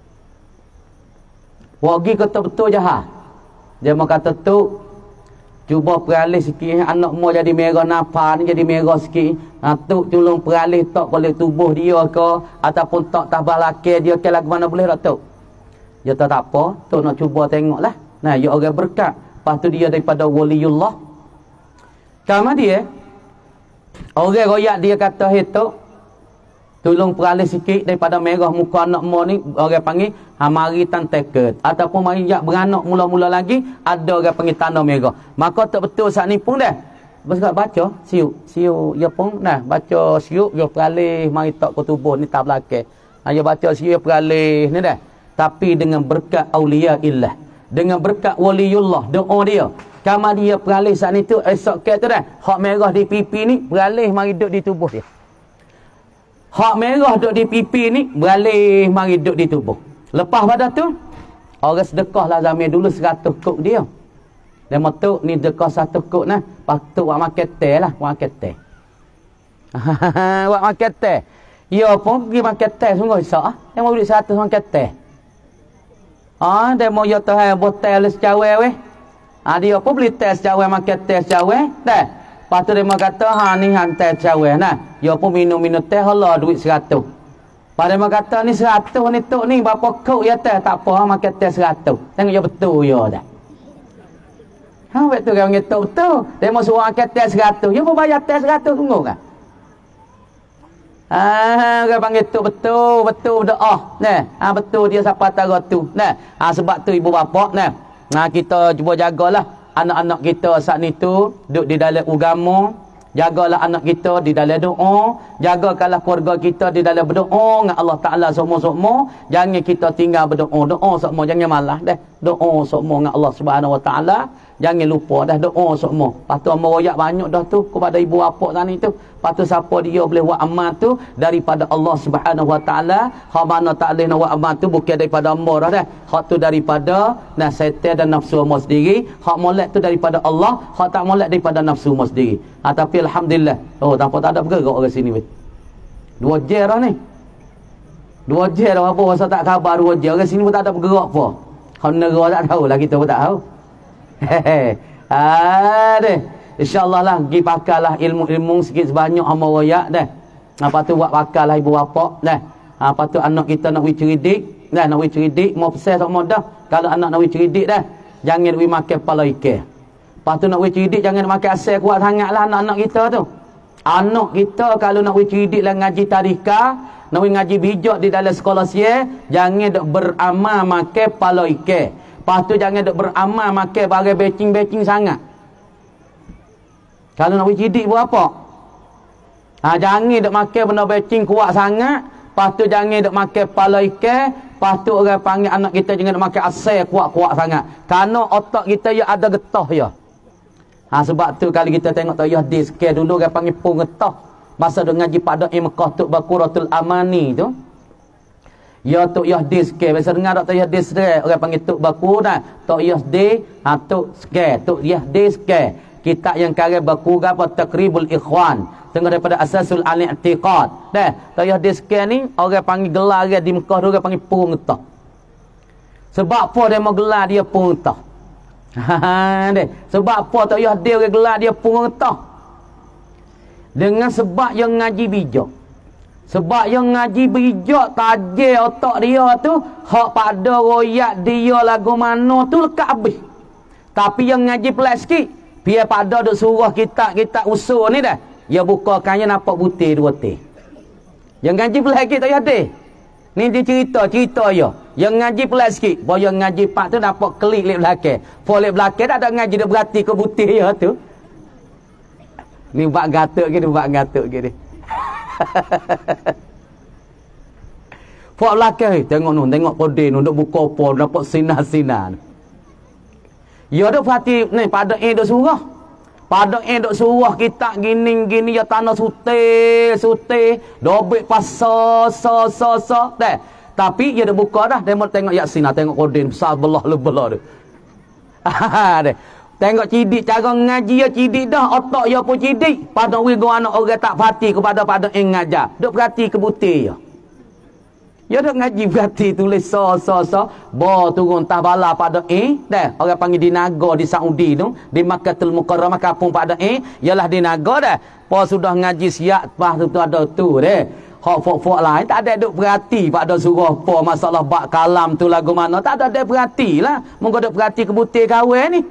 Pergi ketuk betul jahat. Dia mau kata tu cuba peralih sikit anak mau jadi merah napa ni jadi merah sikit. Ha, tu tolong peralih tak boleh tubuh dia ke ataupun tak tabah laki dia ke lagu mana boleh tak tu. Dia tak apa, tu nak cuba tengoklah. Nah, dia orang berkat. Lepas tu dia daripada waliullah. Kamar dia orang royak dia kata itu tolong peralih sikit daripada merah muka anak mo ni, orang panggil ha, mari tanteket ataupun mari jak beranak mula-mula lagi ada orang panggil tanda merah. Maka tak betul saat ni pun dah bersekat baca siuk siuk ya pun nah baca siuk dia peralih mari tak ke tubuh ni tak belakang. Ha, dia baca siuk dia peralih ni dah. Tapi dengan berkat aulia illah, dengan berkat waliullah, doa dia kamar dia peralih saat ni tu esok ke tu dah hak merah di pipi ni peralih mari duduk di tubuh dia. Hak merah duduk di pipi ni beralih mari duduk di tubuh. Lepas pada tu orang sedekah lah zaman dulu seratus kok dia. Dia matuk ni sedekah satu kok nah. Patut buat makan teh lah, buat makan teh. Buat makan teh. Ya pun pergi makan teh sungguh isak ah. Dia mau beli seratus makan teh. Ah, dia mau ya tahu botol secawai weh. Ah, dia pun beli teh secawai makan teh secawai. Dah. Lepas tu dia kata, ha ni hantar cawai nah. Dia pun minum-minum teh, Allah duit seratus. Lepas dia kata, ni seratus ni tok ni, berapa kok ya teh? Tak apa, ha, makan teh seratus. Tengok dia betul ya dah. Ha, betul kan panggil tok betul. Dia mau suruh makan teh seratus. Dia pun bayar teh seratus, tunggu kan? Ah, dia panggil tok betul, betul berdoa. Nah, ha, betul dia siapa tara tu. Nah, ha, sebab tu ibu bapa, nah. Nah, kita cuba jagalah anak-anak kita saat ni tu duduk di dalam agama, jagalah anak kita di dalam doa, jagakanlah keluarga kita di dalam berdoa dengan Allah Taala semua-semua. Jangan kita tinggal berdoa, doa semua jangan malas dah. Doa semua dengan Allah Subhanahu Wa Taala. Jangan lupa dah doa semua. Patu amal royak banyak dah tu kepada ibu bapa tadi tu. Patu siapa dia boleh buat amal tu daripada Allah Subhanahu Wa Taala. Hak mana tak boleh nak buat amal tu bukan daripada hamba dah dah. Hak tu daripada nah syaitan dan nafsu hamba sendiri. Hak molek tu daripada Allah, hak tak molek daripada nafsu hamba sendiri. Ha, tapi alhamdulillah. Oh, tanpa tak ada bergerak orang sini weh. Dua jer dah ni. Dua jer dah apa pasal tak khabar dua jer. Orang sini pun tak ada bergerak apa. Hak negara tak tahu lah, kita pun tak tahu. Hehehe. Ah deh. InsyaAllah lah pergi pakarlah ilmu-ilmu sikit sebanyak hamba royak dah. Lepas tu buat pakarlah ibu bapa dah. Lepas tu anak kita nak wui ceridik dah, nak wui ceridik mau pesan tak mau dah. Kalau anak nak wui ceridik dah, jangan wui makan kepala ikan. Lepas tu nak wui ceridik jangan makan asal kuat sangatlah anak-anak kita tu. Anak kita kalau nak wui ceridik lah ngaji tadika, nak wui ngaji bijak di dalam sekolah sia, jangan dok beramal makan kepala ikan. Lepas tu jangan dok beramal makan barang becing-becing sangat. Kalau nak bercidik buat apa? Ha, jangan dok makan benda becing kuat sangat. Lepas tu jangan dok makan kepala ikan. Lepas tu orang panggil anak kita jangan dok makan asal kuat-kuat sangat. Kerana otak kita ya ada getah ya. Ha, sebab tu kalau kita tengok tu ya hadis ke dulu orang panggil pun getah. Masa dok ngaji pada Mekah tu Baqaratul Amani tu. Ya Tok Yahdis ke biasa dengar tak Tok Yahdis ke orang panggil Tok Baku dah Tok Yahdis ha Tok ke Tok Yahdis ke kitab yang karya Baku apa Taqribul Ikhwan tengok daripada Asasul Al-I'tiqad dah Tok Yahdis ke ni orang panggil gelar dia di Mekah tu orang panggil pengeta. Sebab apa dia mau gelar dia pengeta? Ha deh sebab apa Tok Yahdis orang gelar dia pengeta? Dengan sebab yang ngaji bijak. Sebab yang ngaji bijak tajir otak dia tu hak pada royak dia lagu mana tu lekat habis. Tapi yang ngaji pelik sikit biar pada duk suruh kitab-kitab usul ni dah. Dia bukakannya nampak butir dua teh. Yang ngaji pelik sikit tak ada. Ni dia cerita-cerita ya. Yang ngaji pelat sikit. Bawa yang ngaji pak tu dapat klik lek belakang. Fo lek belakang tak ada ngaji dia berhati ke putih ya tu. Ni buat gatuk ke, buat gatuk ke dia. Fo belakang tengok nu, tengok kode nu duk buka apa dapat sinar-sinar. Ya duk berhati ni pada eh duk surah. Pada eh duk surah kita gini-gini ya tanah sutih, sutih, dobek pasal so so so teh. Tapi dia dah buka dah, dia mau tengok Yasin, tengok Qurdin besar belah lebelah tu. Deh. Tengok cidik cara ngaji ya cidik dah, otak ya pun cidik. Pada wigo anak orang tak perhati kepada pada yang ngajar. Duk perhati ke butir ya. Ya duk ngaji perhati tulis so so so, bo turun tah bala pada eh, dah. Orang panggil di Naga di Saudi tu, di Makkatul Mukarramah kampung pada eh, ialah di Naga dah. Po sudah ngaji siap, pas tu ada tu deh. Hak fok-fok lain tak ada duk perhati pada surah apa masalah bak kalam tu lagu mana, tak ada dia perhatilah. Monggo duk perhati ke butir kawan ni.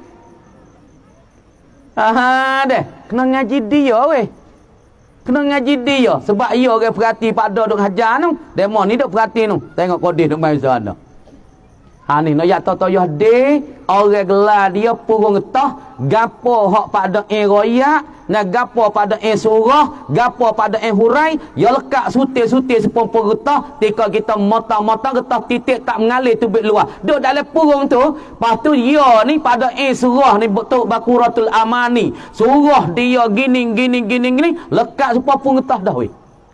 Aha deh, kena ngaji dia weh. Kena ngaji dia sebab ia orang perhati pada duk hajar tu. Demo ni duk perhati tu. Tengok kodeh duk main sana. Ha ni no ya totoyah de orang gelar dia purung getah gapo hak pada eh royak, na gapo pada eh surah, gapo pada eh hurai, ya lekat sutir-sutir sepompong getah, tika kita mata-mata getah titik tak mengalir tubik luar. Duk dalam purung tu, lepas tu dia ni pada eh surah ni betul Baqaratul Amani. Surah dia gini gini gini gini lekat sepompong getah dah weh.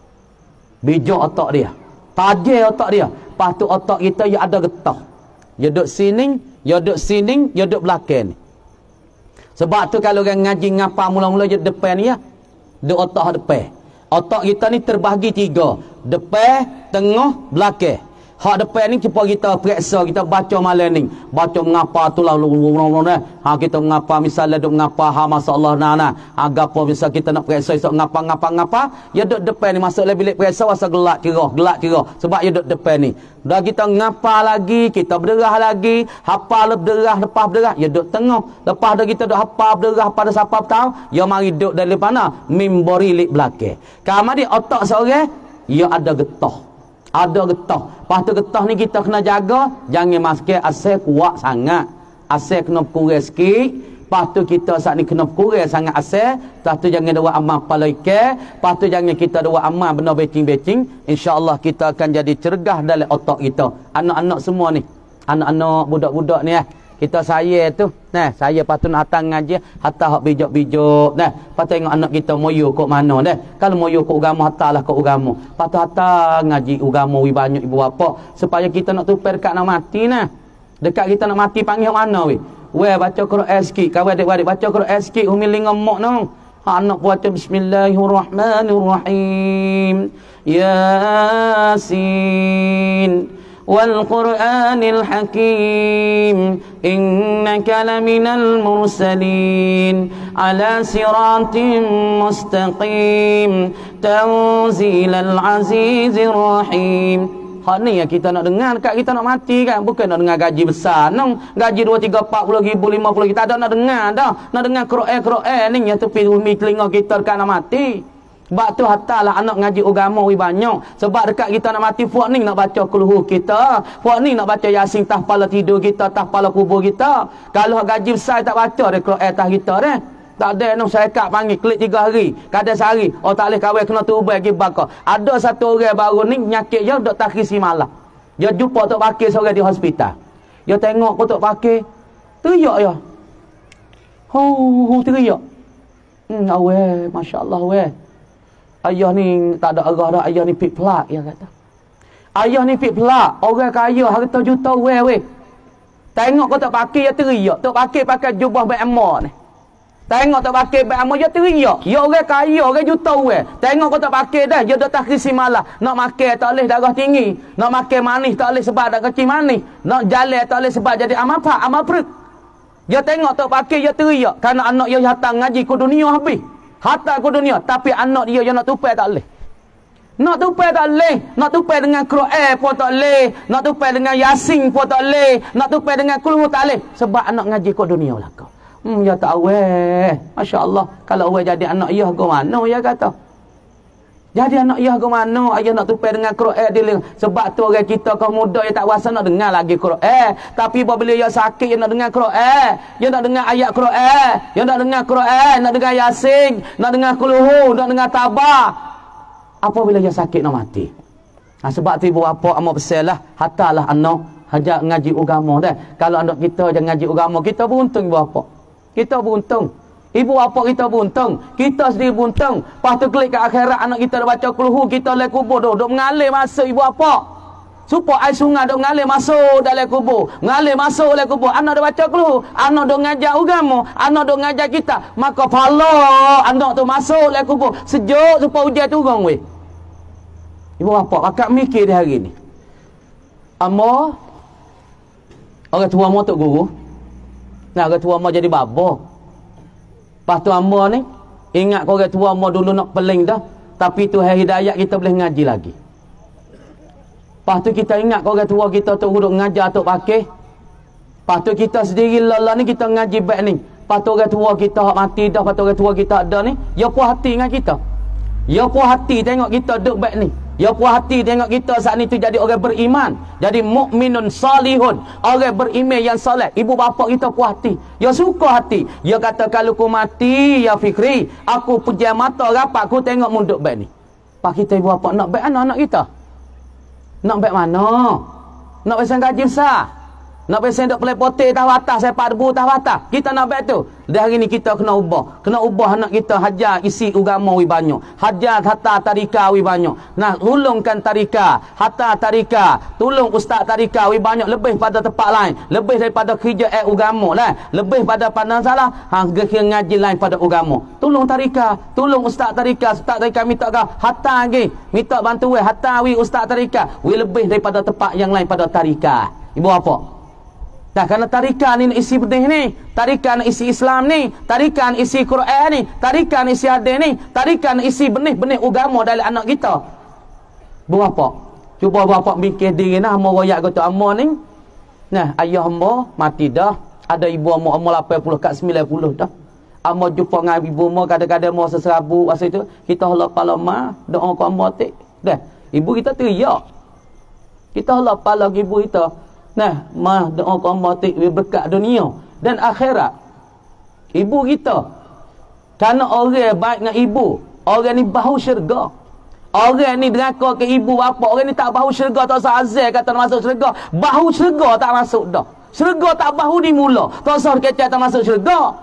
Bijak otak dia. Tajam otak dia. Lepas tu otak kita ya ada getah. Ya duduk sini, ya duduk sini, ya duduk belakang ni. Sebab tu kalau orang ngaji ngapa mula-mula je depan ni ya. Duduk otak depan. Otak kita ni terbahagi tiga. Depan, tengah, belakang. Hak depan ni kita kita periksa, kita baca malam ni. Baca mengapa tu lah. Ha, kita mengapa misalnya duk mengapa ha masalah nana. Ha gapo misal kita nak periksa esok ngapa-ngapa-ngapa, ya duk depan ni masuk dalam bilik periksa wasa gelak kira, gelak kira sebab ya duk depan ni. Dah kita ngapa lagi, kita berderah lagi, hafal berderah lepas berderah, ya duk tengah. Lepas dah kita duk hafal berderah pada siapa tahu, ya mari duk dari mana? Mimbori lik belakang. Kamari otak seorang, ya ada getah. Ada getah. Lepas tu getah ni kita kena jaga. Jangan masuk asal kuat sangat. Asal kena kurang sikit. Lepas tu kita saat ni kena kurang sangat asal. Lepas tu jangan dua amal kepala ikan. Lepas tu jangan kita dua amal benda becing-becing. InsyaAllah kita akan jadi cergah dalam otak kita. Anak-anak semua ni. Anak-anak budak-budak ni eh. Kita saya tu. Nah, saya patut nak datang ngaji. Hatta hak bijak-bijak. Nah, patut tengok anak kita moyo kok mana dah. Kalau moyo kok agama, hatalah kok agama. Patut hatta ngaji agama wi banyak ibu bapa. Supaya kita nak tupai dekat nak mati nah. Dekat kita nak mati panggil mana weh? Weh baca Quran sikit. Kawan adik-adik baca Quran sikit. Umi lingam mok nang. Ha anak baca bismillahirrahmanirrahim. Yasin. والقرآن الحكيم إنك لمن المرسلين على صراط مستقيم تنزيل العزيز الرحيم. Hak ni yang kita nak dengar dekat kita nak mati kan. Bukan nak dengar gaji besar nang. Gaji dua, tiga, empat puluh ribu, lima puluh kita ada nak dengar dah. Nak dengar Quran-Quran ni yang tepi umi telinga kita dekat nak mati. Sebab tu hatalah anak ngaji agama wi banyak. Sebab dekat kita nak mati, puak ni nak baca kulhu kita. Puak ni nak baca Yasin tah pala tidur kita, tah pala kubur kita. Kalau gaji besar tak baca dia Quran tah kita dah. Tak ada nang saya kak panggil klik tiga hari, kadang sehari. Oh tak boleh kahwin kena tubah lagi bakar. Ada satu orang baru ni nyakit je dok takrisi malam. Dia jumpa tok pakir seorang di hospital. Dia tengok tok pakir. Teriak ya. Ho, teriak. Hmm, aweh, masya-Allah weh. Ayah ni tak ada arah dah, ayah ni pik pelak dia kata. Ayah ni pik pelak, orang kaya harta juta weh weh. Tengok kau tak pakai dia teriak, tak pakai pakai jubah berama ni. Tengok tak pakai berama dia teriak. Ya orang kaya, orang juta weh. Tengok kau tak pakai dah, dia dah tak kisi malah. Nak makan tak boleh darah tinggi, nak makan manis tak boleh sebab dah kecil manis, nak jalan tak boleh sebab jadi amal pak, amal perut. Dia tengok tak pakai dia teriak kerana anak dia datang ngaji ke dunia habis. Hatta ke dunia, tapi anak dia yang nak tupai tak boleh. Nak tupai tak boleh. Nak tupai dengan Quran pun tak boleh. Nak tupai dengan Yasin pun tak boleh. Nak tupai dengan Qul tak boleh. Sebab anak ngaji ke dunia lah kau. Hmm, ya tak aweh. Masya Allah. Kalau aweh jadi anak ya ke mana ya kata. Jadi anak ayah ke mana? Ayah nak tupai dengan Quran dia. Sebab tu orang kita kaum muda yang tak rasa nak dengar lagi Quran. Tapi apabila ia sakit, ia nak dengar Quran. Ia nak dengar ayat Quran. Ia nak dengar Quran. Nak dengar Yasin. Nak dengar Kuluhu. Nak dengar Tabah. Apabila ia sakit nak mati. Nah, sebab tu ibu bapa amat besar lah. Hatalah anak. Hajak ngaji agama dah. Kalau anak kita jangan ngaji agama, kita beruntung ibu bapa. Kita beruntung. Ibu bapa kita buntung, kita sendiri buntung. Lepas tu klik ke akhirat, anak kita dah baca Kuluhu, kita lek kubur duk, duk mengalir masuk ibu bapa. Supaya air sungai duk mengalir masuk dalam kubur, mengalir masuk dalam kubur. Anak dah baca Kuluhu, anak duk ngajar agama, anak duk ngajar kita. Maka pahala anak tu masuk dalam kubur, sejuk supaya hujan turun weh. Ibu bapa akak mikir dia hari ni. Amo orang tua amo tok guru. Nah, orang tua amo jadi baba. Lepas tu amba ni, ingat korang tua amba dulu nak peling dah. Tapi tu hari hidayat kita boleh ngaji lagi. Lepas tu kita ingat korang tua kita tu duduk ngajar tu pakai. Lepas tu kita sendiri lala ni kita ngaji baik ni. Lepas tu orang tua kita mati dah, lepas tu orang tua kita ada ni. Ya puas hati dengan kita. Ya puas hati tengok kita duduk baik ni. Ya puas hati tengok kita saat ni tu jadi orang beriman. Jadi mukminun salihun. Orang beriman yang soleh. Ibu bapa kita puas hati. Ya suka hati. Ya kata kalau ku mati, ya Fikri, aku pejam mata rapat aku tengok munduk baik ni. Pak kita ibu bapa nak baik anak-anak kita. Nak baik mana? Nak pesan gaji besar. Nak pesan duk pelai poteh tah atas, sepak debu tah atas. Kita nak baik tu. Dah hari ni kita kena ubah. Kena ubah anak kita hajar isi agama wi banyak. Hajar hatta tarika wi banyak. Nah, tolongkan tarika, hatta tarika, tolong ustaz tarika wi banyak lebih pada tempat lain, lebih daripada kerja eh agama lah. Lebih pada pandang salah, hang ngaji lain pada agama. Tolong tarika, tolong ustaz tarika, ustaz tarika minta kau hatta lagi, minta bantuan hatta wi ustaz tarika, wi lebih daripada tempat yang lain pada tarika. Ibu apa? Dah kerana tarikan ni nak isi benih ni, tarikan isi Islam ni, tarikan isi Quran ni, tarikan isi hadis ni, tarikan isi benih-benih agama dalam anak kita. Berapa? Cuba berapa mikir diri nah hamba royak kata hamba ni. Nah, ayah hamba mati dah, ada ibu hamba hamba lapan puluh kat sembilan puluh dah. Hamba jumpa dengan ibu hamba kadang-kadang hamba seserabu masa itu, kita hala pala ma, doa ku hamba tik. Dah, ibu kita teriak. Kita hala pala ibu kita. Nah, mah doa kau mati berkat dunia dan akhirat. Ibu kita. Karena orang baik dengan ibu, orang ni bahu syurga. Orang ni deraka ke ibu bapa, orang ni tak bahu syurga, tak usah azal kata nak masuk syurga. Bahu syurga tak masuk dah. Syurga tak bahu ni mula. Tak usah kecek tak masuk syurga.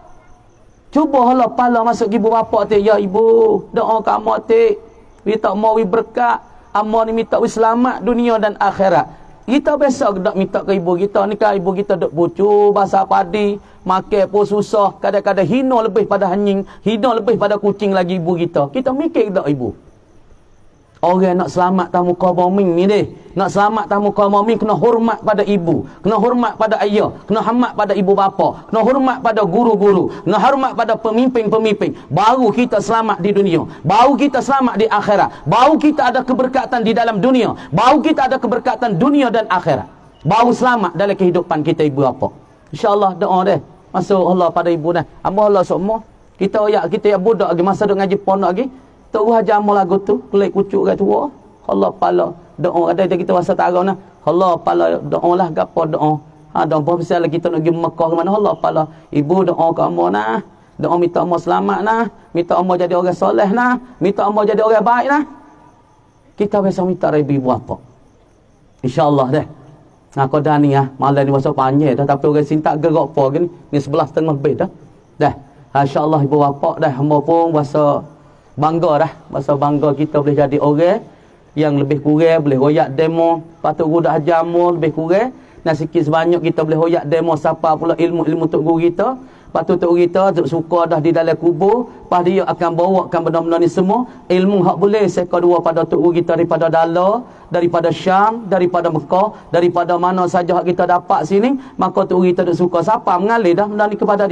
Cuba hala pala masuk ibu bapa tu, ya ibu, doa kau mati. Wi tak mau wi berkat, amma ni minta wi selamat dunia dan akhirat. Kita biasa nak minta ke ibu kita ni kan ibu kita duk pucu basah padi, makan pun susah, kadang-kadang hina lebih pada anjing, hina lebih pada kucing lagi ibu kita. Kita mikir tak ibu? Orang nak selamat tamu kaum mukmin ni deh. Nak selamat tamu kaum mukmin kena hormat pada ibu, kena hormat pada ayah, kena hormat pada ibu bapa, kena hormat pada guru-guru, kena hormat pada pemimpin-pemimpin. Baru kita selamat di dunia, baru kita selamat di akhirat, baru kita ada keberkatan di dalam dunia, baru kita ada keberkatan dunia dan akhirat. Baru selamat dalam kehidupan kita ibu bapa. Insya-Allah doa deh. Masuk Allah pada ibu dah. Amba Allah semua. Kita ya kita ya budak lagi masa duk ngaji pondok lagi. Tok hajar amal lagu tu, kulit kucuk kat tua. Allah pala doa ada kita rasa tak tahu nah. Allah pala doa lah gapo doa. Ha doa apa pasal kita nak pergi Mekah ke mana Allah pala. Ibu doa ke amal nah. Doa minta amal selamat nah, minta amal jadi orang soleh nah, minta amal jadi orang baik nah. Kita biasa minta dari ibu apa. Insya-Allah deh. Nah kau dah ni ah, malam ni masa panjang dah tapi orang sini tak gerak apa gini. Ni sebelah setengah lebih dah. Dah. Insya-Allah ibu bapa dah hamba pun rasa bangga dah. Masa bangga kita boleh jadi orang yang lebih kurang boleh royak demo, patut guru dah ajar amal lebih kurang. Nah sikit sebanyak kita boleh royak demo siapa pula ilmu-ilmu tok guru kita. Patut tok guru kita suka dah di dalam kubur, pas dia akan bawakan benda-benda ni semua, ilmu hak boleh seka dua pada tok guru kita daripada Dala, daripada Syam, daripada Mekah, daripada mana saja hak kita dapat sini, maka tok guru kita duk suka siapa mengalir dah benda ni kepada dia.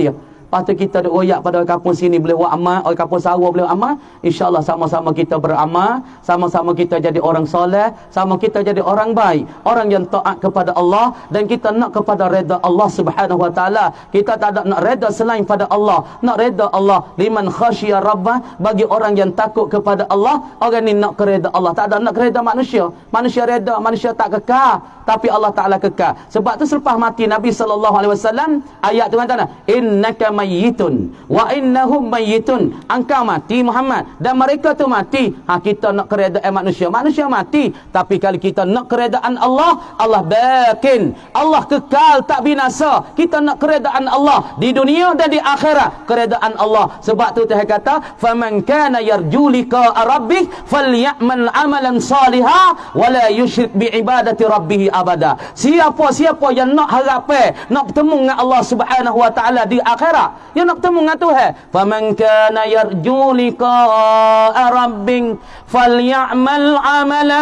Lepas tu kita duk royak pada orang kampung sini boleh buat amal, orang kampung Sarawak boleh buat amal. InsyaAllah sama-sama kita beramal, sama-sama kita jadi orang soleh, sama kita jadi orang baik, orang yang taat kepada Allah, dan kita nak kepada reda Allah Subhanahu wa taala. Kita tak ada nak reda selain pada Allah. Nak reda Allah liman khasyiya rabbah, bagi orang yang takut kepada Allah. Orang ni nak kereda Allah, tak ada nak kereda manusia. Manusia reda, manusia tak kekal, tapi Allah Taala kekal. Sebab tu selepas mati Nabi sallallahu alaihi wasallam, ayat tu kata, innaka mayyitun wa innahum mayyitun. Engkau mati Muhammad dan mereka tu mati. Ha, kita nak keredaan manusia, manusia mati, tapi kalau kita nak keredaan Allah, Allah bakin, Allah kekal tak binasa. Kita nak keredaan Allah di dunia dan di akhirat, keredaan Allah. Sebab tu Tuhan kata, faman kana yarju liqa'a rabbih falyamal amalan salihah wa la yusyrik bi ibadati rabbih abada. Siapa-siapa yang nak harap, nak bertemu dengan Allah Subhanahu wa taala di akhirat, yang nak bertemu dengan Tuhan, faman kana yarju liqa'a rabbih falyamal amalan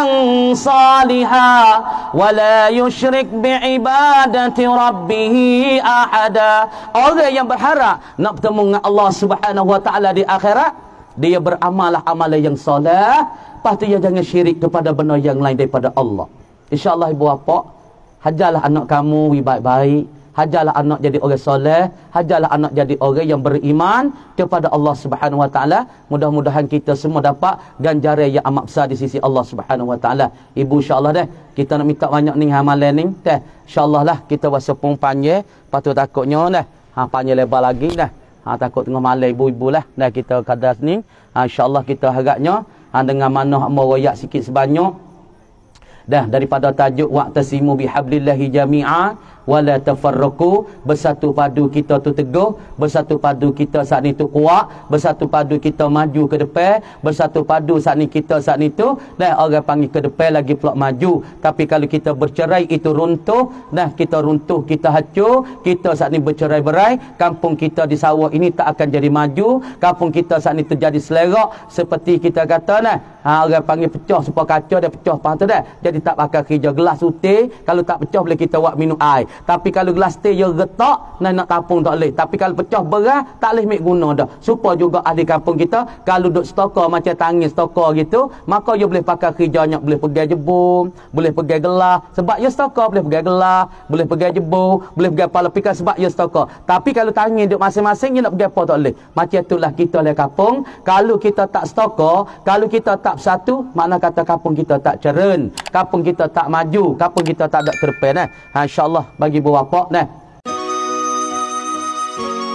salihah wa la yusyrik bi ibadati rabbih ahada. Orang yang berharap nak bertemu dengan Allah Subhanahu wa taala di akhirat, dia beramallah amalan yang soleh, lepas tu dia jangan syirik kepada benda yang lain daripada Allah. InsyaAllah ibu bapa, hajarlah anak kamu baik-baik, hajarlah anak jadi orang soleh, hajarlah anak jadi orang yang beriman kepada Allah Subhanahu wa taala. Mudah-mudahan kita semua dapat ganjaran yang amat besar di sisi Allah Subhanahu wa taala. Ibu insya-Allah deh, kita nak minta banyak ni amalan ni teh. Insya-Allah lah kita wasa pun panjang, patut takutnya dah. Ha panjang lebar lagi dah. Ha takut tengah malam ibu-ibu lah. Dah kita kadas ni. Ha insya-Allah kita harapnya ha, dengan mana mau royak sikit sebanyak dah daripada tajuk wa'tasimu bihablillahi jami'a wala tafarraqu, bersatu padu kita tu teguh, bersatu padu kita saat ni tu kuat, bersatu padu kita maju ke depan, bersatu padu saat ni kita saat ni tu dah orang panggil ke depan lagi pula maju. Tapi kalau kita bercerai itu runtuh, dah kita runtuh, kita hancur, kita saat ni bercerai-berai, kampung kita di Sarawak ini tak akan jadi maju, kampung kita saat ni tu jadi selerak, seperti kita kata nah, ha, orang panggil pecah supaya kaca dia pecah apa tu dah. Jadi tak pakai kerja gelas utir, kalau tak pecah boleh kita buat minum air. Tapi kalau gelas teh dia retak, nak nak tapung tak boleh. Tapi kalau pecah beras, tak boleh mik guna dah. Supaya juga ahli kampung kita, kalau duk stokor macam tangis stokor gitu, maka dia boleh pakai kerjanya, boleh pegang jebung, boleh pegang gelas. Sebab dia stokor, boleh pegang gelas, boleh pegang jebung, boleh pegang pala pikar sebab dia stokor. Tapi kalau tangis duk masing-masing, dia nak pegang apa tak boleh. Macam itulah kita ahli kampung. Kalau kita tak stokor, kalau kita tak bersatu, makna kata kampung kita tak ceren, kampung kita tak maju, kampung kita tak ada ke depan. Eh? Ha, InsyaAllah bagi ibu bapa nah,